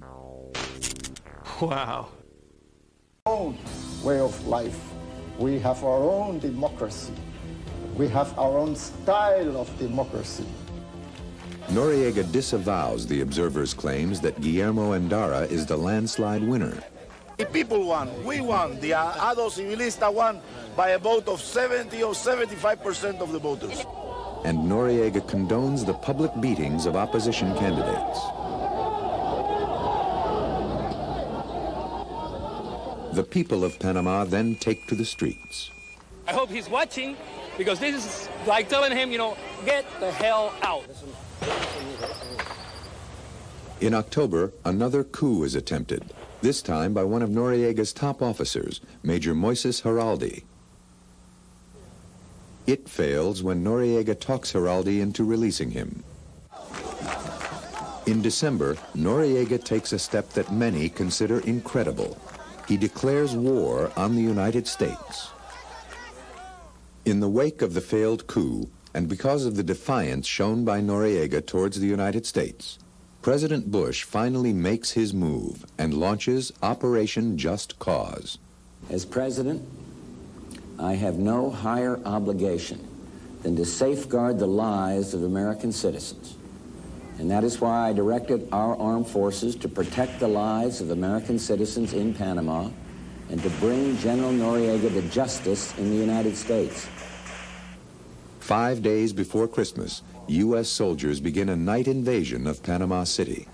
Wow. Own way of life. We have our own democracy. We have our own style of democracy. Noriega disavows the observers' claims that Guillermo Endara is the landslide winner. The people won. We won. The Ado Civilista won by a vote of seventy or seventy-five percent of the voters. And Noriega condones the public beatings of opposition candidates. The people of Panama then take to the streets. I hope he's watching, because this is like telling him, you know, get the hell out. In October, another coup is attempted, this time by one of Noriega's top officers, Major Moises Heraldi. It fails when Noriega talks Heraldi into releasing him. In December, Noriega takes a step that many consider incredible. He declares war on the United States. In the wake of the failed coup, and because of the defiance shown by Noriega towards the United States, President Bush finally makes his move and launches Operation Just Cause. As president, I have no higher obligation than to safeguard the lives of American citizens. And that is why I directed our armed forces to protect the lives of American citizens in Panama and to bring General Noriega to justice in the United States. Five days before Christmas, U S soldiers begin a night invasion of Panama City.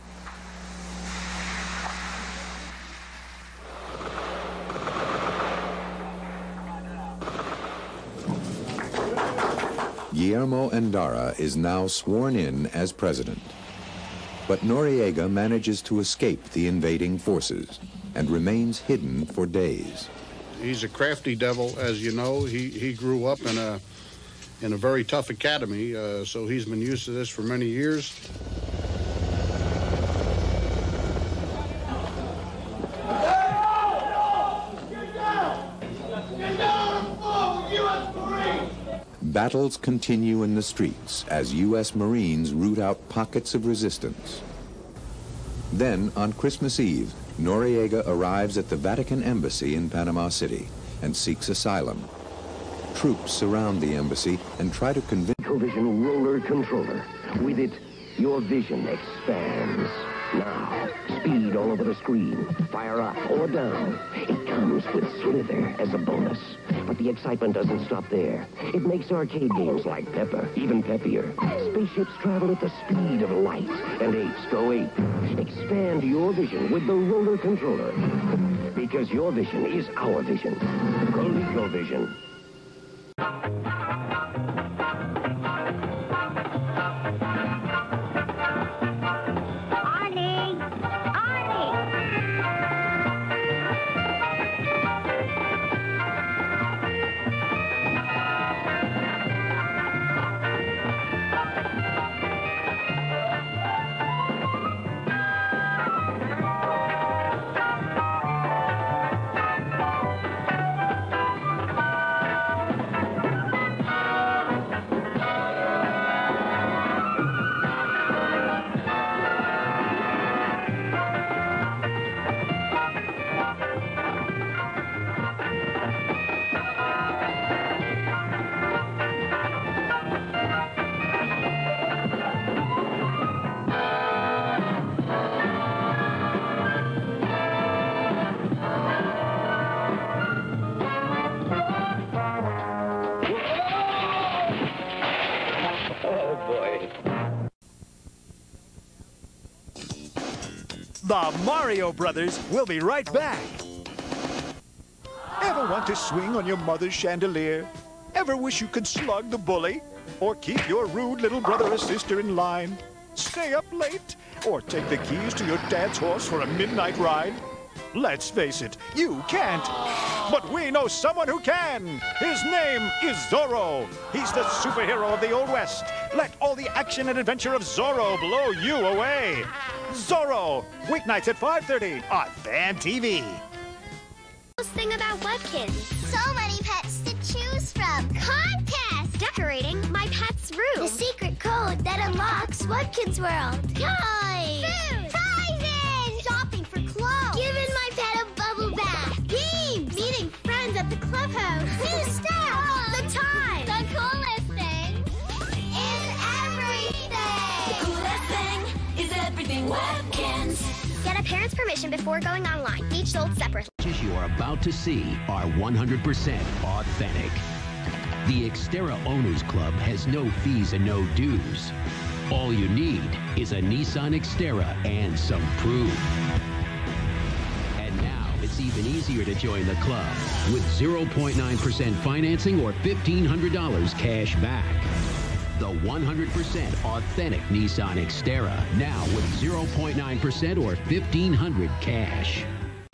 Guillermo Endara is now sworn in as president. But Noriega manages to escape the invading forces and remains hidden for days. He's a crafty devil, as you know. He, he grew up in a, in a very tough academy, uh, so he's been used to this for many years. Battles continue in the streets as U S Marines root out pockets of resistance. Then, on Christmas Eve, Noriega arrives at the Vatican Embassy in Panama City and seeks asylum. Troops surround the embassy and try to convince... Vision roller controller. With it, your vision expands. Now, speed all over the screen. Fire up or down. It comes with Slither as a bonus. But the excitement doesn't stop there. It makes arcade games like Pepper even peppier. Spaceships travel at the speed of light, and apes go ape. Expand your vision with the roller controller. Because your vision is our vision. ColecoVision. The Mario Brothers will be right back. Ever want to swing on your mother's chandelier? Ever wish you could slug the bully? Or keep your rude little brother or sister in line? Stay up late? Or take the keys to your dad's horse for a midnight ride? Let's face it, you can't. But we know someone who can. His name is Zorro. He's the superhero of the Old West. Let all the action and adventure of Zorro blow you away. Zorro, weeknights at five thirty on Fan T V. Thing about Webkins. So many pets to choose from. Contest! Decorating my pet's room. The secret code that unlocks Webkins World. Toys! Food! Prizes! Shopping for clothes. Giving my pet a bubble bath. Games! Meeting friends at the clubhouse. New stuff! The time! The coolest thing is everything! The coolest thing is everything Webkins. Get a parent's permission before going online. Each sold separately. You are about to see are one hundred percent authentic. The Xterra Owners Club has no fees and no dues. All you need is a Nissan Xterra and some proof. And now it's even easier to join the club with zero point nine percent financing or fifteen hundred dollars cash back. The one hundred percent authentic Nissan Xterra, now with zero point nine percent or fifteen hundred dollars cash.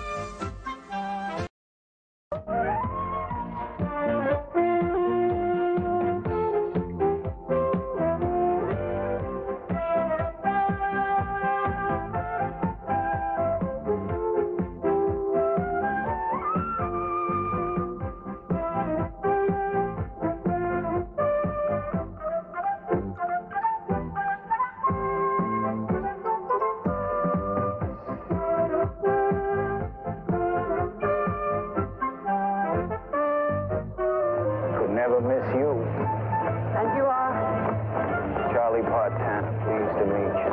Never miss you. And you are? Charlie Partana, pleased to meet you.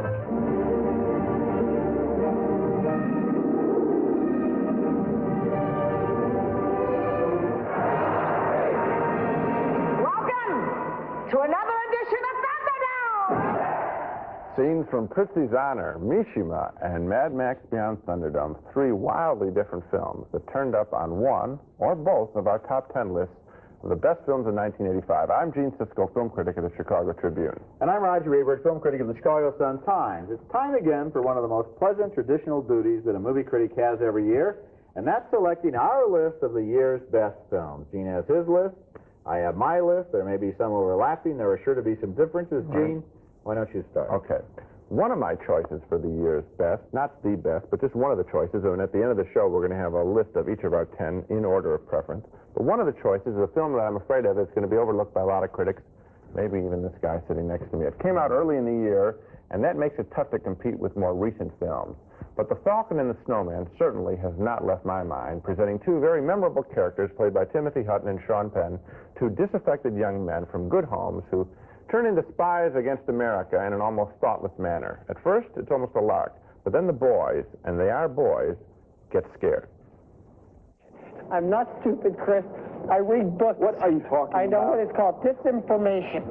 Welcome to another edition of Thunderdome! Scenes from Prizzi's Honor, Mishima, and Mad Max Beyond Thunderdome, three wildly different films that turned up on one or both of our top ten lists of the best films of nineteen eighty-five. I'm Gene Siskel, film critic of the Chicago Tribune. And I'm Roger Ebert, film critic of the Chicago Sun-Times. It's time again for one of the most pleasant traditional duties that a movie critic has every year, and that's selecting our list of the year's best films. Gene has his list. I have my list. There may be some overlapping. There are sure to be some differences. Gene, why don't you start? Okay. One of my choices for the year's best, not the best, but just one of the choices, and at the end of the show we're going to have a list of each of our ten in order of preference. But one of the choices is a film that I'm afraid of is going to be overlooked by a lot of critics, maybe even this guy sitting next to me. It came out early in the year, and that makes it tough to compete with more recent films. But The Falcon and the Snowman certainly has not left my mind, presenting two very memorable characters played by Timothy Hutton and Sean Penn, two disaffected young men from good homes who turn into spies against America in an almost thoughtless manner. At first, it's almost a lark, but then the boys, and they are boys, get scared. I'm not stupid, Chris. I read books. What are you talking about? I know what it's called, disinformation.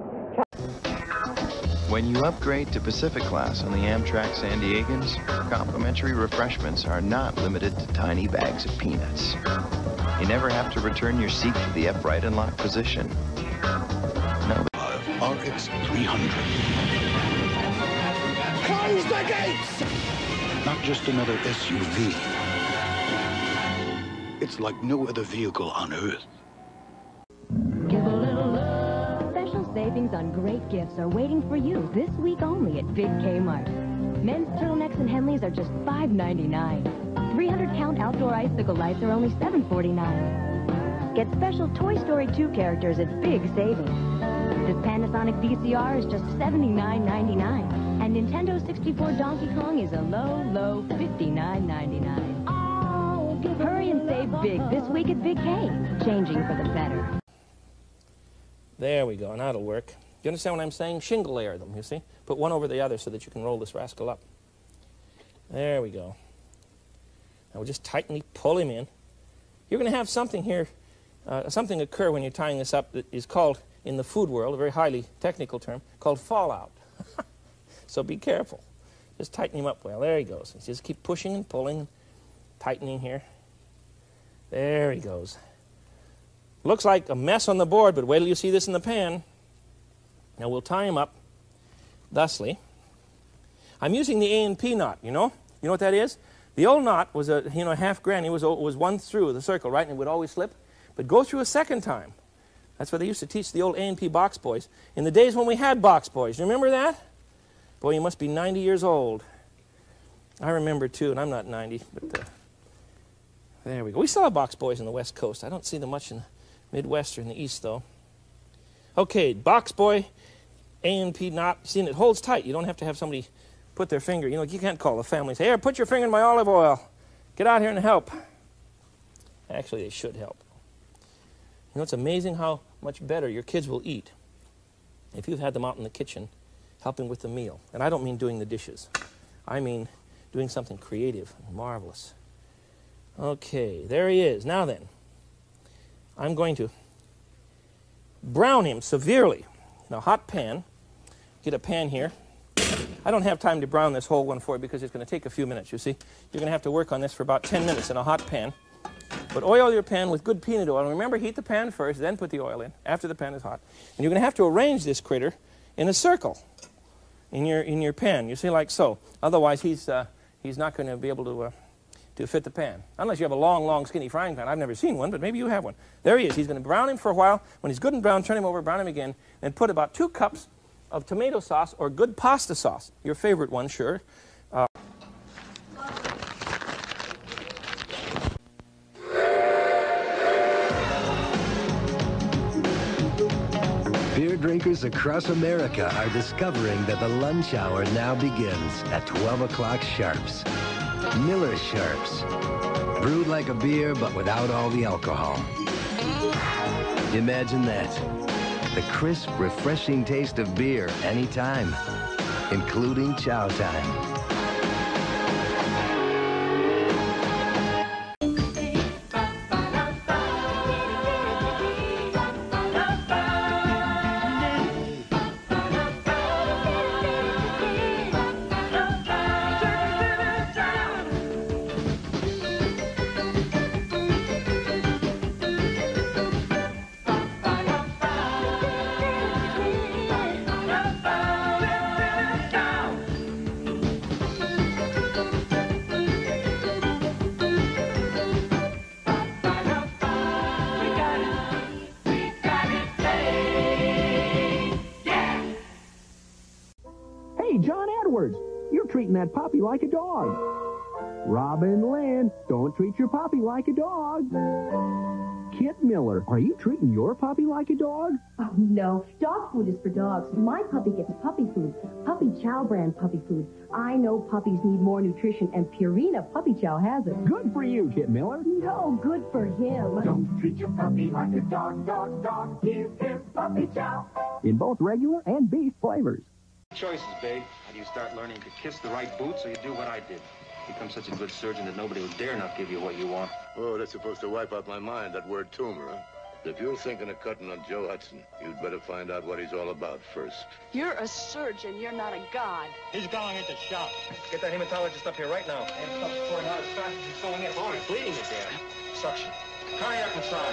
When you upgrade to Pacific Class on the Amtrak San Diegans, complimentary refreshments are not limited to tiny bags of peanuts. You never have to return your seat to the upright and locked position. No. R X three hundred. Close the gates! Not just another S U V. It's like no other vehicle on Earth. Give a little love. Special savings on great gifts are waiting for you this week only at Big Kmart. Men's turtlenecks and Henleys are just five ninety-nine. three hundred count outdoor icicle lights are only seven forty-nine. Get special Toy Story two characters at big savings. This Panasonic V C R is just seventy-nine ninety-nine. And Nintendo sixty-four Donkey Kong is a low, low fifty-nine ninety-nine. Hurry and save big this week at Big K. Changing for the better. There we go, and that'll work. You understand what I'm saying? Shingle layer them, you see? Put one over the other so that you can roll this rascal up. There we go. Now we'll just tightly pull him in. You're going to have something here, uh, something occur when you're tying this up that is called, in the food world, a very highly technical term, called fallout. So be careful. Just tighten him up well. There he goes. Just keep pushing and pulling, tightening here. There he goes. Looks like a mess on the board, but wait till you see this in the pan. Now we'll tie him up thusly. I'm using the A and P knot, you know? You know what that is? The old knot was a, you know, half granny was, was one through the circle, right? And it would always slip. But go through a second time. That's what they used to teach the old A and P box boys in the days when we had box boys. You remember that? Boy, you must be ninety years old. I remember, too, and I'm not ninety. But uh, there we go. We still have box boys in the West Coast. I don't see them much in the Midwest or in the East, though. Okay, box boy, A and P knot. See, and it holds tight. You don't have to have somebody put their finger. You know, you can't call the family and say, here, put your finger in my olive oil. Get out here and help. Actually, they should help. You know, it's amazing how much better your kids will eat if you've had them out in the kitchen helping with the meal. And I don't mean doing the dishes. I mean doing something creative and marvelous. Okay, there he is. Now then, I'm going to brown him severely in a hot pan. Get a pan here. I don't have time to brown this whole one for you because it's going to take a few minutes, you see. You're going to have to work on this for about ten minutes in a hot pan. But oil your pan with good peanut oil. And remember, heat the pan first, then put the oil in after the pan is hot. And you're going to have to arrange this critter in a circle in your, in your pan, you see, like so. Otherwise, he's, uh, he's not going to be able to, uh, to fit the pan. Unless you have a long, long, skinny frying pan. I've never seen one, but maybe you have one. There he is. He's going to brown him for a while. When he's good and brown, turn him over, brown him again, and put about two cups of tomato sauce or good pasta sauce. Your favorite one, sure. Uh, Beer drinkers across America are discovering that the lunch hour now begins at twelve o'clock sharps. Miller Sharps. Brewed like a beer, but without all the alcohol. Imagine that. The crisp, refreshing taste of beer anytime, including chow time. You're treating that puppy like a dog. Robin Lynn, don't treat your puppy like a dog. Kit Miller, are you treating your puppy like a dog? Oh, no. Dog food is for dogs. My puppy gets puppy food. Puppy Chow brand puppy food. I know puppies need more nutrition, and Purina Puppy Chow has it. Good for you, Kit Miller. No, good for him. Don't treat your puppy like a dog, dog, dog. Give him Puppy Chow. In both regular and beef flavors. Choices, babe. How do you start learning to kiss the right boots, or you do what I did? Become such a good surgeon that nobody will dare not give you what you want. Oh, that's supposed to wipe out my mind, that word tumor, huh? If you're thinking of cutting on Joe Hudson, you'd better find out what he's all about first. You're a surgeon. You're not a god. He's going into shock. Get that hematologist up here right now. And stop pouring out as fast as he's going in. Oh, he's bleeding it there. Suction. Cardiac massage.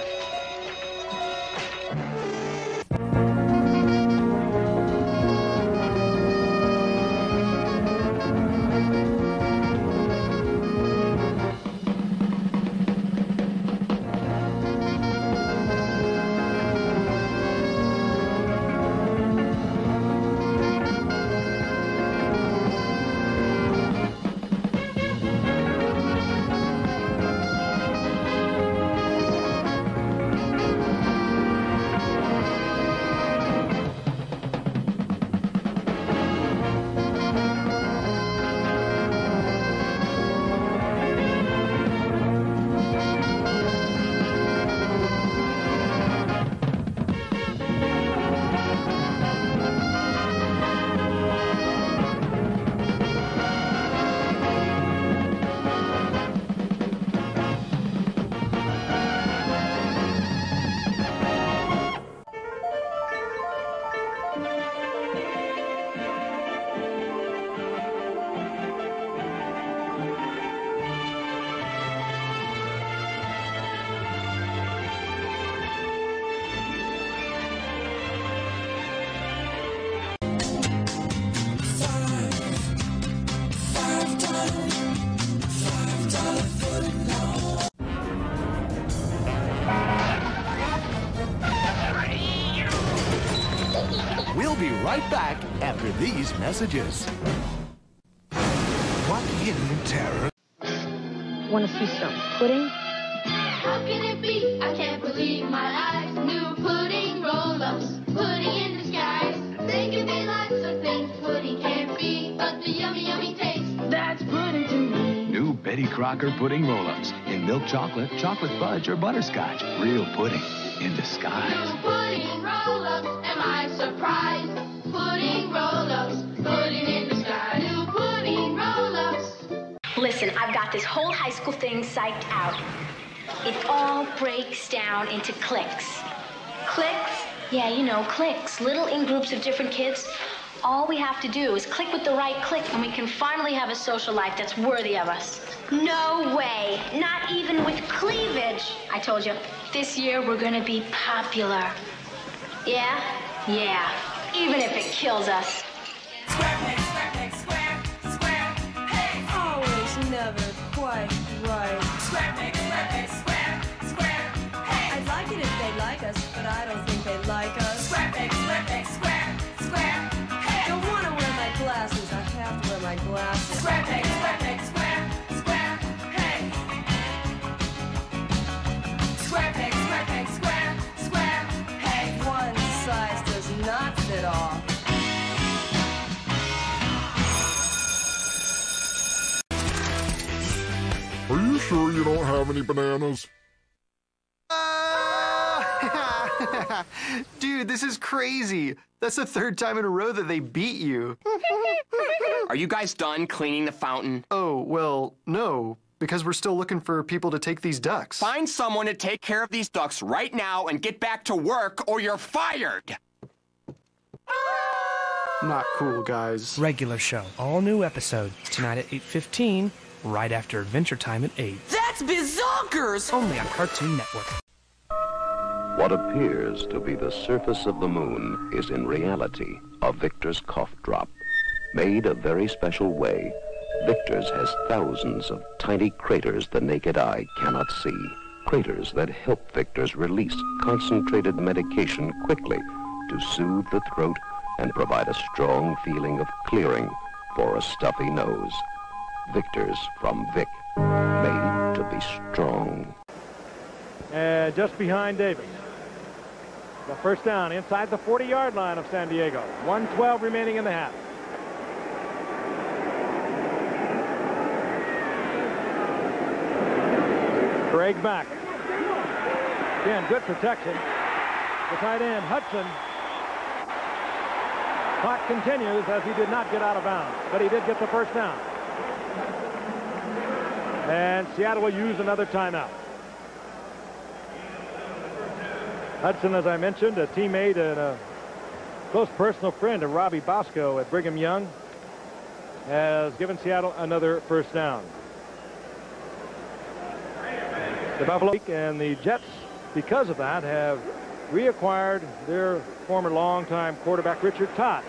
right back after these messages. What hidden terror? Want to see some pudding? How can it be? I can't believe my eyes. New pudding roll-ups, pudding in disguise. They can be lots of things pudding can't be, but the yummy, yummy taste, that's pudding to me. New Betty Crocker pudding roll-ups in milk chocolate, chocolate fudge, or butterscotch. Real pudding in disguise. New pudding roll-ups, am I surprised? Pudding roll-ups, pudding in disguise. New pudding roll-ups. Listen, I've got this whole high school thing psyched out. It all breaks down into cliques. Cliques? Yeah, you know, cliques. Little in-groups of different kids. All we have to do is click with the right clique, and we can finally have a social life that's worthy of us. No way. Not even with cleavage. I told you, this year we're gonna be popular. Yeah? Yeah. Even if it kills us. Square peg, square peg, square, square peg. Always never quite right. Square peg, square peg, square, square peg. I'd like it if they like us, but I don't think they like us. Square peg, square peg, square, square peg. Don't want to wear my glasses. I have to wear my glasses. Square peg, square peg, square, square peg. Square peg, square peg, square, square peg. One size does not fit all. Are you sure you don't have any bananas? Dude, this is crazy. That's the third time in a row that they beat you. Are you guys done cleaning the fountain? Oh, well, no, because we're still looking for people to take these ducks. Find someone to take care of these ducks right now and get back to work, or you're fired! Not cool, guys. Regular show. All new episode. Tonight at eight fifteen, right after Adventure Time at eight. That's bizonkers! Only on Cartoon Network. What appears to be the surface of the moon is in reality a Victor's cough drop. Made a very special way, Victor's has thousands of tiny craters the naked eye cannot see. Craters that help Victor's release concentrated medication quickly to soothe the throat and provide a strong feeling of clearing for a stuffy nose. Victor's from Vic, made to be strong. And just behind Davis. The first down inside the forty-yard line of San Diego. one twelve remaining in the half. Craig back. Again, good protection. The tight end, Hudson. Clock continues as he did not get out of bounds, but he did get the first down. And Seattle will use another timeout. Hudson, as I mentioned, a teammate and a close personal friend of Robbie Bosco at Brigham Young, has given Seattle another first down. The Buffalo and the Jets, because of that, have reacquired their former longtime quarterback, Richard Todd.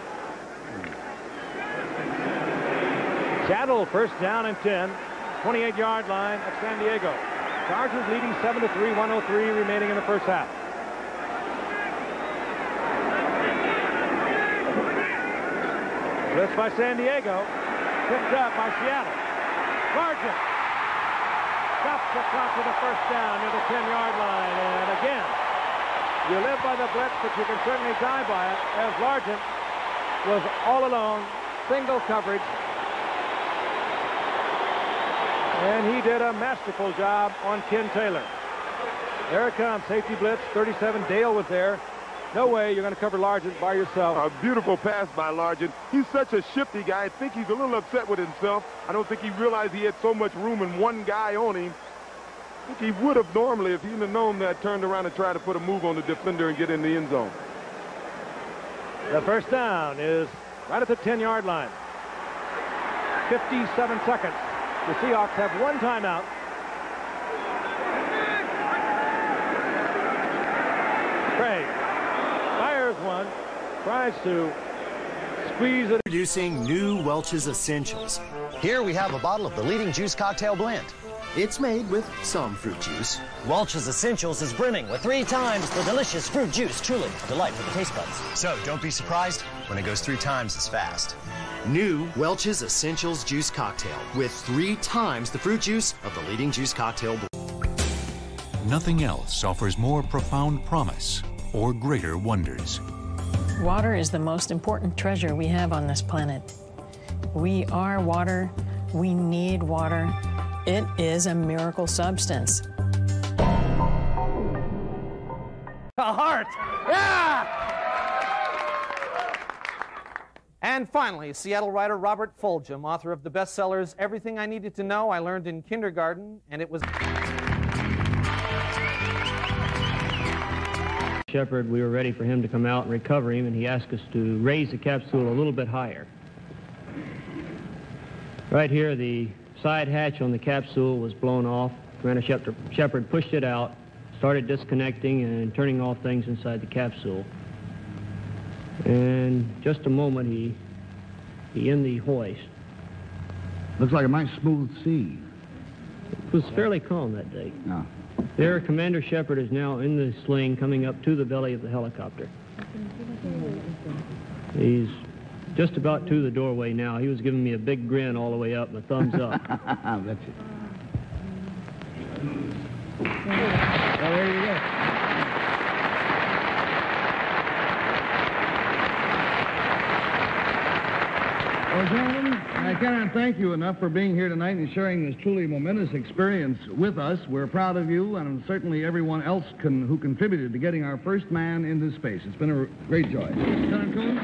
Seattle first down and ten, twenty-eight-yard line of San Diego. Chargers leading seven to three, one oh three remaining in the first half. Blitz by San Diego, picked up by Seattle. Sargent stops the clock with a first down near the ten-yard line. And again, you live by the blitz, but you can certainly die by it, as Sargent was all alone, single coverage. And he did a masterful job on Ken Taylor. There it comes, safety blitz, thirty-seven. Dale was there. No way you're going to cover Largent by yourself. A beautiful pass by Largent. He's such a shifty guy. I think he's a little upset with himself. I don't think he realized he had so much room and one guy on him. I think he would have normally, if he'd have known that, turned around and tried to put a move on the defender and get in the end zone. The first down is right at the ten-yard line. fifty-seven seconds. The Seahawks have one timeout. Craig fires one, tries to squeeze it. Introducing new Welch's Essentials. Here we have a bottle of the leading juice cocktail blend. It's made with some fruit juice. Welch's Essentials is brimming with three times the delicious fruit juice. Truly a delight for the taste buds. So don't be surprised when it goes three times as fast. New Welch's Essentials Juice Cocktail with three times the fruit juice of the leading juice cocktail blend. Nothing else offers more profound promise or greater wonders. Water is the most important treasure we have on this planet. We are water. We need water. It is a miracle substance. A heart! Yeah! And finally, Seattle writer Robert Fulghum, author of the bestsellers Everything I Needed to Know I Learned in Kindergarten, and it was... Shepard, we were ready for him to come out and recover him, and he asked us to raise the capsule a little bit higher. Right here, the side hatch on the capsule was blown off. Commander Shepard, Shepard pushed it out, started disconnecting and turning off things inside the capsule. And just a moment, he, he in the hoist. Looks like a nice smooth sea. It was fairly calm that day. No. There, Commander Shepard is now in the sling coming up to the belly of the helicopter. He's just about to the doorway now. He was giving me a big grin all the way up and a thumbs up. That's it. Well, there you go. Well, gentlemen, I cannot thank you enough for being here tonight and sharing this truly momentous experience with us. We're proud of you, and certainly everyone else can, who contributed to getting our first man into space. It's been a great joy. Lieutenant Coons?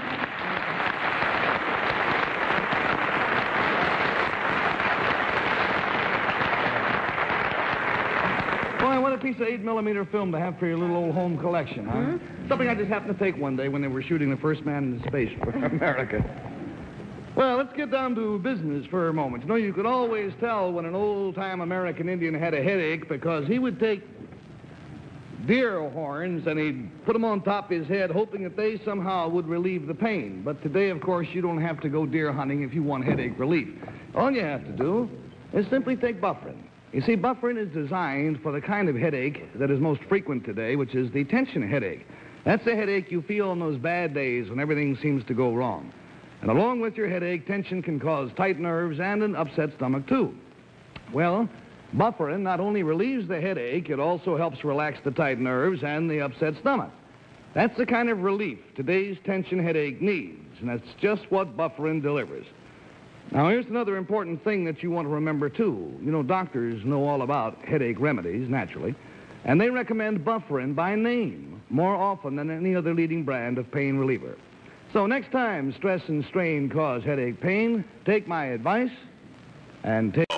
Boy, what a piece of eight millimeter film to have for your little old home collection, huh? Mm-hmm. Something I just happened to take one day when they were shooting the first man into space for America. Well, let's get down to business for a moment. You know, you could always tell when an old-time American Indian had a headache because he would take deer horns and he'd put them on top of his head, hoping that they somehow would relieve the pain. But today, of course, you don't have to go deer hunting if you want headache relief. All you have to do is simply take Bufferin. You see, Bufferin is designed for the kind of headache that is most frequent today, which is the tension headache. That's the headache you feel on those bad days when everything seems to go wrong. And along with your headache, tension can cause tight nerves and an upset stomach, too. Well, Bufferin not only relieves the headache, it also helps relax the tight nerves and the upset stomach. That's the kind of relief today's tension headache needs, and that's just what Bufferin delivers. Now, here's another important thing that you want to remember, too. You know, doctors know all about headache remedies, naturally, and they recommend Bufferin by name more often than any other leading brand of pain reliever. So next time stress and strain cause headache pain, take my advice and take...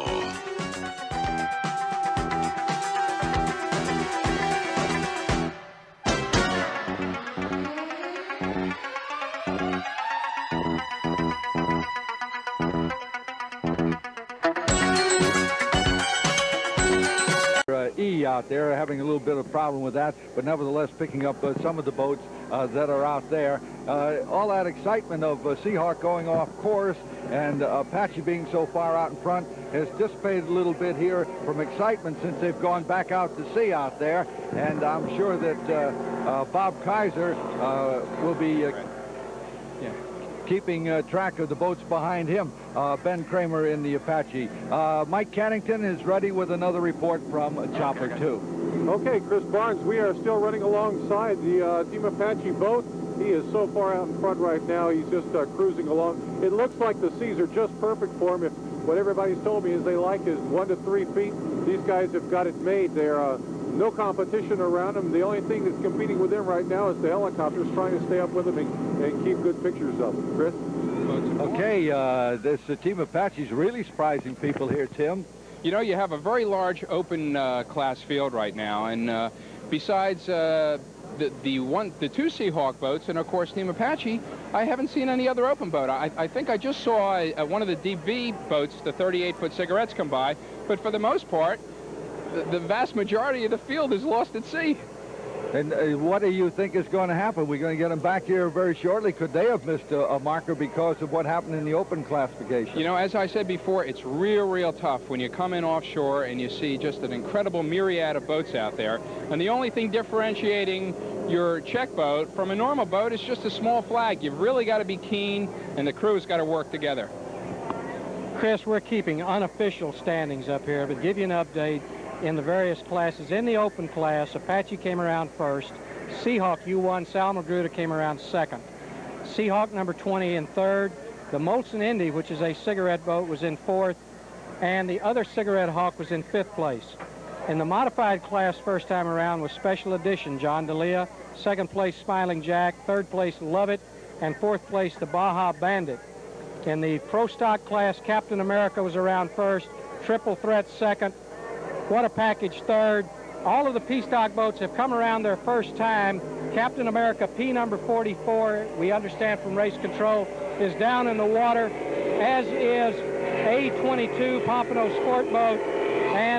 Uh, E out there having a little bit of problem with that, but nevertheless picking up uh, some of the boats uh, that are out there. Uh, all that excitement of uh, Seahawk going off course and uh, Apache being so far out in front has dissipated a little bit here from excitement since they've gone back out to sea out there. And I'm sure that uh, uh, Bob Kaiser uh, will be uh, yeah, keeping uh, track of the boats behind him. Uh, Ben Kramer in the Apache. Uh, Mike Cannington is ready with another report from uh, Chopper two. Okay, Chris Barnes, we are still running alongside the uh, Team Apache boat. He is so far out in front right now, he's just uh, cruising along. It looks like the seas are just perfect for him. If what everybody's told me is they like is one to three feet, these guys have got it made. They're uh, no competition around them. The only thing that's competing with them right now is the helicopters trying to stay up with them and, and keep good pictures of them. Chris? Okay, uh, this uh, Team Apache is really surprising people here, Tim. You know, you have a very large open uh, class field right now, and uh, besides uh, the the one, the two Seahawk boats, and of course Team Apache, I haven't seen any other open boat. I, I think I just saw uh, one of the D B boats, the thirty-eight foot cigarettes, come by, but for the most part, the, the vast majority of the field is lost at sea. And uh, what do you think is going to happen? We're going to get them back here very shortly. Could they have missed a, a marker because of what happened in the open classification? You know, as I said before, it's real, real tough when you come in offshore and you see just an incredible myriad of boats out there. And the only thing differentiating your check boat from a normal boat is just a small flag. You've really got to be keen, and the crew's got to work together. Chris, we're keeping unofficial standings up here, but give you an update in the various classes. In the open class, Apache came around first. Seahawk U one, Sal Magruder came around second. Seahawk number twenty in third. The Molson Indy, which is a cigarette boat, was in fourth. And the other Cigarette Hawk was in fifth place. In the modified class first time around was Special Edition, John D'Elia. Second place, Smiling Jack. Third place, Love It. And fourth place, the Baja Bandit. In the Pro Stock class, Captain America was around first. Triple Threat second. What a Package third. All of the P-Stock boats have come around their first time. Captain America P number forty-four, we understand from race control, is down in the water, as is A twenty-two Pompano Sport Boat, and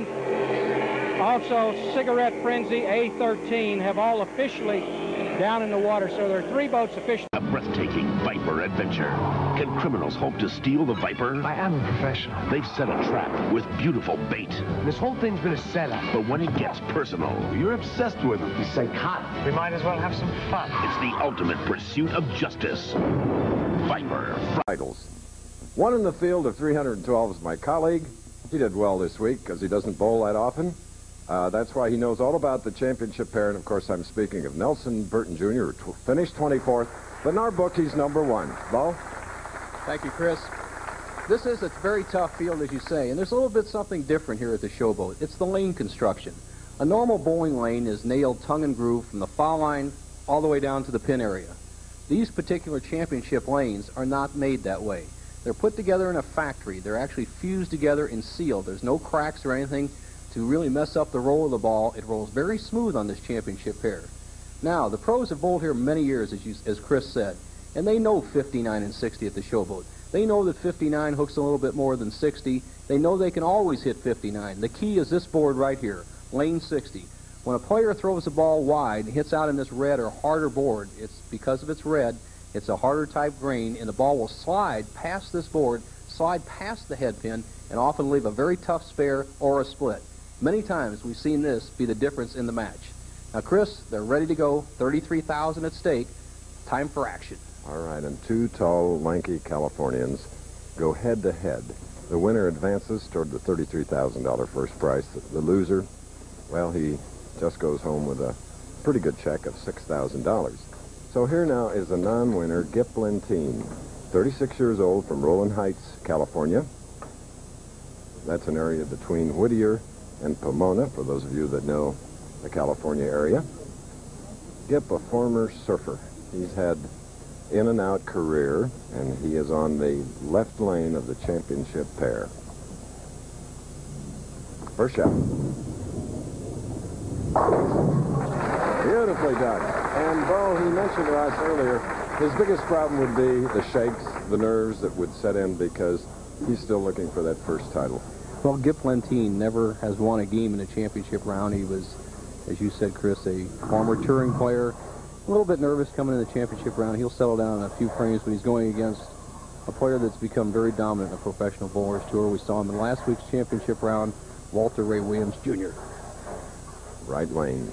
also Cigarette Frenzy A thirteen have all officially down in the water. So there are three boats officially. A breathtaking Viper adventure. Can criminals hope to steal the Viper? I am a professional. They've set a trap with beautiful bait. This whole thing's been a setup. But when it gets personal, you're obsessed with him. He's psychotic. We might as well have some fun. It's the ultimate pursuit of justice. Viper. Titles. One in the field of three hundred twelve is my colleague. He did well this week because he doesn't bowl that often. Uh, that's why he knows all about the championship pair, and of course I'm speaking of Nelson Burton Junior, who finished twenty-fourth, but in our book he's number one. Bo? Thank you, Chris. This is a very tough field, as you say, and there's a little bit something different here at the Showboat. It's the lane construction. A normal bowling lane is nailed tongue and groove from the foul line all the way down to the pin area. These particular championship lanes are not made that way. They're put together in a factory. They're actually fused together and sealed. There's no cracks or anything to really mess up the roll of the ball. It rolls very smooth on this championship pair. Now, the pros have bowled here many years, as, you, as Chris said, and they know fifty-nine and sixty at the Showboat. They know that fifty-nine hooks a little bit more than sixty. They know they can always hit fifty-nine. The key is this board right here, lane sixty. When a player throws the ball wide and hits out in this red or harder board, it's because of its red, it's a harder type grain, and the ball will slide past this board, slide past the head pin, and often leave a very tough spare or a split. Many times we've seen this be the difference in the match. Now, Chris, they're ready to go. thirty-three thousand at stake. Time for action. All right, and two tall, lanky Californians go head-to-head. The winner advances toward the thirty-three thousand dollar first prize. The loser, well, he just goes home with a pretty good check of six thousand dollars. So here now is a non-winner, Gip Lentine, thirty-six years old, from Rowland Heights, California. That's an area between Whittier and Pomona, for those of you that know the California area. Gip, a former surfer. He's had in and out career, and he is on the left lane of the championship pair. First shot. Beautifully done. And Bo, he mentioned to us earlier, his biggest problem would be the shakes, the nerves that would set in because he's still looking for that first title. Well, Gip Lentine never has won a game in a championship round. He was, as you said, Chris, a former touring player. A little bit nervous coming in the championship round. He'll settle down in a few frames when he's going against a player that's become very dominant in the professional bowlers tour. We saw him in last week's championship round, Walter Ray Williams, Junior Right lane.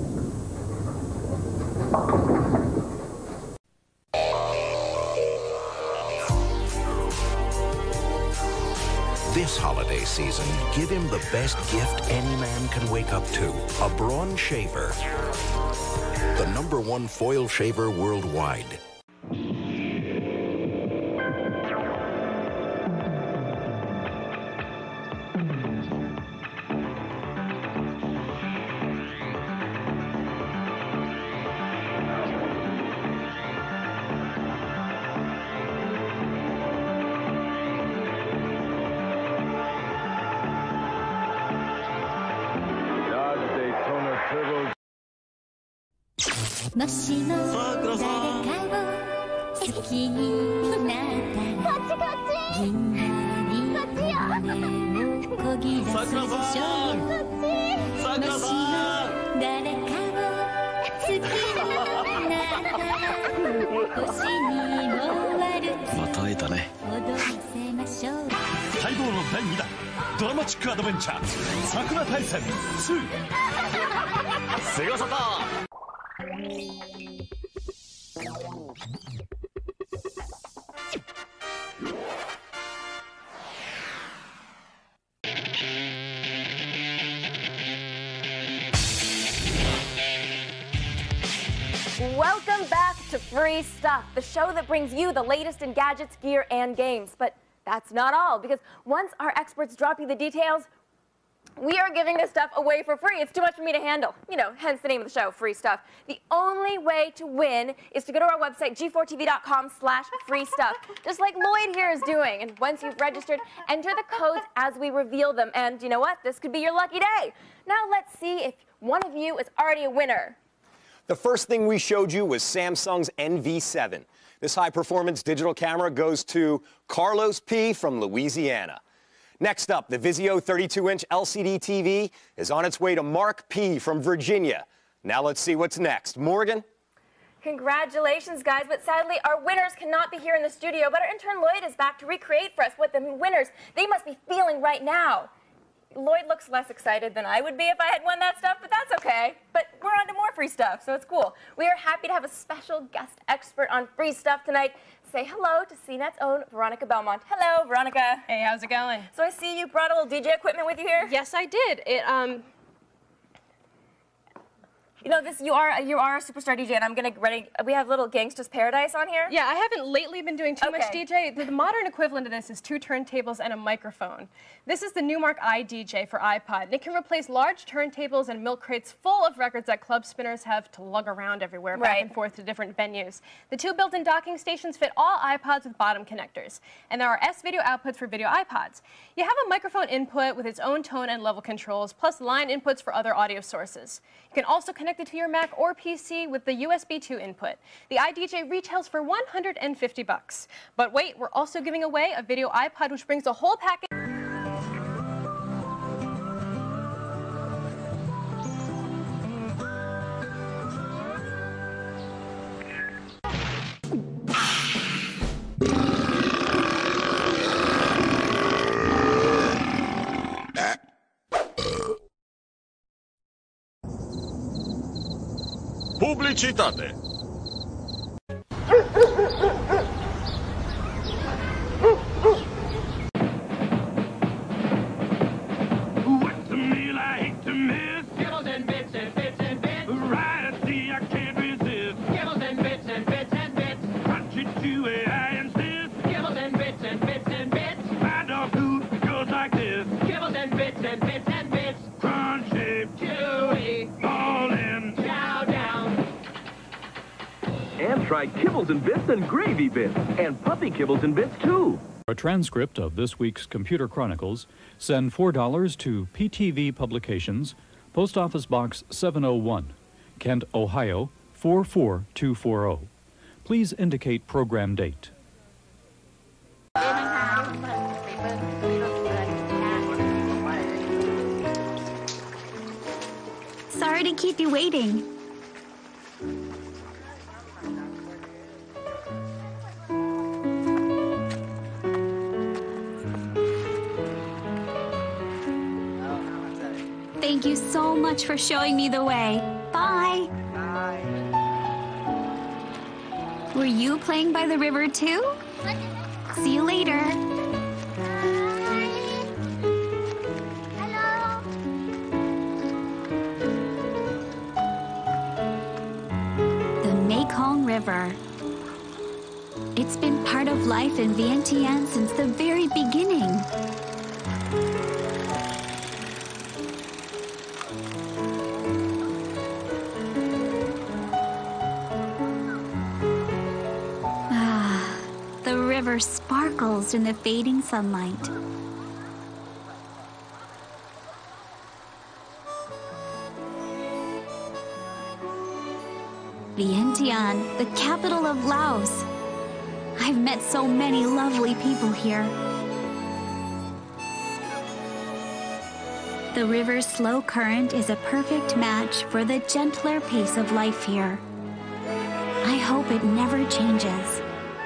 This holiday season, give him the best gift any man can wake up to, a Braun shaver. The number one foil shaver worldwide. もしも誰かを好きになったらこっちこっち銀河に羽をこぎ出すでしょうもしも誰かをまた会えたね。待望のだいにだんドラマチックアドベンチャー桜大戦ツー。セガサターン。 Welcome back to Free Stuff, the show that brings you the latest in gadgets, gear, and games. But that's not all, because once our experts drop you the details, we are giving this stuff away for free. It's too much for me to handle. You know, hence the name of the show, Free Stuff. The only way to win is to go to our website, g four t v dot com slash free stuff, just like Lloyd here is doing. And once you've registered, enter the codes as we reveal them. And you know what? This could be your lucky day. Now let's see if one of you is already a winner. The first thing we showed you was Samsung's N V seven. This high-performance digital camera goes to Carlos P. from Louisiana. Next up, the Vizio thirty-two inch L C D T V is on its way to Mark P. from Virginia. Now let's see what's next. Morgan? Congratulations, guys, but sadly, our winners cannot be here in the studio, but our intern Lloyd is back to recreate for us what the winners, they must be feeling right now. Lloyd looks less excited than I would be if I had won that stuff, but that's okay. But we're on to more free stuff, so it's cool. We are happy to have a special guest expert on free stuff tonight. Say hello to C net's own Veronica Belmont. Hello, Veronica. Hey, how's it going? So I see you brought a little D J equipment with you here? Yes, I did. It, um... You know, this, you are, you are a superstar D J, and I'm gonna ready, we have little Gangsta's Paradise on here. Yeah, I haven't lately been doing too okay. much D J. The, the modern equivalent of this is two turntables and a microphone. This is the Newmark iDJ for iPod, and it can replace large turntables and milk crates full of records that club spinners have to lug around everywhere, back right. and forth to different venues. The two built-in docking stations fit all iPods with bottom connectors, and there are S-video outputs for video iPods. You have a microphone input with its own tone and level controls, plus line inputs for other audio sources. You can also connect it to your Mac or P C with the U S B two input. The iDJ retails for one hundred fifty bucks. But wait, we're also giving away a video iPod, which brings a whole package. Publicitate. What's the meal I hate to miss? Kibbles and bits and bits and bits. Variety I can't resist. Kibbles and bits and bits and bits. Crunchy, chewy, I insist. Kibbles and bits and bits and bits. My dog food goes like this. Kibbles and bits and bits and bits. Crunchy, chewy, all in. Chow down. And try Kibbles and Bits and Gravy Bits, and Puppy Kibbles and Bits, too. For a transcript of this week's Computer Chronicles, send four dollars to P T V Publications, Post Office Box seven oh one, Kent, Ohio four four two four zero. Please indicate program date. Sorry to keep you waiting. Thank you so much for showing me the way. Bye. Bye. Were you playing by the river too? See you later. Hello. The Mekong River. It's been part of life in Vientiane since the very beginning. River sparkles in the fading sunlight. Vientiane, the capital of Laos. I've met so many lovely people here. The river's slow current is a perfect match for the gentler pace of life here. I hope it never changes.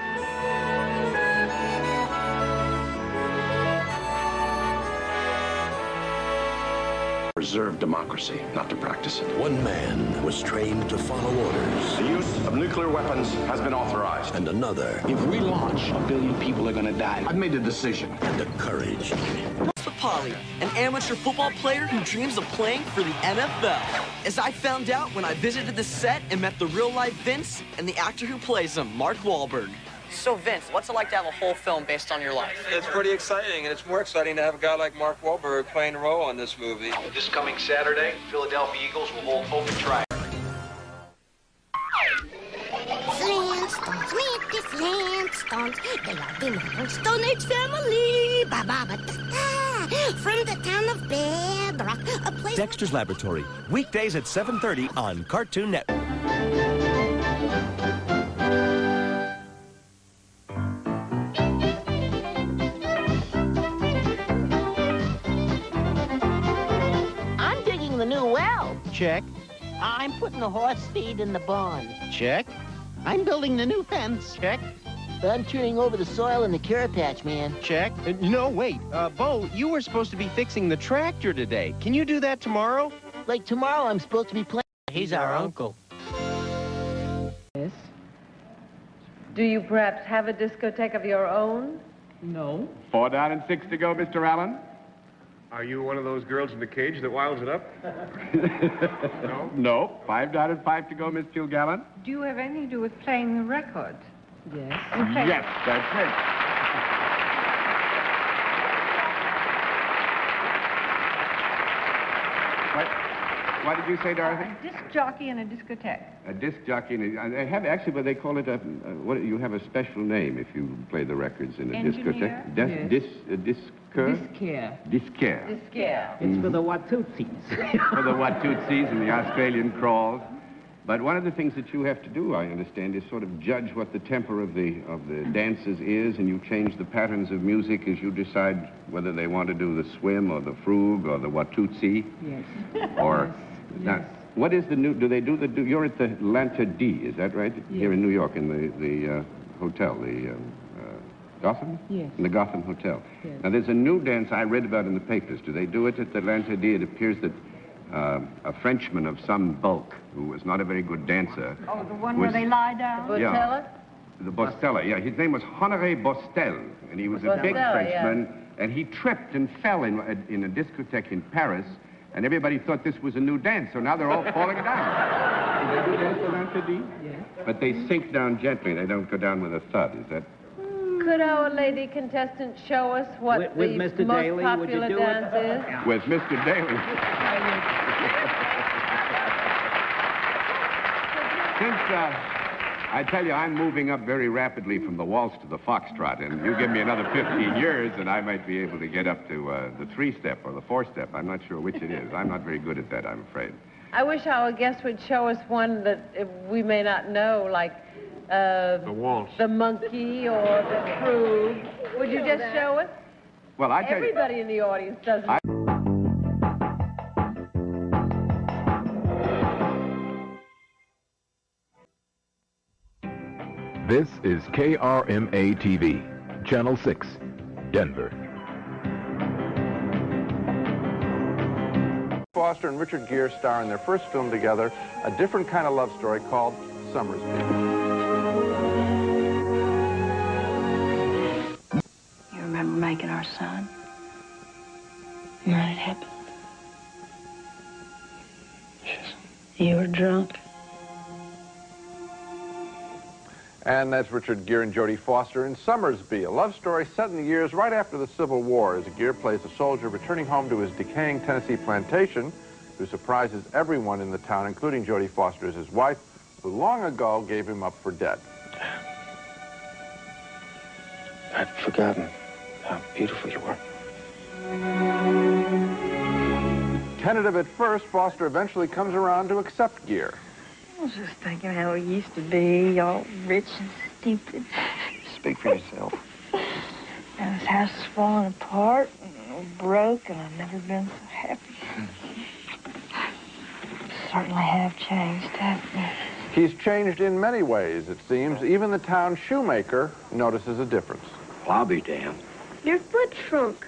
Preserve democracy, not to practice it. One man was trained to follow orders. The use of nuclear weapons has been authorized. And another. If we launch, a billion people are going to die. I've made a decision. And the courage. Polly, an amateur football player who dreams of playing for the N F L. As I found out when I visited the set and met the real-life Vince and the actor who plays him, Mark Wahlberg. So, Vince, what's it like to have a whole film based on your life? It's pretty exciting, and it's more exciting to have a guy like Mark Wahlberg playing a role in this movie. This coming Saturday, Philadelphia Eagles will hold open track. Flintstones, meet the Flintstones. They are the Stone Age family. Ba ba ba da da. From the town of Bedrock, a place. Dexter's Laboratory, weekdays at seven thirty on Cartoon Network. I'm digging the new well. Check. I'm putting the horse feed in the barn. Check. I'm building the new fence. Check. I'm turning over the soil in the carrot patch, man. Check. Uh, no, wait. Uh, Bo, you were supposed to be fixing the tractor today. Can you do that tomorrow? Like tomorrow, I'm supposed to be playing. He's our uncle. Yes. Do you perhaps have a discotheque of your own? No. Four down and six to go, Mister Allen. Are you one of those girls in the cage that wiles it up? No? No. Five down and five to go, Miss Kilgallen. Do you have anything to do with playing the record? Yes. Yes, that's it. What, what did you say, Dorothy? A disc jockey and a discotheque. A disc jockey. And a, I have actually, but they call it a. Uh, what? You have a special name if you play the records in a Engineer? discotheque. Dis, Yes. dis, uh, discur? Discare. Discare. Discare. It's for the Watootsies. For the Watootsies and the Australian crawls. But one of the things that you have to do, I understand, is sort of judge what the temper of the of the dances is, and you change the patterns of music as you decide whether they want to do the swim or the frug or the Watusi. Yes. Or Yes. now, what is the new? Do they do the? Do, you're at the Lanta D, is that right? Yes. Here in New York, in the the uh, hotel, the um, uh, Gotham. Yes. In the Gotham Hotel. Yes. Now, there's a new dance I read about in the papers. Do they do it at the Lanta D? It appears that uh, a Frenchman of some bulk, who was not a very good dancer. Oh, the one was, where they lie down? Yeah. Botella? The Bostella, yeah. His name was Honoré Bostel, and he was a big Bostella, Frenchman, and he tripped and fell in, in a discotheque in Paris, and everybody thought this was a new dance, so now they're all falling down. Do they do dance with Anthony? Yes. But they sink down gently. They don't go down with a thud, is that? Could our lady contestant show us what With- with the Mister most Daly, would you popular do it? dance is? With Mister Daly. Since, uh, I tell you, I'm moving up very rapidly from the waltz to the foxtrot, and you give me another fifteen years, and I might be able to get up to uh, the three-step or the four-step. I'm not sure which it is. I'm not very good at that, I'm afraid. I wish our guest would show us one that uh, we may not know, like uh, The waltz. the monkey or the frug. Would you just show us? Well, I tell you... Everybody in the audience does. I- This is K R M A T V, Channel six, Denver. Foster and Richard Gere star in their first film together, a different kind of love story called Summersby. You remember making our son? And then it happened. You were drunk. And that's Richard Gere and Jodie Foster in Summersby, a love story set in the years right after the Civil War, as Gere plays a soldier returning home to his decaying Tennessee plantation, who surprises everyone in the town, including Jodie Foster as his wife, who long ago gave him up for dead. I'd forgotten how beautiful you were. Tentative at first, Foster eventually comes around to accept Gere. I was just thinking how he used to be, all rich and stupid. Speak for yourself. And his house is falling apart, and broke, and I've never been so happy. Certainly have changed, haven't you? He's changed in many ways, it seems. Even the town shoemaker notices a difference. Well, I'll be damned. Your foot shrunk.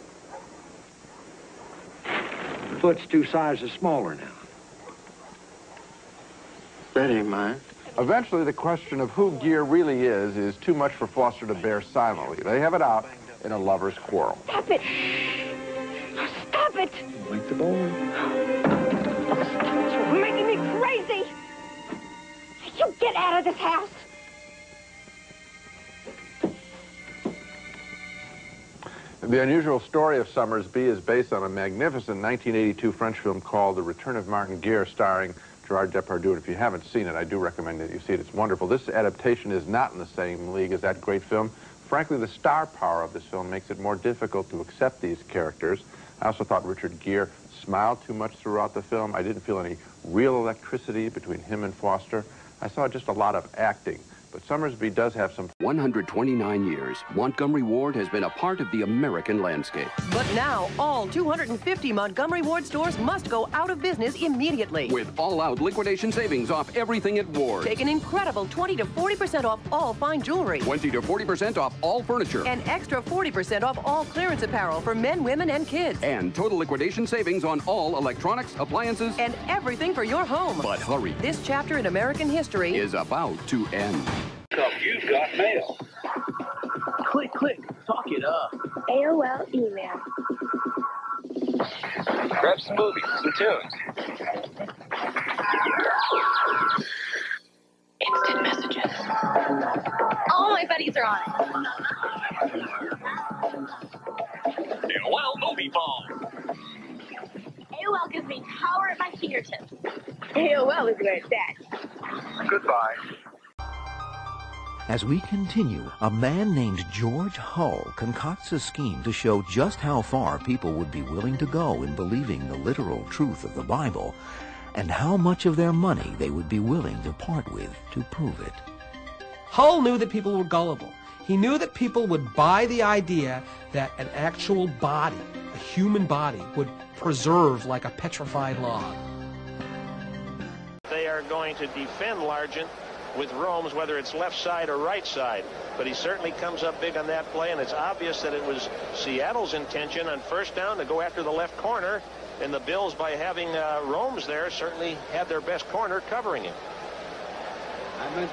The foot's two sizes smaller now. That ain't mine. Eventually, the question of who Gear really is is too much for Foster to bear silently. They have it out in a lover's quarrel. Stop it! Stop it! Wake the boy. You're making me crazy! You get out of this house! The unusual story of Summersby is based on a magnificent nineteen eighty-two French film called The Return of Martin Guerre, starring Gerard Depardieu. And if you haven't seen it, I do recommend that you see it. It's wonderful. This adaptation is not in the same league as that great film. Frankly, the star power of this film makes it more difficult to accept these characters. I also thought Richard Gere smiled too much throughout the film. I didn't feel any real electricity between him and Foster. I saw just a lot of acting. But Summersby does have some... one hundred twenty-nine years, Montgomery Ward has been a part of the American landscape. But now, all two hundred fifty Montgomery Ward stores must go out of business immediately. With all-out liquidation savings off everything at Ward. Take an incredible twenty to forty percent off all fine jewelry. twenty to forty percent off all furniture. An extra forty percent off all clearance apparel for men, women, and kids. And total liquidation savings on all electronics, appliances, and everything for your home. But hurry. This chapter in American history is about to end. You've got mail. Click, click. Talk it up. A O L email. Grab some movies, some tunes. Instant messages. All my buddies are on it. A O L movie phone. A O L gives me power at my fingertips. A O L is where it's at. Goodbye. As we continue, a man named George Hull concocts a scheme to show just how far people would be willing to go in believing the literal truth of the Bible, and how much of their money they would be willing to part with to prove it. Hull knew that people were gullible. He knew that people would buy the idea that an actual body, a human body, would preserve like a petrified log. They are going to defend Largent with Romes, whether it's left side or right side. But he certainly comes up big on that play, and it's obvious that it was Seattle's intention on first down to go after the left corner, and the Bills, by having uh, Romes there, certainly had their best corner covering him. I, meant,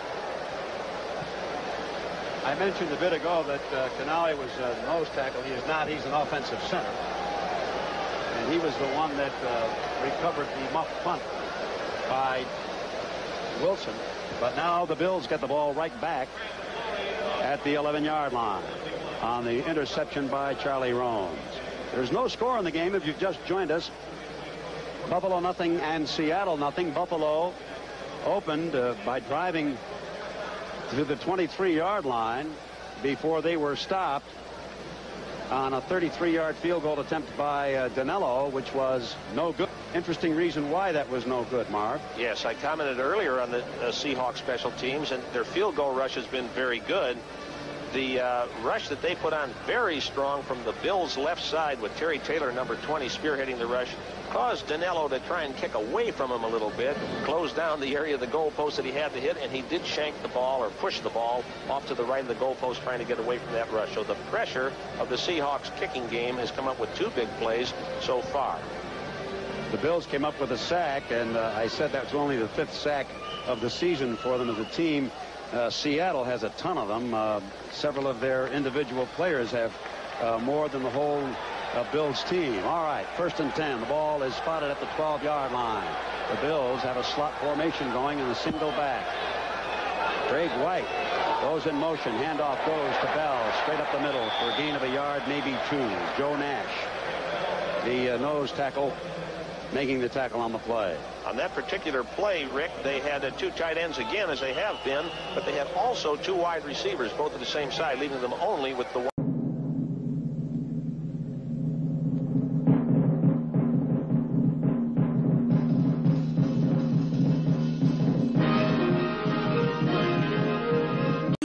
I mentioned a bit ago that uh, Canale was a nose tackle. He is not. He's an offensive center. And he was the one that uh, recovered the muff punt by Wilson. But now the Bills get the ball right back at the eleven-yard line on the interception by Charlie Romes. There's no score in the game if you've just joined us. Buffalo nothing and Seattle nothing. Buffalo opened uh, by driving to the twenty-three-yard line before they were stopped on a thirty-three-yard field goal attempt by uh, Danello, which was no good. Interesting reason why that was no good, Marv. Yes, I commented earlier on the uh, Seahawks special teams, and their field goal rush has been very good. The uh, rush that they put on very strong from the Bills' left side with Terry Taylor, number twenty, spearheading the rush, caused Danello to try and kick away from him a little bit, close down the area of the goalpost that he had to hit, and he did shank the ball or push the ball off to the right of the goalpost trying to get away from that rush. So the pressure of the Seahawks kicking game has come up with two big plays so far. The Bills came up with a sack, and uh, I said that was only the fifth sack of the season for them as a team. Uh, Seattle has a ton of them. Uh, several of their individual players have uh, more than the whole uh, Bills team. All right, first and ten. The ball is spotted at the twelve-yard line. The Bills have a slot formation going and a single back. Craig White goes in motion. Handoff goes to Bell, straight up the middle for a gain of a yard, maybe two. Joe Nash, the uh, nose tackle, making the tackle on the play. On that particular play, Rick, they had uh, two tight ends again, as they have been, but they had also two wide receivers, both at the same side, leaving them only with the one.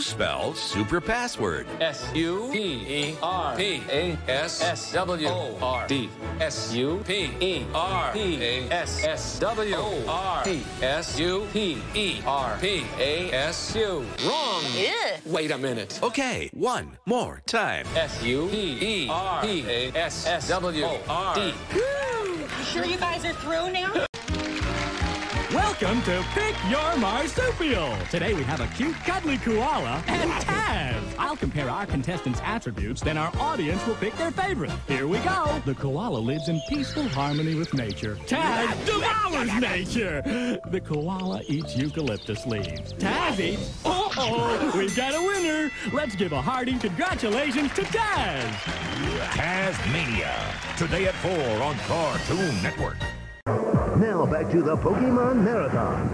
spell super password? S U P E R P A S S W O R D. S U P E R P A S S W O R D. S U P E R P A S U. Wrong. Yeah. Wait a minute. Okay, one more time. S U P E R P A S S W O R D. You sure you guys are through now? Welcome to Pick Your Marsupial. Today we have a cute, cuddly koala and Taz. I'll compare our contestants' attributes, then our audience will pick their favorite. Here we go. The koala lives in peaceful harmony with nature. Taz devours nature. The koala eats eucalyptus leaves. Taz eats... Uh-oh, we've got a winner. Let's give a hearty congratulations to Taz. Tazmania. Today at four on Cartoon Network. Now back to the Pokemon Marathon.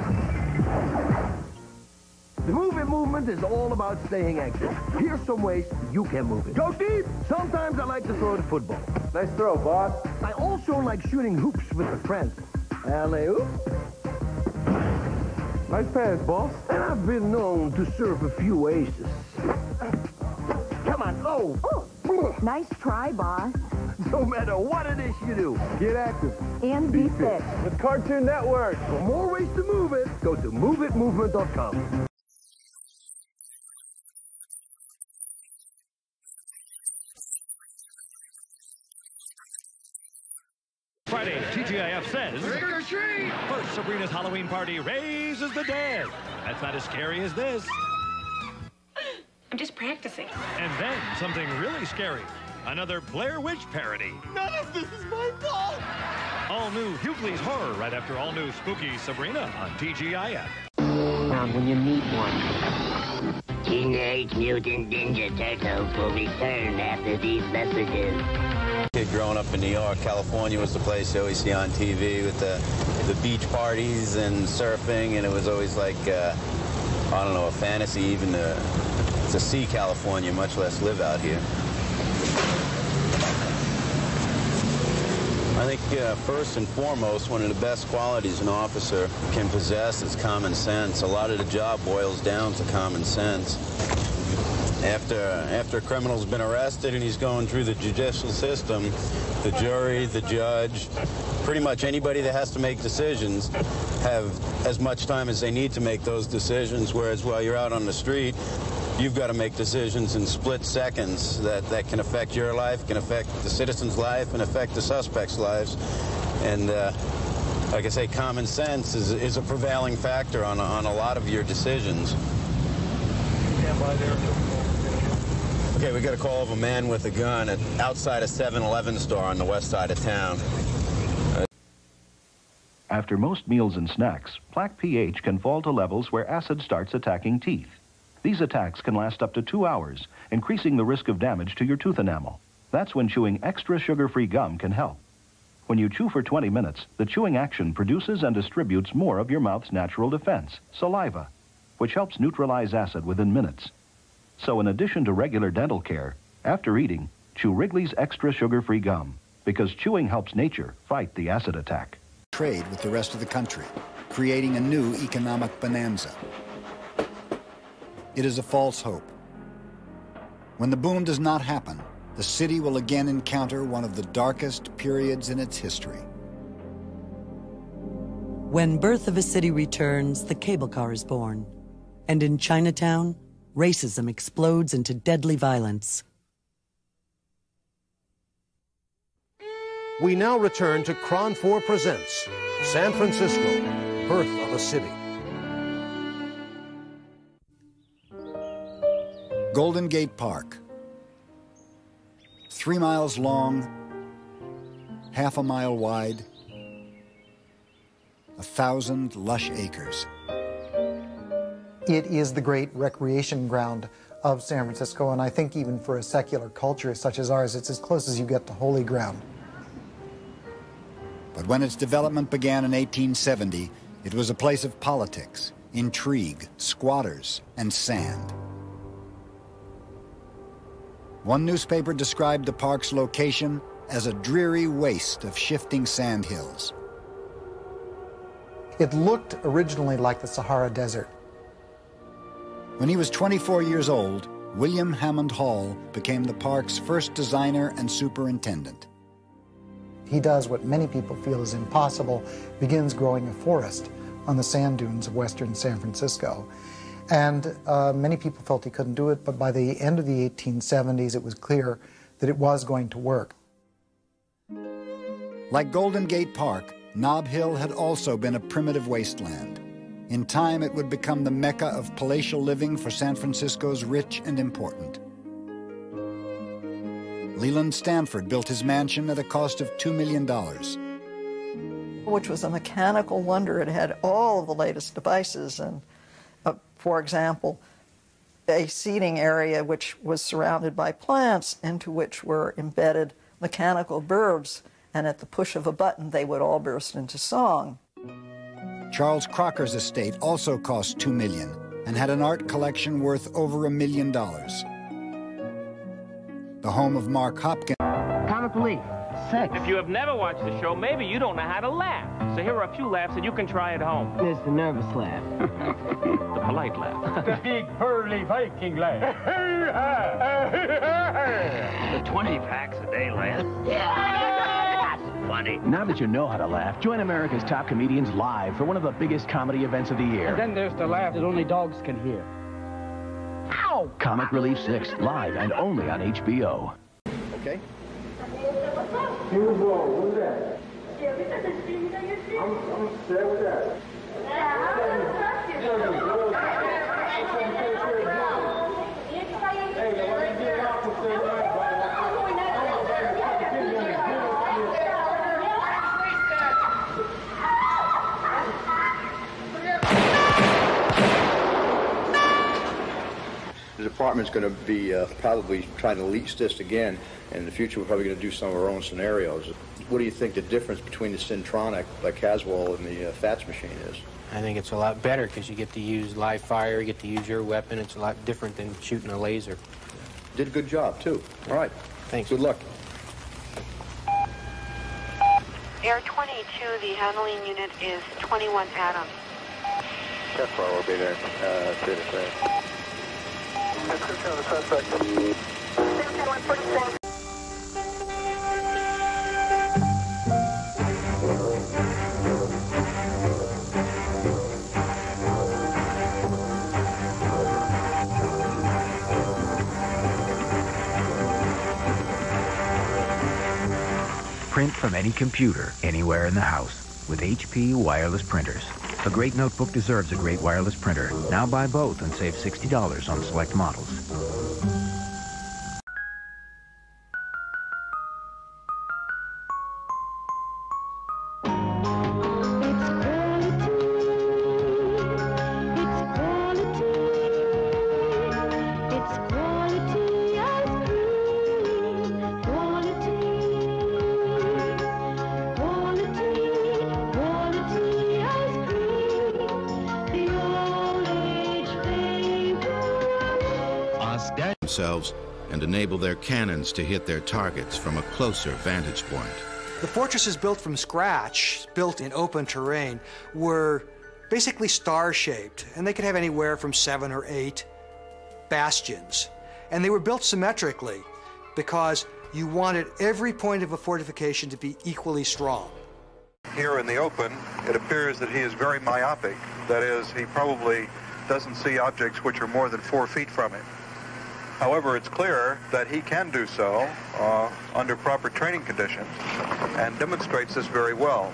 The Move It movement is all about staying active. Here's some ways you can move it. Go deep! Sometimes I like to throw the football. Nice throw, boss. I also like shooting hoops with a friend. Alley-oop. Nice pass, boss. And I've been known to serve a few aces. Come on, go! Oh, nice try, boss. No matter what it is you do, get active. And be fit. With Cartoon Network. For more ways to move it, go to move it movement dot com. Friday, T G I F says... Trick or treat! First, Sabrina's Halloween party raises the dead. That's not as scary as this. I'm just practicing. And then something really scary. Another Blair Witch parody. None of this is my fault! All new Hughley's Horror right after all new Spooky Sabrina on T G I F. Found when you meet one. Teenage Mutant Ninja Turtles will return after these messages. Kid growing up in New York, California was the place you always see on T V with the, the beach parties and surfing, and it was always like, uh, I don't know, a fantasy even to, to see California, much less live out here. I think uh, first and foremost, one of the best qualities an officer can possess is common sense. A lot of the job boils down to common sense. After, after a criminal's been arrested and he's going through the judicial system, the jury, the judge, pretty much anybody that has to make decisions have as much time as they need to make those decisions, whereas while you're out on the street, you've got to make decisions in split seconds that, that can affect your life, can affect the citizen's life, and affect the suspect's lives. And uh, like I say, common sense is, is a prevailing factor on, on a lot of your decisions. Stand by there. Okay, we got a call of a man with a gun at, outside a seven eleven store on the west side of town. Uh, After most meals and snacks, plaque pH can fall to levels where acid starts attacking teeth. These attacks can last up to two hours, increasing the risk of damage to your tooth enamel. That's when chewing extra sugar-free gum can help. When you chew for twenty minutes, the chewing action produces and distributes more of your mouth's natural defense, saliva, which helps neutralize acid within minutes. So in addition to regular dental care, after eating, chew Wrigley's extra sugar-free gum, because chewing helps nature fight the acid attack. Trade with the rest of the country, creating a new economic bonanza. It is a false hope. When the boom does not happen, the city will again encounter one of the darkest periods in its history. When Birth of a City returns, the cable car is born. And in Chinatown, racism explodes into deadly violence. We now return to Cron four Presents, San Francisco, Birth of a City. Golden Gate Park. Three miles long, half a mile wide, a thousand lush acres. It is the great recreation ground of San Francisco, and I think even for a secular culture such as ours, it's as close as you get to holy ground. But when its development began in eighteen seventy, it was a place of politics, intrigue, squatters, and sand. One newspaper described the park's location as a dreary waste of shifting sand hills. It looked originally like the Sahara Desert. When he was twenty-four years old, William Hammond Hall became the park's first designer and superintendent. He does what many people feel is impossible, begins growing a forest on the sand dunes of western San Francisco. And uh, many people felt he couldn't do it, but by the end of the eighteen seventies, it was clear that it was going to work. Like Golden Gate Park, Nob Hill had also been a primitive wasteland. In time, it would become the mecca of palatial living for San Francisco's rich and important. Leland Stanford built his mansion at a cost of two million dollars. Which was a mechanical wonder. It had all of the latest devices, and uh, for example, a seating area which was surrounded by plants into which were embedded mechanical birds, and at the push of a button they would all burst into song. Charles Crocker's estate also cost two million dollars and had an art collection worth over a million dollars. The home of Mark Hopkins. Comic relief. Six. If you have never watched the show, maybe you don't know how to laugh. So here are a few laughs that you can try at home. It's the nervous laugh. The polite laugh. The big burly Viking laugh. The twenty packs a day laugh. Funny. Now that you know how to laugh, join America's top comedians live for one of the biggest comedy events of the year. And then there's the laugh that only dogs can hear. Ow! Comic Relief six, live and only on H B O. Okay. Here we go. Who's that? I'm, I'm there with that. Hey, what are you getting off with the The department's going to be uh, probably trying to lease this again. In the future, we're probably going to do some of our own scenarios. What do you think the difference between the Syntronic, like Caswell, and the uh, FATS machine is? I think it's a lot better because you get to use live fire, you get to use your weapon. It's a lot different than shooting a laser. Did a good job, too. All right. Thanks. Good luck. Air twenty-two, the handling unit is twenty-one Adams. Caswell will be there. Uh, see you there. Print from any computer, anywhere in the house, with H P wireless printers. A great notebook deserves a great wireless printer. Now buy both and save sixty dollars on select models. Themselves and enable their cannons to hit their targets from a closer vantage point. The fortresses built from scratch, built in open terrain, were basically star-shaped, and they could have anywhere from seven or eight bastions. And they were built symmetrically because you wanted every point of a fortification to be equally strong. Here in the open, it appears that he is very myopic. That is, he probably doesn't see objects which are more than four feet from him. However, it's clear that he can do so uh, under proper training conditions and demonstrates this very well.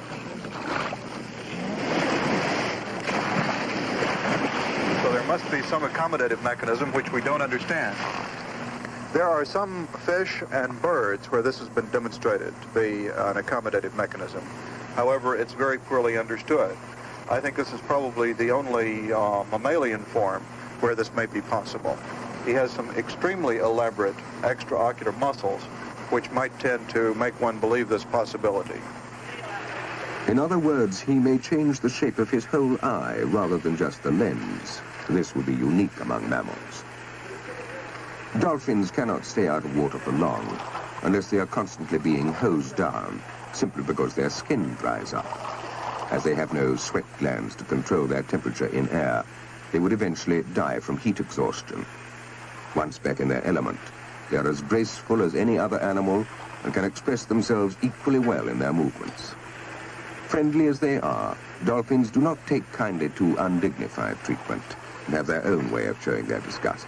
So there must be some accommodative mechanism which we don't understand. There are some fish and birds where this has been demonstrated to be an accommodative mechanism. However, it's very poorly understood. I think this is probably the only uh, mammalian form where this may be possible. He has some extremely elaborate extraocular muscles which might tend to make one believe this possibility. In other words, he may change the shape of his whole eye rather than just the lens. This would be unique among mammals. Dolphins cannot stay out of water for long unless they are constantly being hosed down, simply because their skin dries up. As they have no sweat glands to control their temperature in air, they would eventually die from heat exhaustion. Once back in their element, they are as graceful as any other animal and can express themselves equally well in their movements. Friendly as they are, dolphins do not take kindly to undignified treatment and have their own way of showing their disgust.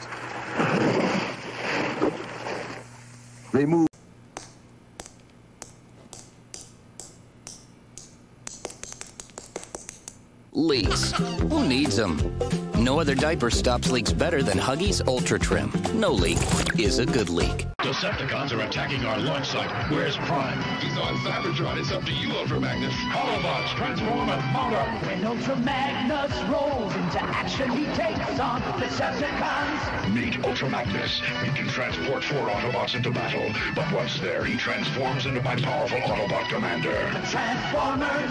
They move. Leaks. Who needs them? No other diaper stops leaks better than Huggies Ultra Trim. No leak is a good leak. Decepticons are attacking our launch site. Where's Prime? He's on Cybertron. It's up to you, Ultra Magnus. Autobots, transform and motor. When Ultra Magnus rolls into action, he takes on Decepticons. Meet Ultra Magnus. He can transport four Autobots into battle. But once there, he transforms into my powerful Autobot commander. The Transformers.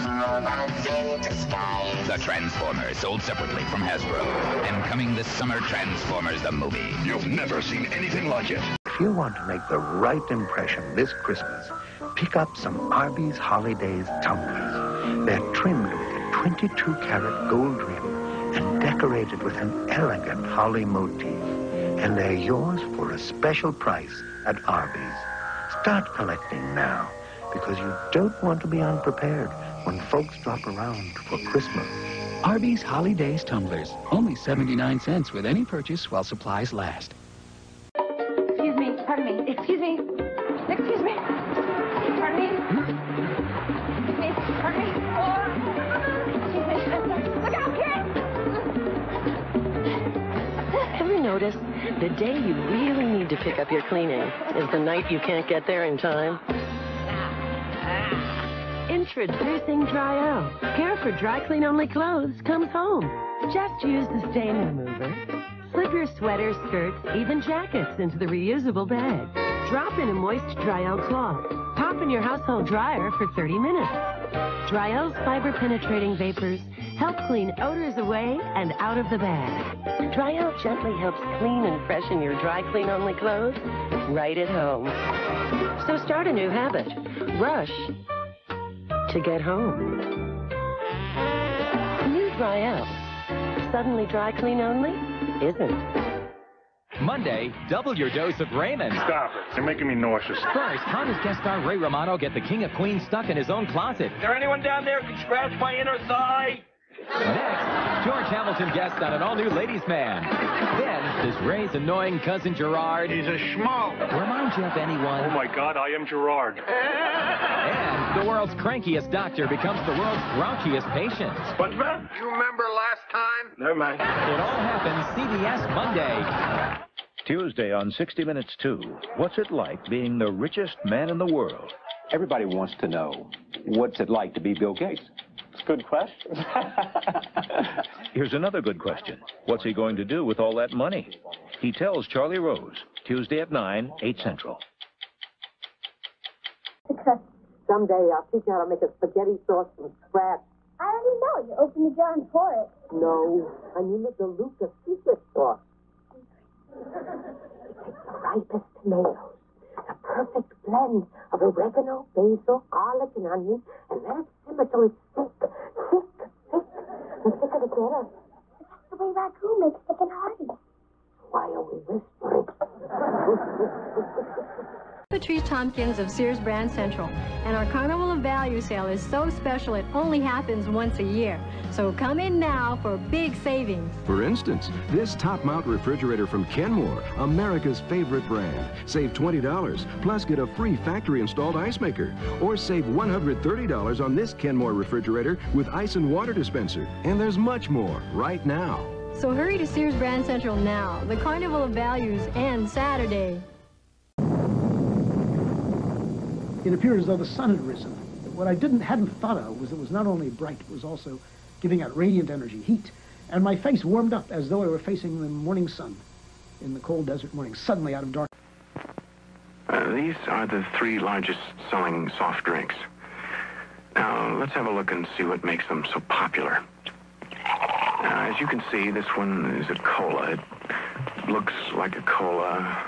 The Transformers, sold separately from Hasbro. And coming this summer, Transformers the movie. You've never seen anything like it. If you want to make the right impression this Christmas, pick up some Arby's Holidays tumblers. They're trimmed with a twenty-two karat gold rim and decorated with an elegant holly motif. And they're yours for a special price at Arby's. Start collecting now, because you don't want to be unprepared when folks drop around for Christmas. Arby's Holidays tumblers, only seventy-nine cents with any purchase while supplies last. Excuse me, pardon me, excuse me, excuse me, pardon me, excuse me, pardon me, oh, excuse me, I'm sorry. Look out, kid! Ever notice the day you really need to pick up your cleaning is the night you can't get there in time? Introducing Dry-O. Care for dry clean only clothes comes home. Just use the stain remover. Slip your sweaters, skirts, even jackets into the reusable bag. Drop in a moist Dry-O cloth. Pop in your household dryer for thirty minutes. Dry-O's fiber-penetrating vapors help clean odors away and out of the bag. Dry-O gently helps clean and freshen your dry clean only clothes right at home. So start a new habit. Rush to get home. New Dry-O. Suddenly dry clean only isn't. Monday, double your dose of Raymond. Stop it. You're making me nauseous. First, how does guest star Ray Romano get the King of Queens stuck in his own closet? Is there anyone down there who can scratch my inner thigh? Next, George Hamilton guests on an all-new Ladies' Man. Then, does Ray's annoying cousin Gerard... He's a schmo. ...remind you of anyone? Oh, my God, I am Gerard. And the world's crankiest doctor becomes the world's grouchiest patient. SpongeBob? You remember last time? Never mind. It all happens C B S Monday. Tuesday on sixty minutes two. What's it like being the richest man in the world? Everybody wants to know, what's it like to be Bill Gates? It's a good question. Here's another good question. What's he going to do with all that money? He tells Charlie Rose, Tuesday at nine, eight Central. Someday I'll teach you how to make a spaghetti sauce from scratch. I already know. You open the jar and pour it. No, I mean the DeLuca secret sauce. You take the ripest tomatoes, a perfect blend of oregano, basil, garlic, and onion, and let it simmer till it's thick, thick, thick. The thicker the better. That's the way raccoon makes thick and hearty. Why are we whispering? Patrice Tompkins of Sears Brand Central, and our Carnival of Value sale is so special it only happens once a year. So come in now for big savings. For instance, this top-mount refrigerator from Kenmore, America's favorite brand. Save twenty dollars, plus get a free factory-installed ice maker. Or save one hundred thirty dollars on this Kenmore refrigerator with ice and water dispenser. And there's much more right now. So hurry to Sears Brand Central now. The Carnival of Values ends Saturday. It appeared as though the sun had risen. What I didn't hadn't thought of was it was not only bright, it was also giving out radiant energy, heat. And my face warmed up as though I were facing the morning sun in the cold desert morning, suddenly out of dark. Uh, these are the three largest selling soft drinks. Now, let's have a look and see what makes them so popular. Uh, as you can see, this one is a cola. It looks like a cola.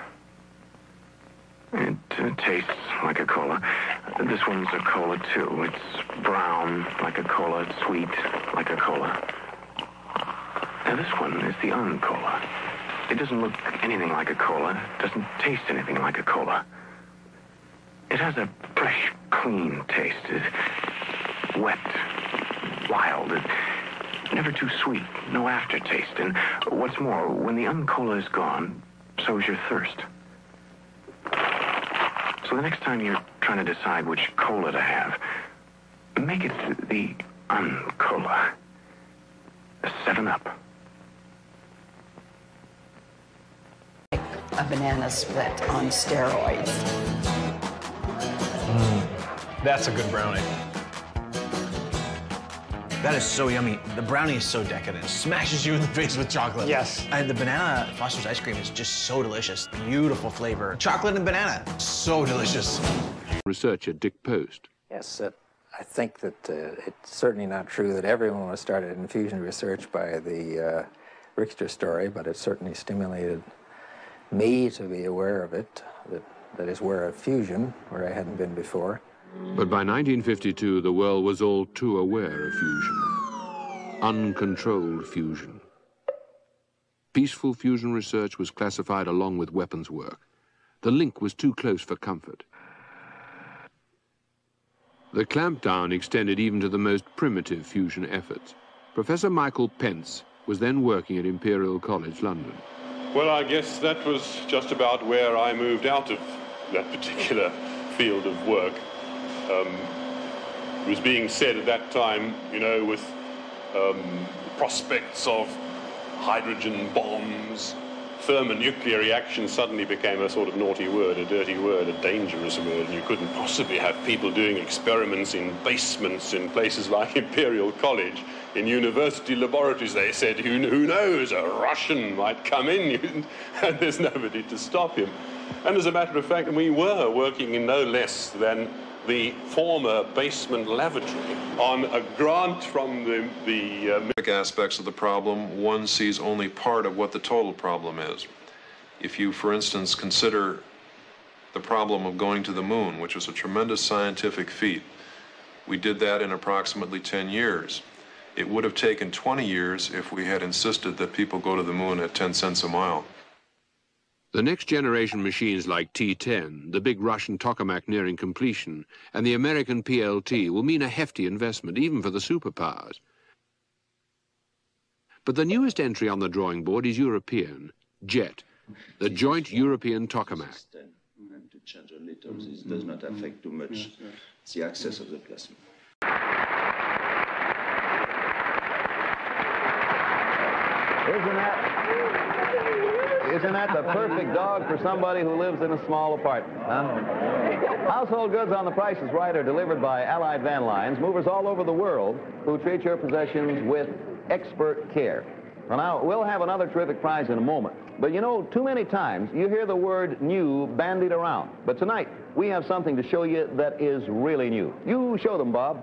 It uh, tastes like a cola. Uh, this one's a cola, too. It's brown like a cola. It's sweet like a cola. Now this one is the un-cola. It doesn't look anything like a cola. It doesn't taste anything like a cola. It has a fresh, clean taste. It's wet, wild. It's never too sweet, no aftertaste. And what's more, when the un-cola is gone, so is your thirst. So the next time you're trying to decide which cola to have, make it the un-cola. A seven up. A banana split on steroids. Mm, that's a good brownie. That is so yummy. The brownie is so decadent. It smashes you in the face with chocolate. Yes. And the banana Foster's ice cream is just so delicious. Beautiful flavor. Chocolate and banana, so delicious. Researcher Dick Post. Yes, uh, I think that uh, it's certainly not true that everyone was started in fusion research by the uh, Richter story, but it certainly stimulated me to be aware of it, that, that is, aware of fusion, where I hadn't been before. But by nineteen fifty-two, the world was all too aware of fusion. Uncontrolled fusion. Peaceful fusion research was classified along with weapons work. The link was too close for comfort. The clampdown extended even to the most primitive fusion efforts. Professor Michael Pence was then working at Imperial College London. Well, I guess that was just about where I moved out of that particular field of work. Um, it was being said at that time, you know, with um, prospects of hydrogen bombs, thermonuclear reaction suddenly became a sort of naughty word, a dirty word, a dangerous word, and you couldn't possibly have people doing experiments in basements in places like Imperial College. In university laboratories, they said, who, who knows, a Russian might come in, and there's nobody to stop him. And as a matter of fact, we were working in no less than the former basement lavatory on a grant from the... the uh, aspects of the problem, one sees only part of what the total problem is. If you, for instance, consider the problem of going to the moon, which was a tremendous scientific feat, we did that in approximately ten years. It would have taken twenty years if we had insisted that people go to the moon at ten cents a mile. The next generation machines like T ten, the big Russian tokamak nearing completion, and the American P L T will mean a hefty investment, even for the superpowers. But the newest entry on the drawing board is European, JET, the Joint European Tokamak. To change a little, this does not affect too much the access of the plasma. Isn't that, isn't that the perfect dog for somebody who lives in a small apartment, huh? Household goods on the Price is Right are delivered by Allied Van Lines, movers all over the world who treat your possessions with expert care. Well, now, we'll have another terrific prize in a moment. But you know, too many times you hear the word new bandied around. But tonight, we have something to show you that is really new. You show them, Bob.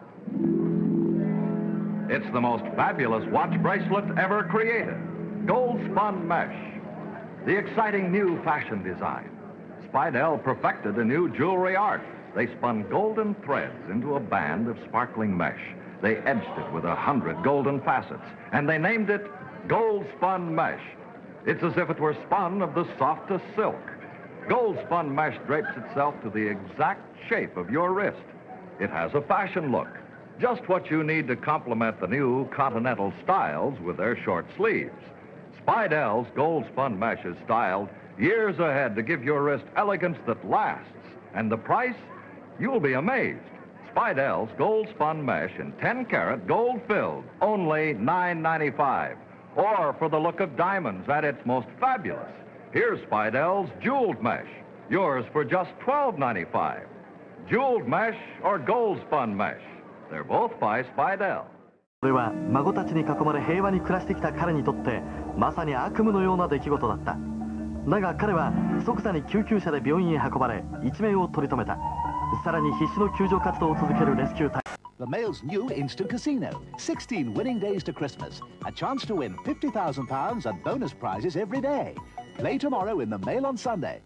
It's the most fabulous watch bracelet ever created. Gold spun mesh. The exciting new fashion design. Spidell perfected a new jewelry art. They spun golden threads into a band of sparkling mesh. They edged it with a hundred golden facets, and they named it Gold Spun Mesh. It's as if it were spun of the softest silk. Gold spun mesh drapes itself to the exact shape of your wrist. It has a fashion look. Just what you need to complement the new Continental styles with their short sleeves. Spidell's Gold Spun Mesh is styled years ahead to give your wrist elegance that lasts. And the price? You'll be amazed. Spidell's Gold Spun Mesh in ten karat gold filled, only nine ninety-five. Or for the look of diamonds at its most fabulous, here's Spidell's Jeweled Mesh, yours for just twelve ninety-five. Jeweled Mesh or Gold Spun Mesh, they're both by Spidell. これは孫たちに囲まれ平和に暮らしてきた彼にとってまさに悪夢のような出来事だった。だが彼は即座に救急車で病院へ運ばれ一命を取り留めた。さらに必死の救助活動を続けるレスキュー隊。 The Mail's new instant casino. sixteen winning days to Christmas. A chance to win fifty thousand pounds and bonus prizes every day. Play tomorrow in the Mail on Sunday.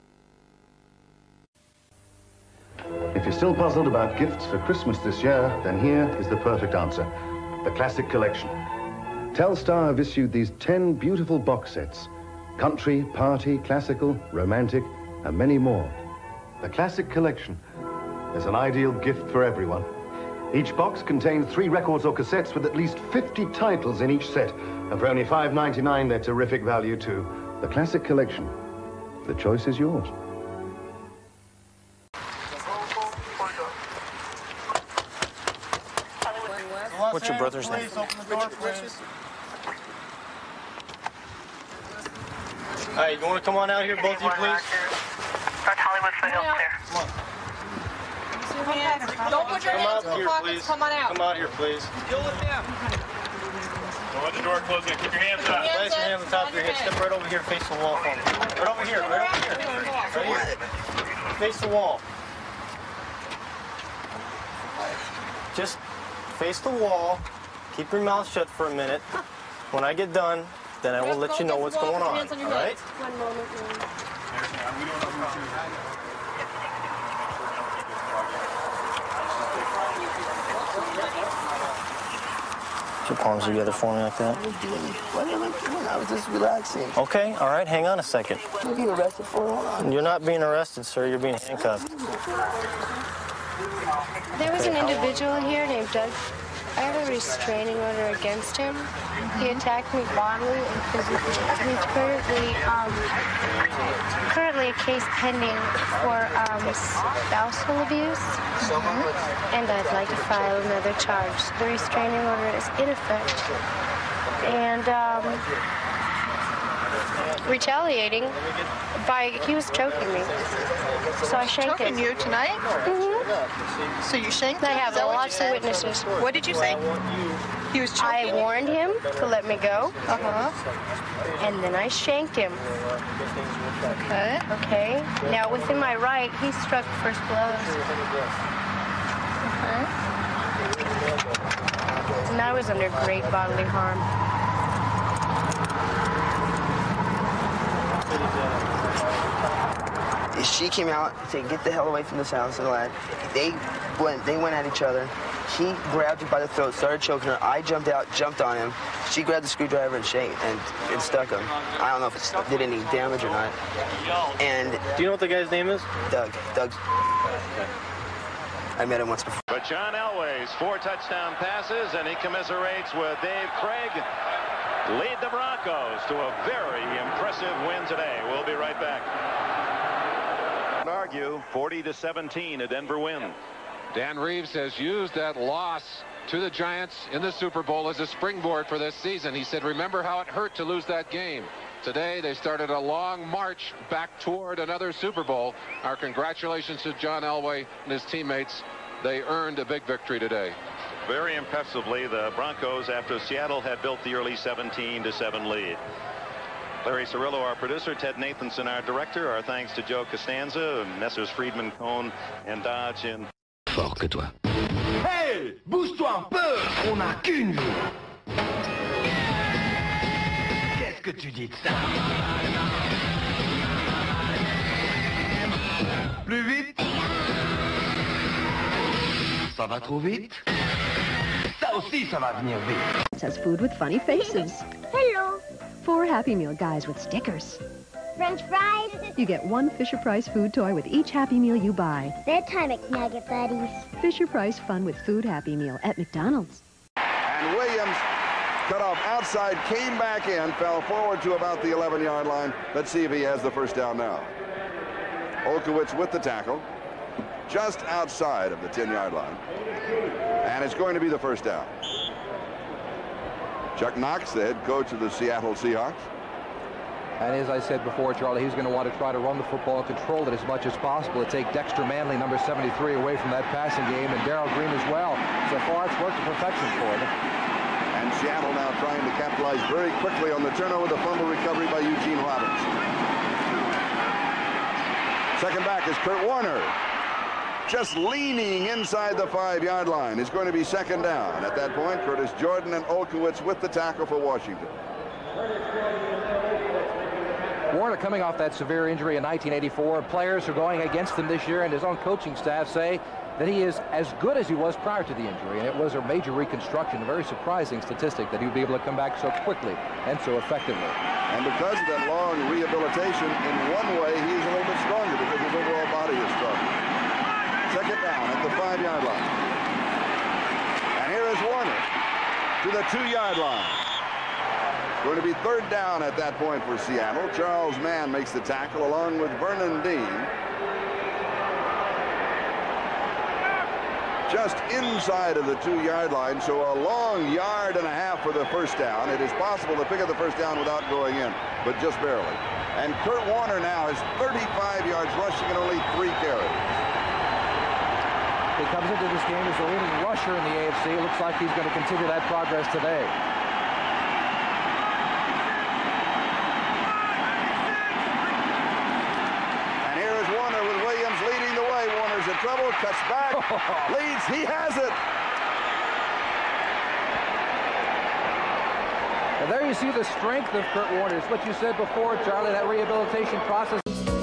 If you're still puzzled about gifts for Christmas this year, then here is the perfect answer. The Classic Collection. Telstar have issued these ten beautiful box sets. Country, party, classical, romantic, and many more. The Classic Collection is an ideal gift for everyone. Each box contains three records or cassettes with at least fifty titles in each set. And for only five ninety-nine, they're terrific value too. The Classic Collection. The choice is yours. What's your brother's name? Hey, you want to come on out here, both of you, please? North Hollywood foothills there. Come on. Don't put your Come hands out in the here, pockets. please. Come on out. Come out here, please. Deal with them. Don't let the door close in. Keep your hands up. Place your hands on top of your head. Step right over here, face the wall for me. Right over here, right over here. Right here. Face the wall. Just face the wall. Keep your mouth shut for a minute. When I get done, then I will let you know what's going on. All right? One moment, Put your palms together for me like that. I was just relaxing. Okay, all right, hang on a second. I'm being arrested for it. You're not being arrested, sir. You're being handcuffed. There was an individual here named Doug. I have a restraining order against him. He attacked me bodily and physically. He's currently, um, currently a case pending for um, spousal abuse. Mm-hmm. And I'd like to file another charge. The restraining order is in effect. And um, retaliating by, he was choking me. So I shanked him. Choking you tonight? Mm-hmm. So you shanked I him? have Is that what lots you of said? witnesses. What did you say? He was choking I warned him to let me go. Uh-huh. And then I shanked him. Okay. Okay. Now, within my right, he struck the first blows. Okay. And I was under great bodily harm. She came out, said, "Get the hell away from this house," and all that. They went, they went at each other. He grabbed her by the throat, started choking her. I jumped out, jumped on him. She grabbed the screwdriver and shanked and, and stuck him. I don't know if it did any damage or not. And do you know what the guy's name is? Doug. Doug. I met him once before. But John Elway's four touchdown passes, and he commiserates with Dave Craig. Lead the Broncos to a very impressive win today. We'll be right back. Argue forty to seventeen, a Denver win. Dan Reeves has used that loss to the Giants in the Super Bowl as a springboard for this season. He said, remember how it hurt to lose that game. Today they started a long march back toward another Super Bowl. Our congratulations to John Elway and his teammates. They earned a big victory today. Very impressively, the Broncos, after Seattle had built the early seventeen to seven lead. Larry Cirillo, our producer, Ted Nathanson, our director. Our thanks to Joe Costanza, Messrs. Friedman, Cohn, and Dodge. In Fort que toi. Hey, bouge-toi un peu, on n'a qu'une vie. Qu'est-ce que tu dis de ça? Plus vite? Ça va trop vite? Ça aussi, ça va venir vite. It says food with funny faces. Hello. Four Happy Meal guys with stickers. French fries. You get one Fisher-Price food toy with each Happy Meal you buy. Bedtime McNugget buddies. Fisher-Price fun with food Happy Meal at McDonald's. And Williams cut off outside, came back in, fell forward to about the eleven yard line. Let's see if he has the first down now. Olkewicz with the tackle, just outside of the ten yard line. And it's going to be the first down. Chuck Knox, the head coach of the Seattle Seahawks. And as I said before, Charlie, he's going to want to try to run the football, control it as much as possible to take Dexter Manley, number seventy-three, away from that passing game, and Darrell Green as well. So far, it's worked to perfection for them. And Seattle now trying to capitalize very quickly on the turnover, the fumble recovery by Eugene Robbins. Second back is Kurt Warner. Just leaning inside the five yard line. It's going to be second down. At that point, Curtis Jordan and Olkewicz with the tackle for Washington. Warner coming off that severe injury in nineteen eighty-four. Players who are going against him this year, and his own coaching staff say that he is as good as he was prior to the injury, and it was a major reconstruction, a very surprising statistic that he would be able to come back so quickly and so effectively. And because of that long rehabilitation, in one way, he's a little bit stronger because his overall body is stronger. Second down at the five-yard line. And here is Warner to the two-yard line. Going to be third down at that point for Seattle. Charles Mann makes the tackle along with Vernon Dean. Just inside of the two-yard line, so a long yard and a half for the first down. It is possible to pick up the first down without going in, but just barely. And Kurt Warner now has thirty-five yards rushing and only three carries. He comes into this game as the leading rusher in the A F C. It looks like he's going to continue that progress today. And here is Warner with Williams leading the way. Warner's in trouble, cuts back, leads, he has it. And there you see the strength of Kurt Warner. It's what you said before, Charlie, that rehabilitation process.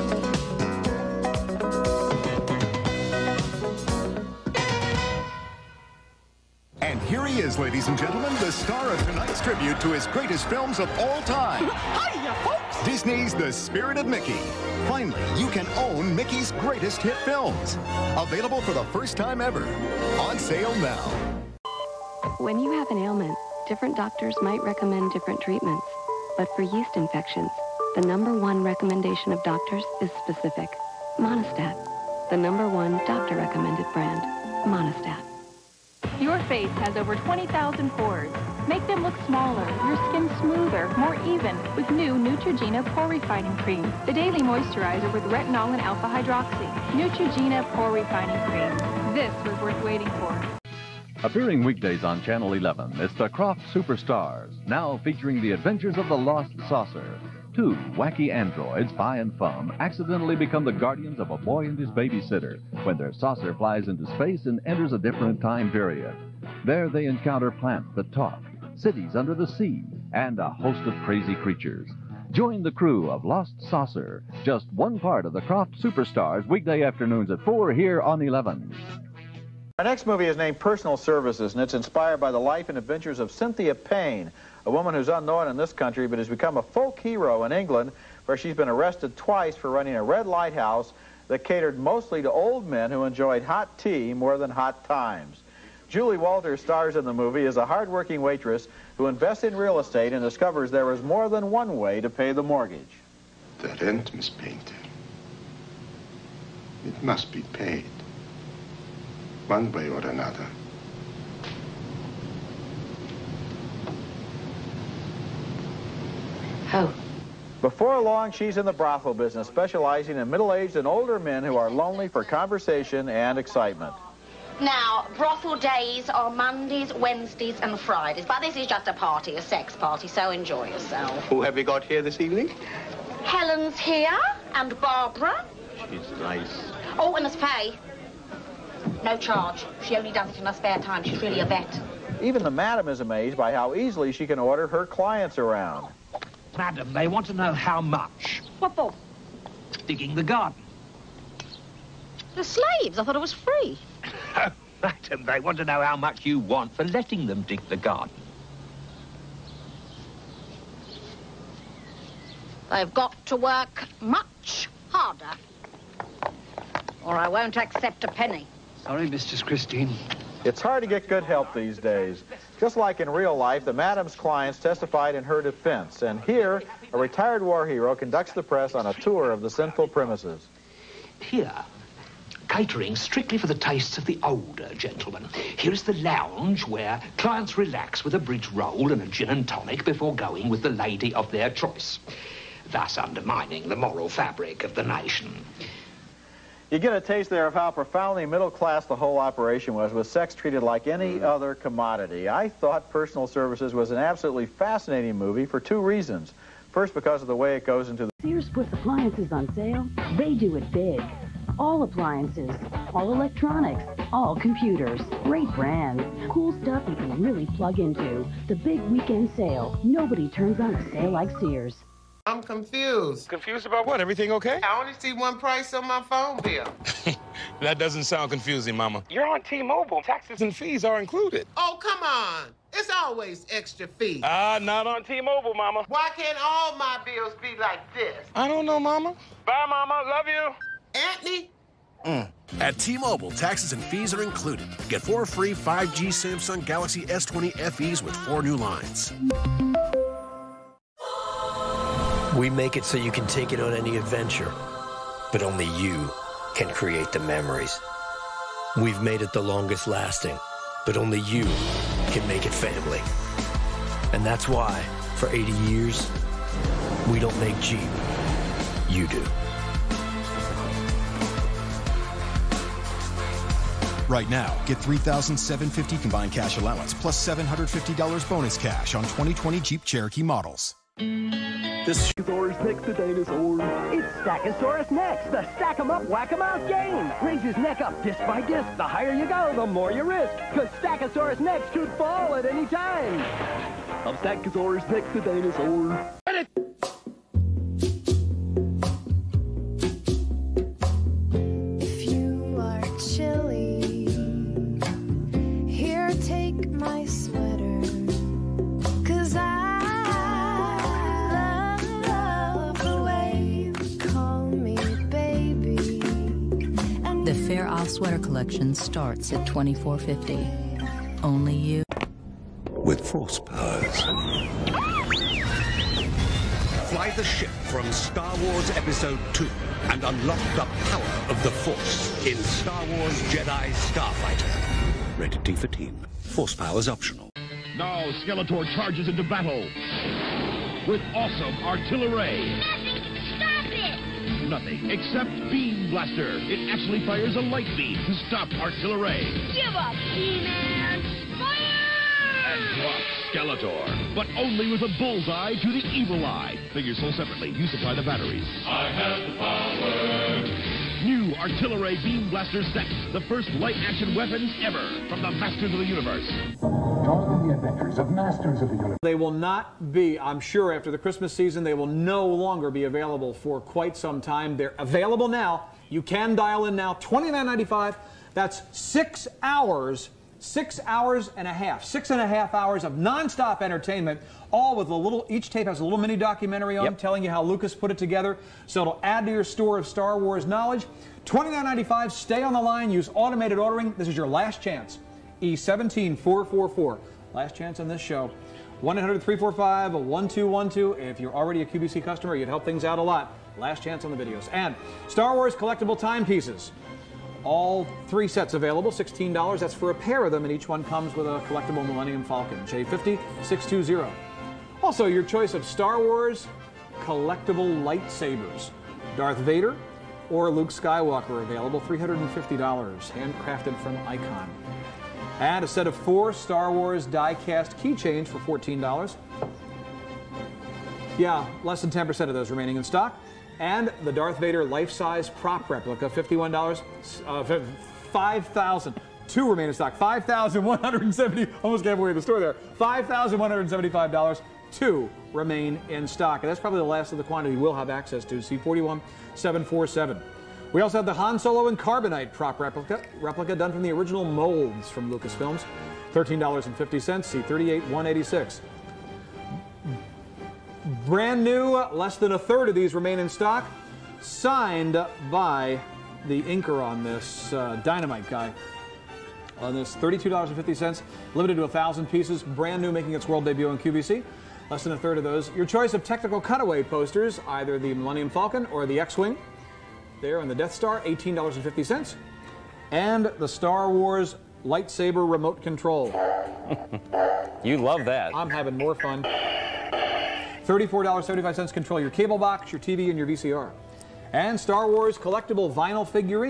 And here he is, ladies and gentlemen, the star of tonight's tribute to his greatest films of all time. Hiya, folks! Disney's The Spirit of Mickey. Finally, you can own Mickey's greatest hit films. Available for the first time ever. On sale now. When you have an ailment, different doctors might recommend different treatments. But for yeast infections, the number one recommendation of doctors is specific. Monistat. The number one doctor-recommended brand. Monistat. Your face has over twenty thousand pores. Make them look smaller, your skin smoother, more even with new Neutrogena Pore Refining Cream. The daily moisturizer with retinol and alpha hydroxy. Neutrogena Pore Refining Cream. This was worth waiting for. Appearing weekdays on Channel eleven, it's the Croft Superstars, now featuring the adventures of the Lost Saucer. Two wacky androids, Phi and Fum, accidentally become the guardians of a boy and his babysitter when their saucer flies into space and enters a different time period. There they encounter plants that talk, cities under the sea, and a host of crazy creatures. Join the crew of Lost Saucer, just one part of the Croft Superstars, weekday afternoons at four here on eleven. Our next movie is named Personal Services, and it's inspired by the life and adventures of Cynthia Payne, a woman who's unknown in this country but has become a folk hero in England, where she's been arrested twice for running a red light house that catered mostly to old men who enjoyed hot tea more than hot times. Julie Walters stars in the movie as a hard-working waitress who invests in real estate and discovers there is more than one way to pay the mortgage. The rent, Miss Painter. It must be paid. One way or another. How? Before long, she's in the brothel business, specializing in middle-aged and older men who are lonely for conversation and excitement. Now, brothel days are Mondays, Wednesdays, and Fridays. But this is just a party, a sex party, so enjoy yourself. Who have we got here this evening? Helen's here, and Barbara. She's nice. Oh, and there's Faye. No charge. She only does it in her spare time. She's really a vet. Even the madam is amazed by how easily she can order her clients around. Madam, they want to know how much. What for? Digging the garden. The slaves. I thought it was free. Oh, madam, they want to know how much you want for letting them dig the garden. They've got to work much harder, or I won't accept a penny. Sorry, Mistress Christine. It's hard to get good help these days. Just like in real life, the madam's clients testified in her defense. And here, a retired war hero conducts the press on a tour of the sinful premises. Here, catering strictly for the tastes of the older gentlemen. Here is the lounge where clients relax with a bridge roll and a gin and tonic before going with the lady of their choice, thus undermining the moral fabric of the nation. You get a taste there of how profoundly middle-class the whole operation was, with sex treated like any other commodity. I thought Personal Services was an absolutely fascinating movie for two reasons. First, because of the way it goes into the... Sears puts appliances on sale. They do it big. All appliances, all electronics, all computers. Great brands, cool stuff you can really plug into. The big weekend sale. Nobody turns on a sale like Sears. I'm confused. Confused about what? Everything okay? I only see one price on my phone bill. That doesn't sound confusing, Mama. You're on T-Mobile. Taxes and fees are included. Oh, come on. It's always extra fees. Ah, uh, not on T-Mobile, Mama. Why can't all my bills be like this? I don't know, Mama. Bye, Mama. Love you. Anthony? Mm. At T-Mobile, taxes and fees are included. Get four free five G Samsung Galaxy S twenty F Es with four new lines. We make it so you can take it on any adventure, but only you can create the memories. We've made it the longest lasting, but only you can make it family. And that's why, for eighty years, we don't make Jeep. You do. Right now, get three thousand seven hundred fifty dollars combined cash allowance plus seven hundred fifty dollars bonus cash on twenty twenty Jeep Cherokee models. This Stackosaurus next to dinosaur. It's Stackosaurus next, the stack 'em up, whack 'em out game. Raise his neck up disc by disc. The higher you go, the more you risk. Cause Stackosaurus next could fall at any time. I'm Stackosaurus next to dinosaur. If you are chilly, here take my sweater. Cause I The Fair Off Sweater Collection starts at twenty-four fifty. Only you. With force powers. Fly the ship from Star Wars Episode two and unlock the power of the Force in Star Wars Jedi Starfighter. Rated T for teen. Force powers optional. Now Skeletor charges into battle with awesome artillery. Stop it! Nothing except Beam Blaster. It actually fires a light beam to stop artillery. Give up, He-Man! Fire! And drop Skeletor. But only with a bullseye to the evil eye. Figures sold separately. You supply the batteries. I have the power. New Artillery Beam Blaster set. The first light-action weapons ever from the Masters of the Universe. Join the adventures of Masters of the Universe. They will not be, I'm sure, after the Christmas season, they will no longer be available for quite some time. They're available now. You can dial in now, twenty-nine ninety-five. That's six hours, six hours and a half, six and a half hours of nonstop entertainment, all with a little, each tape has a little mini documentary on yep. telling you how Lucas put it together, so it'll add to your store of Star Wars knowledge. twenty-nine ninety-five, stay on the line, use automated ordering. This is your last chance. E seventeen four four four. Last chance on this show. one eight hundred three four five one two one two. If you're already a Q B C customer, you'd help things out a lot. Last chance on the videos. And Star Wars collectible timepieces. All three sets available, sixteen dollars. That's for a pair of them, and each one comes with a collectible Millennium Falcon. J fifty six two zero. Also, your choice of Star Wars collectible lightsabers. Darth Vader or Luke Skywalker available, three hundred fifty dollars. Handcrafted from Icon. And a set of four Star Wars die-cast keychains for fourteen dollars. Yeah, less than ten percent of those remaining in stock. And the Darth Vader life-size prop replica, fifty-one dollars. Uh, five thousand dollars. Two remain in stock. five thousand one hundred seventy dollars. Almost gave away the store there. five thousand one hundred seventy-five dollars. Two remain in stock. And that's probably the last of the quantity we'll have access to. C forty-one seven forty-seven. We also have the Han Solo and Carbonite prop replica, replica done from the original molds from Lucasfilms. thirteen dollars and fifty cents, C thirty-eight one eighty-six. Brand new, less than a third of these remain in stock. Signed by the inker on this, uh, Dynamite guy. On this, thirty-two dollars and fifty cents, limited to one thousand pieces. Brand new, making its world debut on Q V C. Less than a third of those. Your choice of technical cutaway posters, either the Millennium Falcon or the X-Wing. There on the Death Star, eighteen dollars and fifty cents. And the Star Wars lightsaber remote control. You love that. I'm having more fun. thirty-four dollars and seventy-five cents, control your cable box, your T V, and your V C R. And Star Wars collectible vinyl figurine.